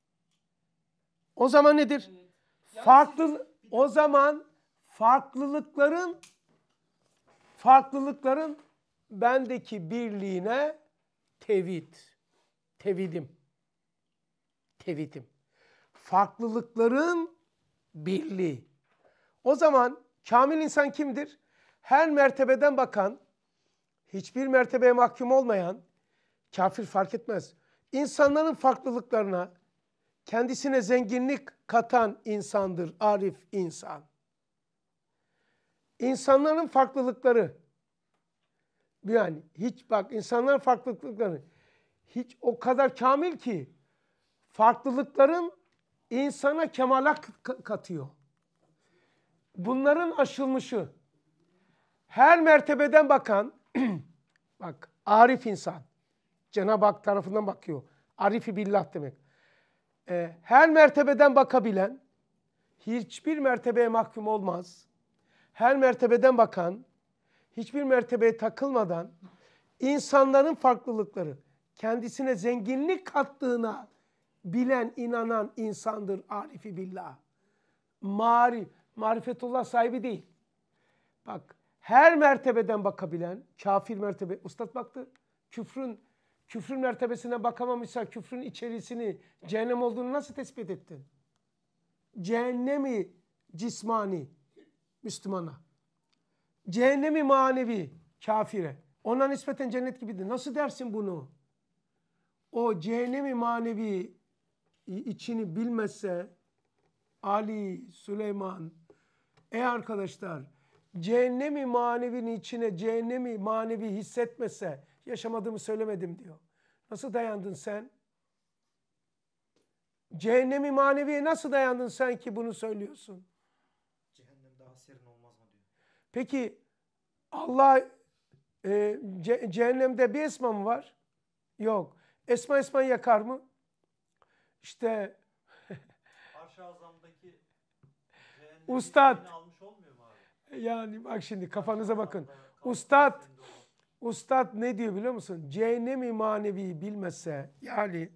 O zaman nedir? Farklı o zaman farklılıkların farklılıkların bendeki birliğine tevhid. Tevhidim. Tevhidim. Farklılıkların birliği. O zaman kamil insan kimdir? Her mertebeden bakan, hiçbir mertebeye mahkum olmayan, kafir fark etmez. İnsanların farklılıklarına kendisine zenginlik katan insandır arif insan. İnsanların farklılıkları, yani hiç bak insanların farklılıkları hiç o kadar kamil ki farklılıkların insana kemala katıyor. Bunların aşılmışı her mertebeden bakan bak arif insan Cenab-ı Hak tarafından bakıyor. Arifi billah demek. e, her mertebeden bakabilen, hiçbir mertebeye mahkum olmaz. Her mertebeden bakan, hiçbir mertebeye takılmadan, insanların farklılıkları, kendisine zenginlik kattığına bilen, inanan insandır arifi billah. Marif, marifetullah sahibi değil. Bak, her mertebeden bakabilen, kafir mertebe, ustad baktı, küfrün, küfrün mertebesine bakamamışsa küfrün içerisini, cehennem olduğunu nasıl tespit ettin? Cehennemi cismani, Müslümana. Cehennemi manevi, kafire. Ona nispeten cennet gibidir. Nasıl dersin bunu? O cehennemi manevi içini bilmezse, Ali, Süleyman, ey arkadaşlar, cehennemi manevinin içine cehennemi manevi hissetmese, yaşamadığımı söylemedim diyor. Nasıl dayandın sen? Cehennemi maneviye nasıl dayandın sen ki bunu söylüyorsun? Cehennem daha serin olmaz mı diyor. Peki Allah e, ce cehennemde bir esma mı var? Yok. Esma esma yakar mı? İşte Arş-ı Azam'daki Ustad almış olmuyor mu abi? yani bak şimdi kafanıza bakın. Ustad Ustad ne diyor biliyor musun? Cehennemi maneviyi bilmezse yani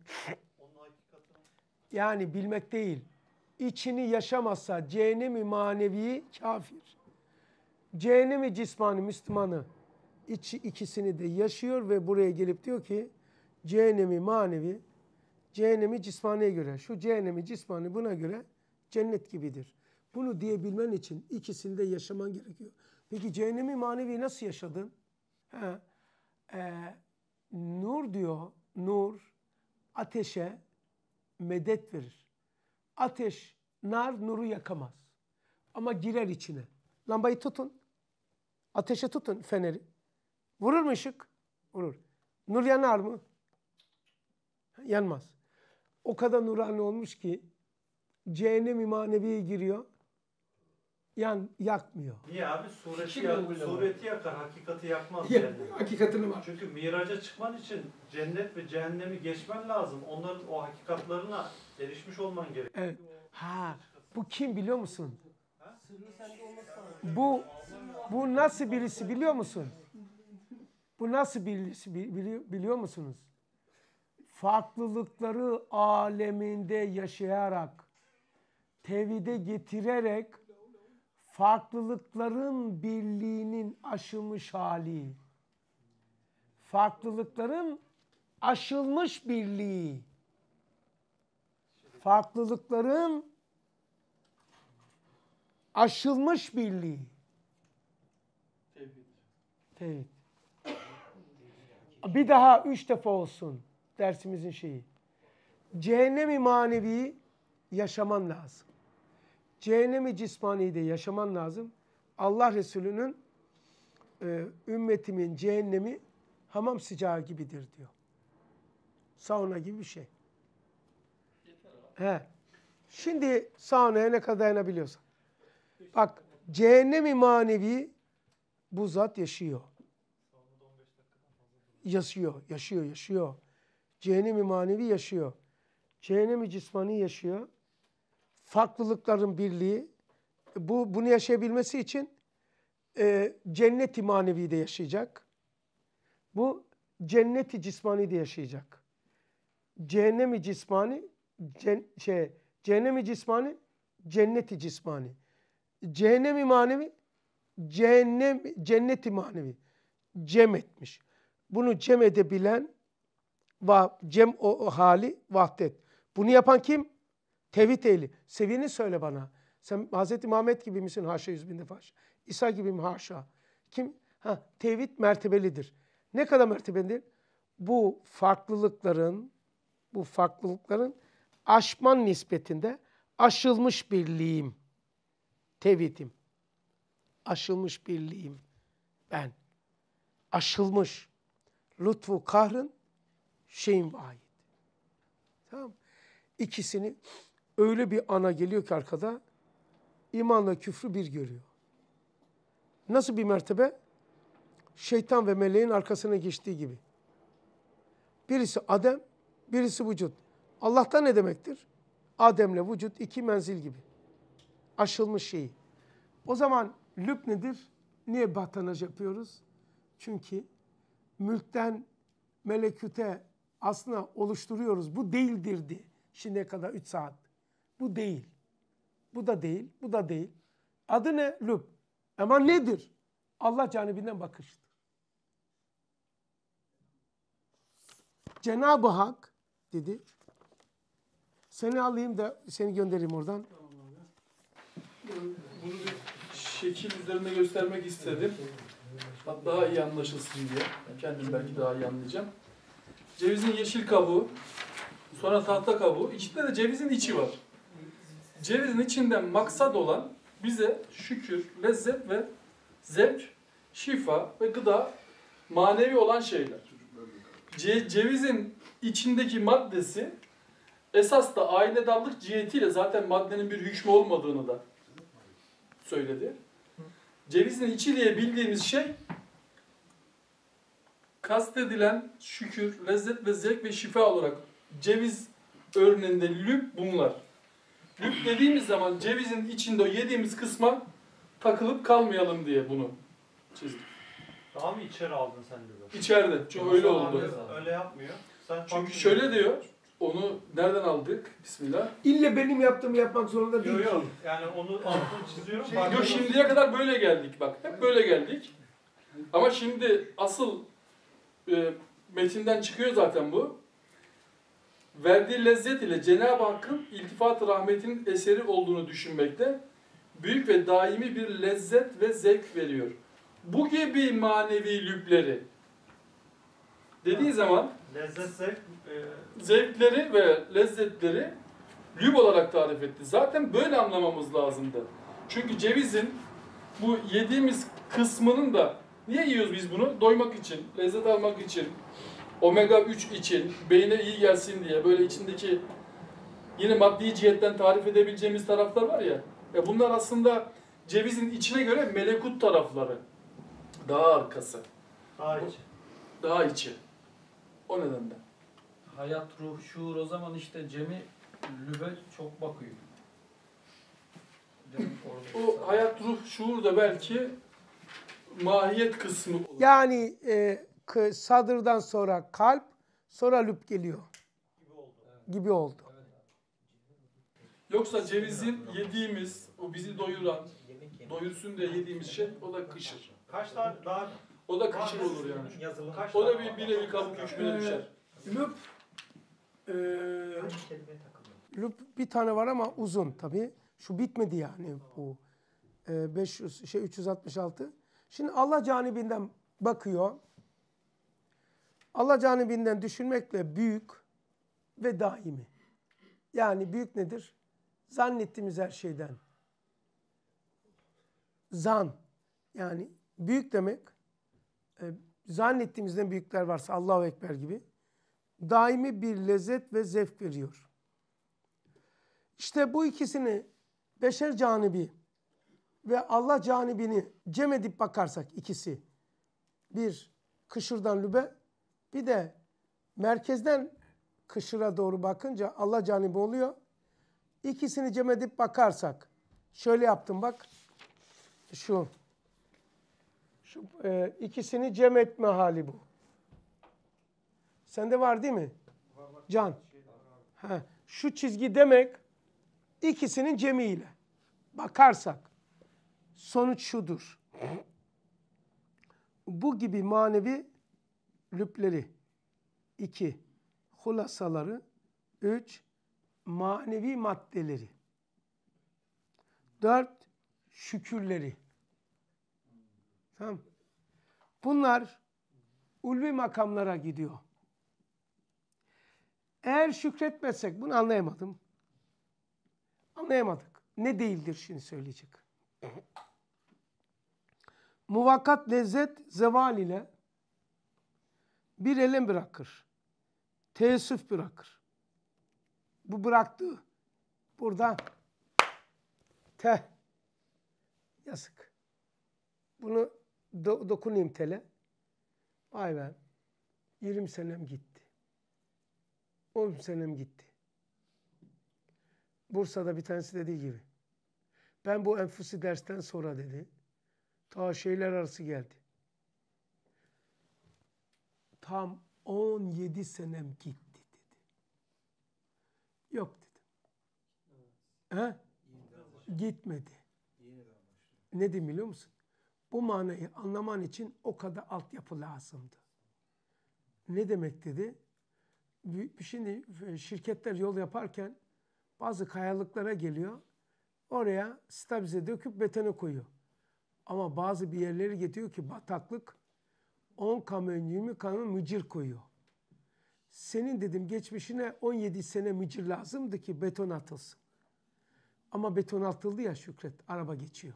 yani bilmek değil. İçini yaşamazsa cehennemi maneviyi kafir. Cehennemi cismani Müslümanı içi ikisini de yaşıyor ve buraya gelip diyor ki cehennemi manevi cehennemi cismaniye göre şu cehennemi cismani buna göre cennet gibidir. Bunu diyebilmen için ikisini de yaşaman gerekiyor. Peki cehennemi manevi nasıl yaşadın? He. Ee, nur diyor, nur ateşe medet verir. Ateş, nar nuru yakamaz. Ama girer içine. Lambayı tutun. Ateşe tutun feneri. Vurur mu ışık? Vurur. Nur yanar mı? Yanmaz. O kadar nurani olmuş ki cehennem-i maneviye giriyor. Yan, yakmıyor. Niye abi? Sureti, Kim yak, öyle sureti yakar, hakikati yakmaz Ya, cehennem. hakikatini var. Çünkü miraca çıkman için cennet ve cehennemi geçmen lazım. Onların o hakikatlarına erişmiş olman gerekiyor. Evet. Ha, bu kim biliyor musun? Bu bu nasıl birisi biliyor musun? Bu nasıl birisi biliyor, biliyor musunuz? Farklılıkları aleminde yaşayarak, tevhide getirerek farklılıkların birliğinin aşılmış hali. Farklılıkların aşılmış birliği. Farklılıkların aşılmış birliği. Tevhid. Bir daha üç defa olsun dersimizin şeyi. Cehennemi manevi yaşaman lazım. Cehennemi cismaniyi de yaşaman lazım. Allah Resulü'nün e, ümmetimin cehennemi hamam sıcağı gibidir diyor. Sauna gibi bir şey. He. Şimdi saunaya ne kadar dayanabiliyorsan. Bak cehennemi manevi bu zat yaşıyor. Yaşıyor, yaşıyor, yaşıyor. Cehennemi manevi yaşıyor. Cehennemi cismani yaşıyor. Farklılıkların birliği. Bu bunu yaşayabilmesi için e, cenneti manevi de yaşayacak. Bu cenneti cismani de yaşayacak. Cehennemi cismani, cen, şey, cehennemi cismani, cenneti cismani. Cehennemi manevi, cehennem, cenneti manevi. Cem etmiş. Bunu cem edebilen, cem o, o hali vahdet. Bunu yapan kim? Tevhid ehli. Seviyeni söyle bana. Sen Hazreti Muhammed gibi misin? Haşa yüz bin defa. İsa gibi mi? Haşa. Kim? Ha, tevhid mertebelidir. Ne kadar mertebelidir? Bu farklılıkların, bu farklılıkların aşman nispetinde aşılmış birliğim. Tevhidim. Aşılmış birliğim. Ben. Aşılmış. Lütfu kahrın şeyin vahid. Tamam. İkisini öyle bir ana geliyor ki arkada imanla küfrü bir görüyor. Nasıl bir mertebe? Şeytan ve meleğin arkasına geçtiği gibi. Birisi adem, birisi vücut. Allah'ta ne demektir? Adem'le vücut iki menzil gibi. Aşılmış şeyi. O zaman lüb nedir? Niye batanaj yapıyoruz? Çünkü mülkten meleküte aslında oluşturuyoruz. Bu değildirdi şimdiye kadar üç saat. Bu değil. Bu da değil. Bu da değil. Adı ne? Lüb. Ama nedir? Allah canibinden bakıştır. Cenab-ı Hak dedi. Seni alayım da seni göndereyim oradan. Bunu bir şekil üzerinde göstermek istedim. Daha iyi anlaşılsın diye. Ben kendim belki daha iyi anlayacağım. Cevizin yeşil kabuğu, sonra tahta kabuğu, içinde de cevizin içi var. Cevizin içinden maksat olan bize şükür, lezzet ve zevk, şifa ve gıda, manevi olan şeyler. Ce cevizin içindeki maddesi esas da ailedarlık cihetiyle zaten maddenin bir hükmü olmadığını da söyledi. Cevizin içi diye bildiğimiz şey kastedilen şükür, lezzet ve zevk ve şifa olarak ceviz örneğinde lüb bunlar. Lüb dediğimiz zaman cevizin içinde o yediğimiz kısma takılıp kalmayalım diye bunu çizdik. Daha mı içeri aldın sen de? İçeride. Çünkü öyle oldu. Öyle yapmıyor. Sen Çünkü şöyle diyor. Onu nereden aldık? Bismillah. İlle benim yaptığımı yapmak zorunda değil. Yok yok. Yani onu altını çiziyorum. Şey, yok şimdiye kadar böyle geldik bak. Hep böyle geldik. Ama şimdi asıl e, metinden çıkıyor zaten bu. Verdiği lezzet ile Cenab-ı Hakk'ın iltifat-ı rahmetinin eseri olduğunu düşünmekte büyük ve daimi bir lezzet ve zevk veriyor. Bu gibi manevi lübleri dediği zaman lezzet zevk e... zevkleri ve lezzetleri lüb olarak tarif etti. Zaten böyle anlamamız lazımdı. Çünkü cevizin bu yediğimiz kısmının da niye yiyoruz biz bunu? Doymak için, lezzet almak için, omega üç için, beyne iyi gelsin diye böyle içindeki yine maddi cihetten tarif edebileceğimiz taraflar var ya. Ya bunlar aslında cevizin içine göre melekut tarafları. Daha arkası. Daha içi. Daha içi. O nedenle. Hayat, ruh, şuur o zaman işte Cem'i lübe çok bakıyor. O hayat, ruh, şuur da belki mahiyet kısmı olur. Yani e, sadırdan sonra kalp, sonra lüb geliyor. Gibi oldu. Gibi oldu. Yoksa cevizin yediğimiz, o bizi doyuran, doyursun diye yediğimiz şey, o da kışır. Kaç tane daha? O da kışır olur yani. Yazılı. Kaç O da bir, bir nevi kabuk hükmüne Ee, düşer. Lüb, e, lüb bir tane var ama uzun tabii. Şu bitmedi yani bu. E, beş yüz, şey üç yüz altmış altı. Şimdi Allah canibinden bakıyor. Allah canibinden düşünmekle büyük ve daimi. Yani büyük nedir? Zannettiğimiz her şeyden. Zan. Yani büyük demek e, zannettiğimizden büyükler varsa Allahu Ekber gibi daimi bir lezzet ve zevk veriyor. İşte bu ikisini beşer canibi ve Allah canibini cem edip bakarsak ikisi bir kışırdan lübe bir de merkezden kışıra doğru bakınca Allah canibi oluyor. İkisini cem edip bakarsak şöyle yaptım bak şu şu e, ikisini cem etme hali bu. Sende var değil mi? Can. Ha, şu çizgi demek ikisinin cemiyle bakarsak sonuç şudur. Bu gibi manevi lübleri iki, hulasaları üç, manevi maddeleri dört, şükürleri. Tamam. Bunlar ulvi makamlara gidiyor. Eğer şükretmezsek bunu anlayamadım. Anlayamadık. Ne değildir şimdi söyleyecek. Muvakkat lezzet zeval ile bir elem bırakır. Teessüf bırakır. Bu bıraktığı burada teh yazık. Bunu do dokunayım tele. Vay be. yirmi senem gitti. on senem gitti. Bursa'da bir tanesi dediği gibi. Ben bu enfusi dersten sonra dedi. Ta şeyler arası geldi. Tam on yedi senem gitti dedi. Yok dedim. He? Gitmedi. Ne dedim biliyor musun? Bu manayı anlaman için o kadar altyapı lazımdı. Ne demek dedi? Şimdi şirketler yol yaparken bazı kayalıklara geliyor. Oraya stabilize döküp betona koyuyor. Ama bazı bir yerleri getiriyor ki bataklık on kamyon yirmi kamyon mıcır koyuyor. Senin dedim geçmişine on yedi sene mıcır lazımdı ki beton atılsın. Ama beton atıldı ya Şükret, araba geçiyor.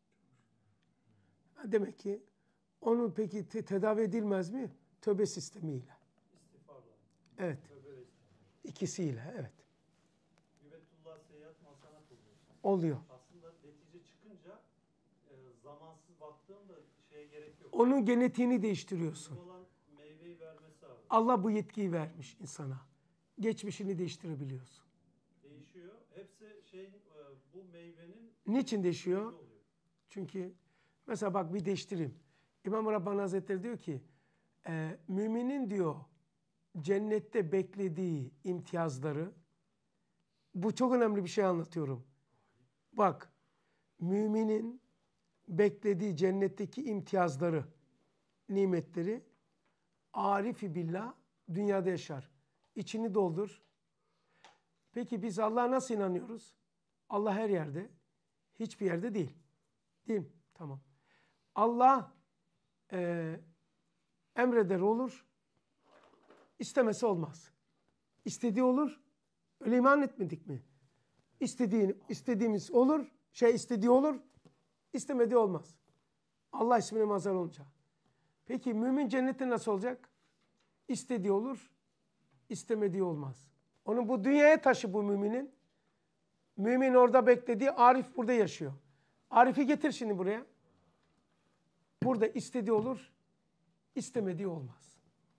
Demek ki onun peki te tedavi edilmez mi? Tövbe sistemiyle. Evet. İkisiyle, evet. Yübetullah seyahat masanat oluyor. Oluyor. Aslında netice çıkınca e, zamansız baktığında şeye gerek yok. Onun genetiğini değiştiriyorsun. Olan meyveyi vermesi abi. Allah bu yetkiyi vermiş insana. Geçmişini değiştirebiliyorsun. Değişiyor. Hepsi şey e, bu meyvenin niçin değişiyor? Çünkü mesela bak bir değiştireyim. İmam Rabbani Hazretleri diyor ki e, müminin diyor cennette beklediği imtiyazları, bu çok önemli bir şey anlatıyorum. Bak, müminin beklediği cennetteki imtiyazları, nimetleri, arifi billah dünyada yaşar. İçini doldur. Peki biz Allah'a nasıl inanıyoruz? Allah her yerde, hiçbir yerde değil. Değil mi? Tamam. Allah e, emreder olur, istemesi olmaz. İstediği olur, öyle iman etmedik mi? İstediğini, istediğimiz olur, şey istediği olur, istemediği olmaz. Allah ismine mazhar olunca. Peki mümin cennette nasıl olacak? İstediği olur, istemediği olmaz. Onun bu dünyaya taşı bu müminin. Mümin orada beklediği, Arif burada yaşıyor. Arif'i getir şimdi buraya. Burada istediği olur, istemediği olmaz.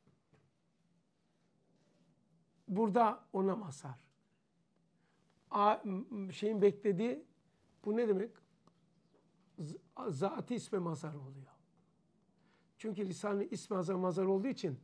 Burada ona mazhar. Şeyin beklediği, bu ne demek? Zat-ı isme mazhar oluyor. Çünkü lisan-ı isme mazhar, mazhar olduğu için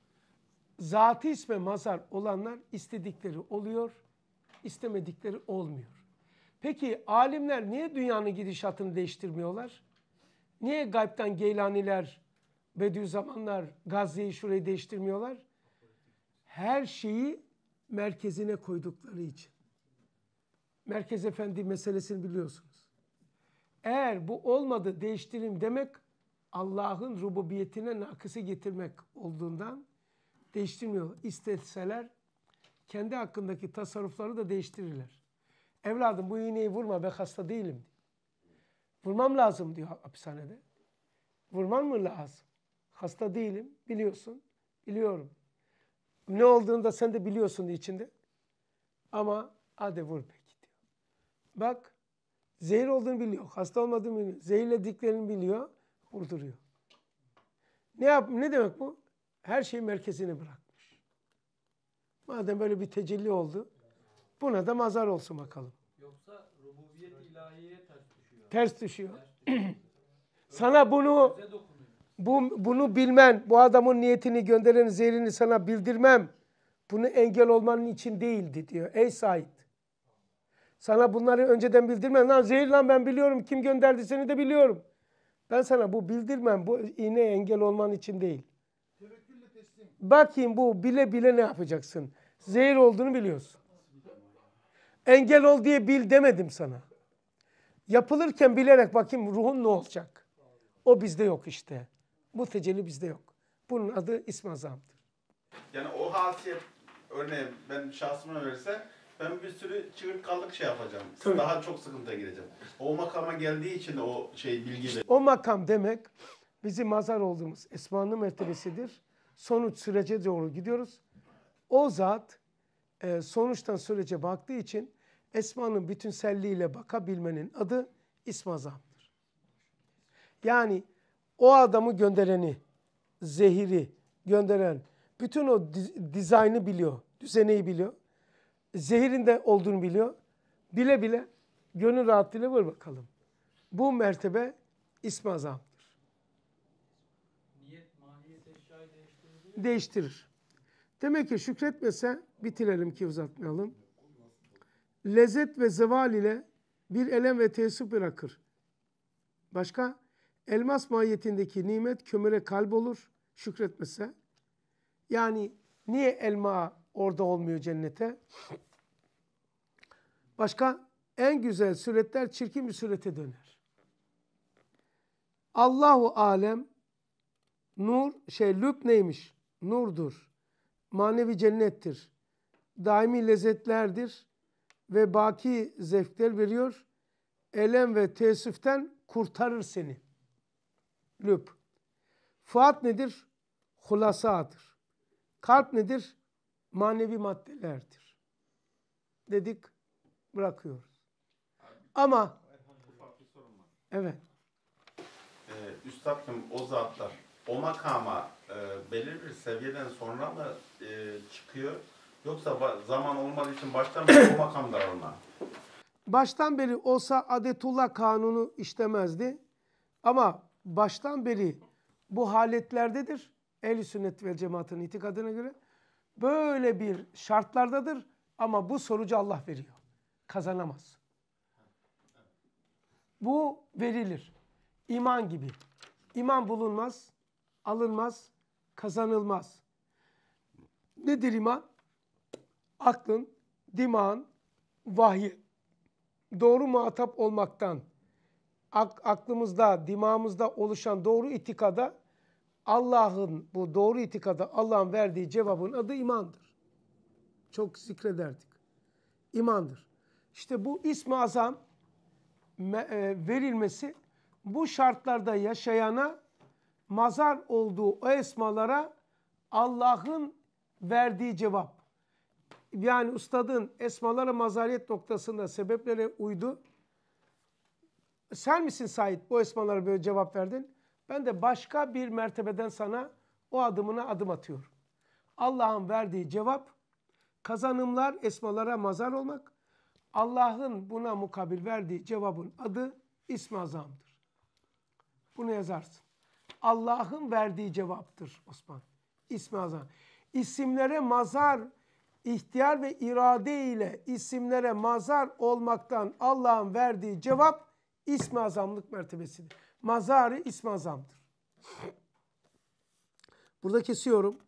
zat-ı isme mazhar olanlar istedikleri oluyor, istemedikleri olmuyor. Peki alimler niye dünyanın gidişatını değiştirmiyorlar? Niye gaybtan Geylaniler, Bediüzzamanlar, Gazze'yi şurayı değiştirmiyorlar? Her şeyi merkezine koydukları için. Merkez Efendi meselesini biliyorsunuz. Eğer bu olmadı değiştireyim demek Allah'ın rububiyetine nakısı getirmek olduğundan değiştirmiyorlar. İsteseler kendi hakkındaki tasarrufları da değiştirirler. Evladım bu iğneyi vurma, ben hasta değilim. Vurmam lazım diyor hapishanede. Vurman mı lazım? Hasta değilim, biliyorsun. Biliyorum. Ne olduğunu da sen de biliyorsun içinde. Ama hadi vur peki diyor. Bak, zehir olduğunu biliyor, hasta olmadığını biliyor, zehirlediklerini biliyor, vurduruyor. Ne yap? Ne demek bu? Her şeyi merkezine bırakmış. Madem böyle bir tecelli oldu, buna da mazhar olsun bakalım. Yoksa rububiyet ilahiyeye ters düşüyor. Ters düşüyor. Sana bunu bu, bunu bilmen, bu adamın niyetini, gönderen zehrini sana bildirmem, bunu engel olmanın için değildi diyor. Ey Said. Sana bunları önceden bildirmem. Lan zehir lan ben biliyorum. Kim gönderdi seni de biliyorum. Ben sana bu bildirmem. Bu iğneye engel olman için değil. Bakayım bu bile bile ne yapacaksın? Zehir olduğunu biliyorsun. Engel ol diye bil demedim sana. Yapılırken bilerek bakayım ruhun ne olacak? O bizde yok işte. Bu tecelli bizde yok. Bunun adı İsm-i Azam'dır. Yani o hasiyet örneğin ben şahsıma verirse ben bir sürü çığırtkanlık şey yapacağım. Tabii. Daha çok sıkıntıya gireceğim. O makama geldiği için o şey bilgiyle. O makam demek bizim mazhar olduğumuz esmanın mertebesidir. Sonuç sürece doğru gidiyoruz. O zat e, sonuçtan sürece baktığı için esmanın bütünselliğiyle bakabilmenin adı İsm-i Azam'dır. Yani o adamı göndereni, zehiri gönderen, bütün o dizaynı biliyor, düzeneyi biliyor. Zehirinde olduğunu biliyor. Bile bile, gönül rahatlığıyla vur bakalım. Bu mertebe İsmi Azam'dır. Niyet, mahiyet eşyayı değiştirir. Değiştirir. Demek ki şükretmese, bitirelim ki uzatmayalım. Lezzet ve zeval ile bir elem ve teessüf bırakır. Başka? Elmas mahiyetindeki nimet kömüre kalp olur şükretmese. Yani niye elma orada olmuyor cennete? Başka? En güzel suretler çirkin bir surete döner. Allahu alem nur, şey lüb neymiş? Nurdur. Manevi cennettir. Daimi lezzetlerdir. Ve baki zevkler veriyor. Elem ve teessüften kurtarır seni. Lüb. Fuat nedir? Hulasadır. Kalp nedir? Manevi maddelerdir. Dedik, bırakıyoruz. Ama Ufak bir sorun var. evet. Ee, Üstadım o zatlar o makama e, belirli bir seviyeden sonra mı e, çıkıyor? Yoksa zaman olmadığı için baştan beri o makamda olma? Baştan beri olsa adetullah kanunu işlemezdi. Ama baştan beri bu haletlerdedir. Ehl-i sünnet ve cemaatin itikadına göre böyle bir şartlardadır. Ama bu sonucu Allah veriyor. Kazanamaz. Bu verilir. İman gibi. İman bulunmaz, alınmaz, kazanılmaz. Nedir iman? Aklın, dimağın, vahyi doğru muhatap olmaktan, ak aklımızda, dimağımızda oluşan doğru itikada, Allah'ın bu doğru itikada Allah'ın verdiği cevabın adı imandır. Çok zikrederdik. İmandır. İşte bu İsmi Azam verilmesi bu şartlarda yaşayana mazhar olduğu o esmalara Allah'ın verdiği cevap. Yani ustadın esmalara mazhariyet noktasında sebeplere uydu. Sen misin Said bu esmalara böyle cevap verdin? Ben de başka bir mertebeden sana o adımına adım atıyorum. Allah'ın verdiği cevap, kazanımlar esmalara mazhar olmak. Allah'ın buna mukabil verdiği cevabın adı İsmi Azam'dır. Bunu yazarsın. Allah'ın verdiği cevaptır Osman. İsmi Azam. İsimlere mazhar, ihtiyar ve irade ile isimlere mazhar olmaktan Allah'ın verdiği cevap İsmi Azamlık mertebesidir. Mazhar-ı İsmi Azam'dır. Burada kesiyorum.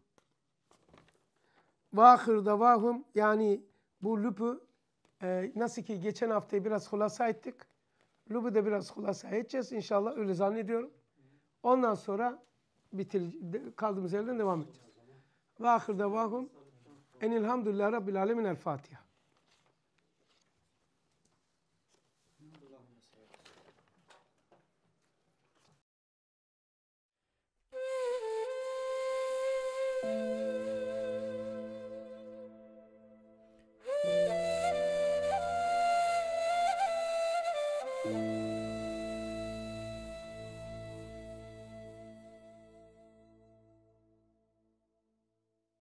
Vâhır davâhum, yani bu lübü e, nasıl ki geçen haftayı biraz hulasa ettik. Lübü de biraz hulasa edeceğiz inşallah, öyle zannediyorum. Ondan sonra bitir, kaldığımız yerden devam edeceğiz. Vâhır davâhum enilhamdülillâhi rabbil âlemin. El Fatiha. Thank you.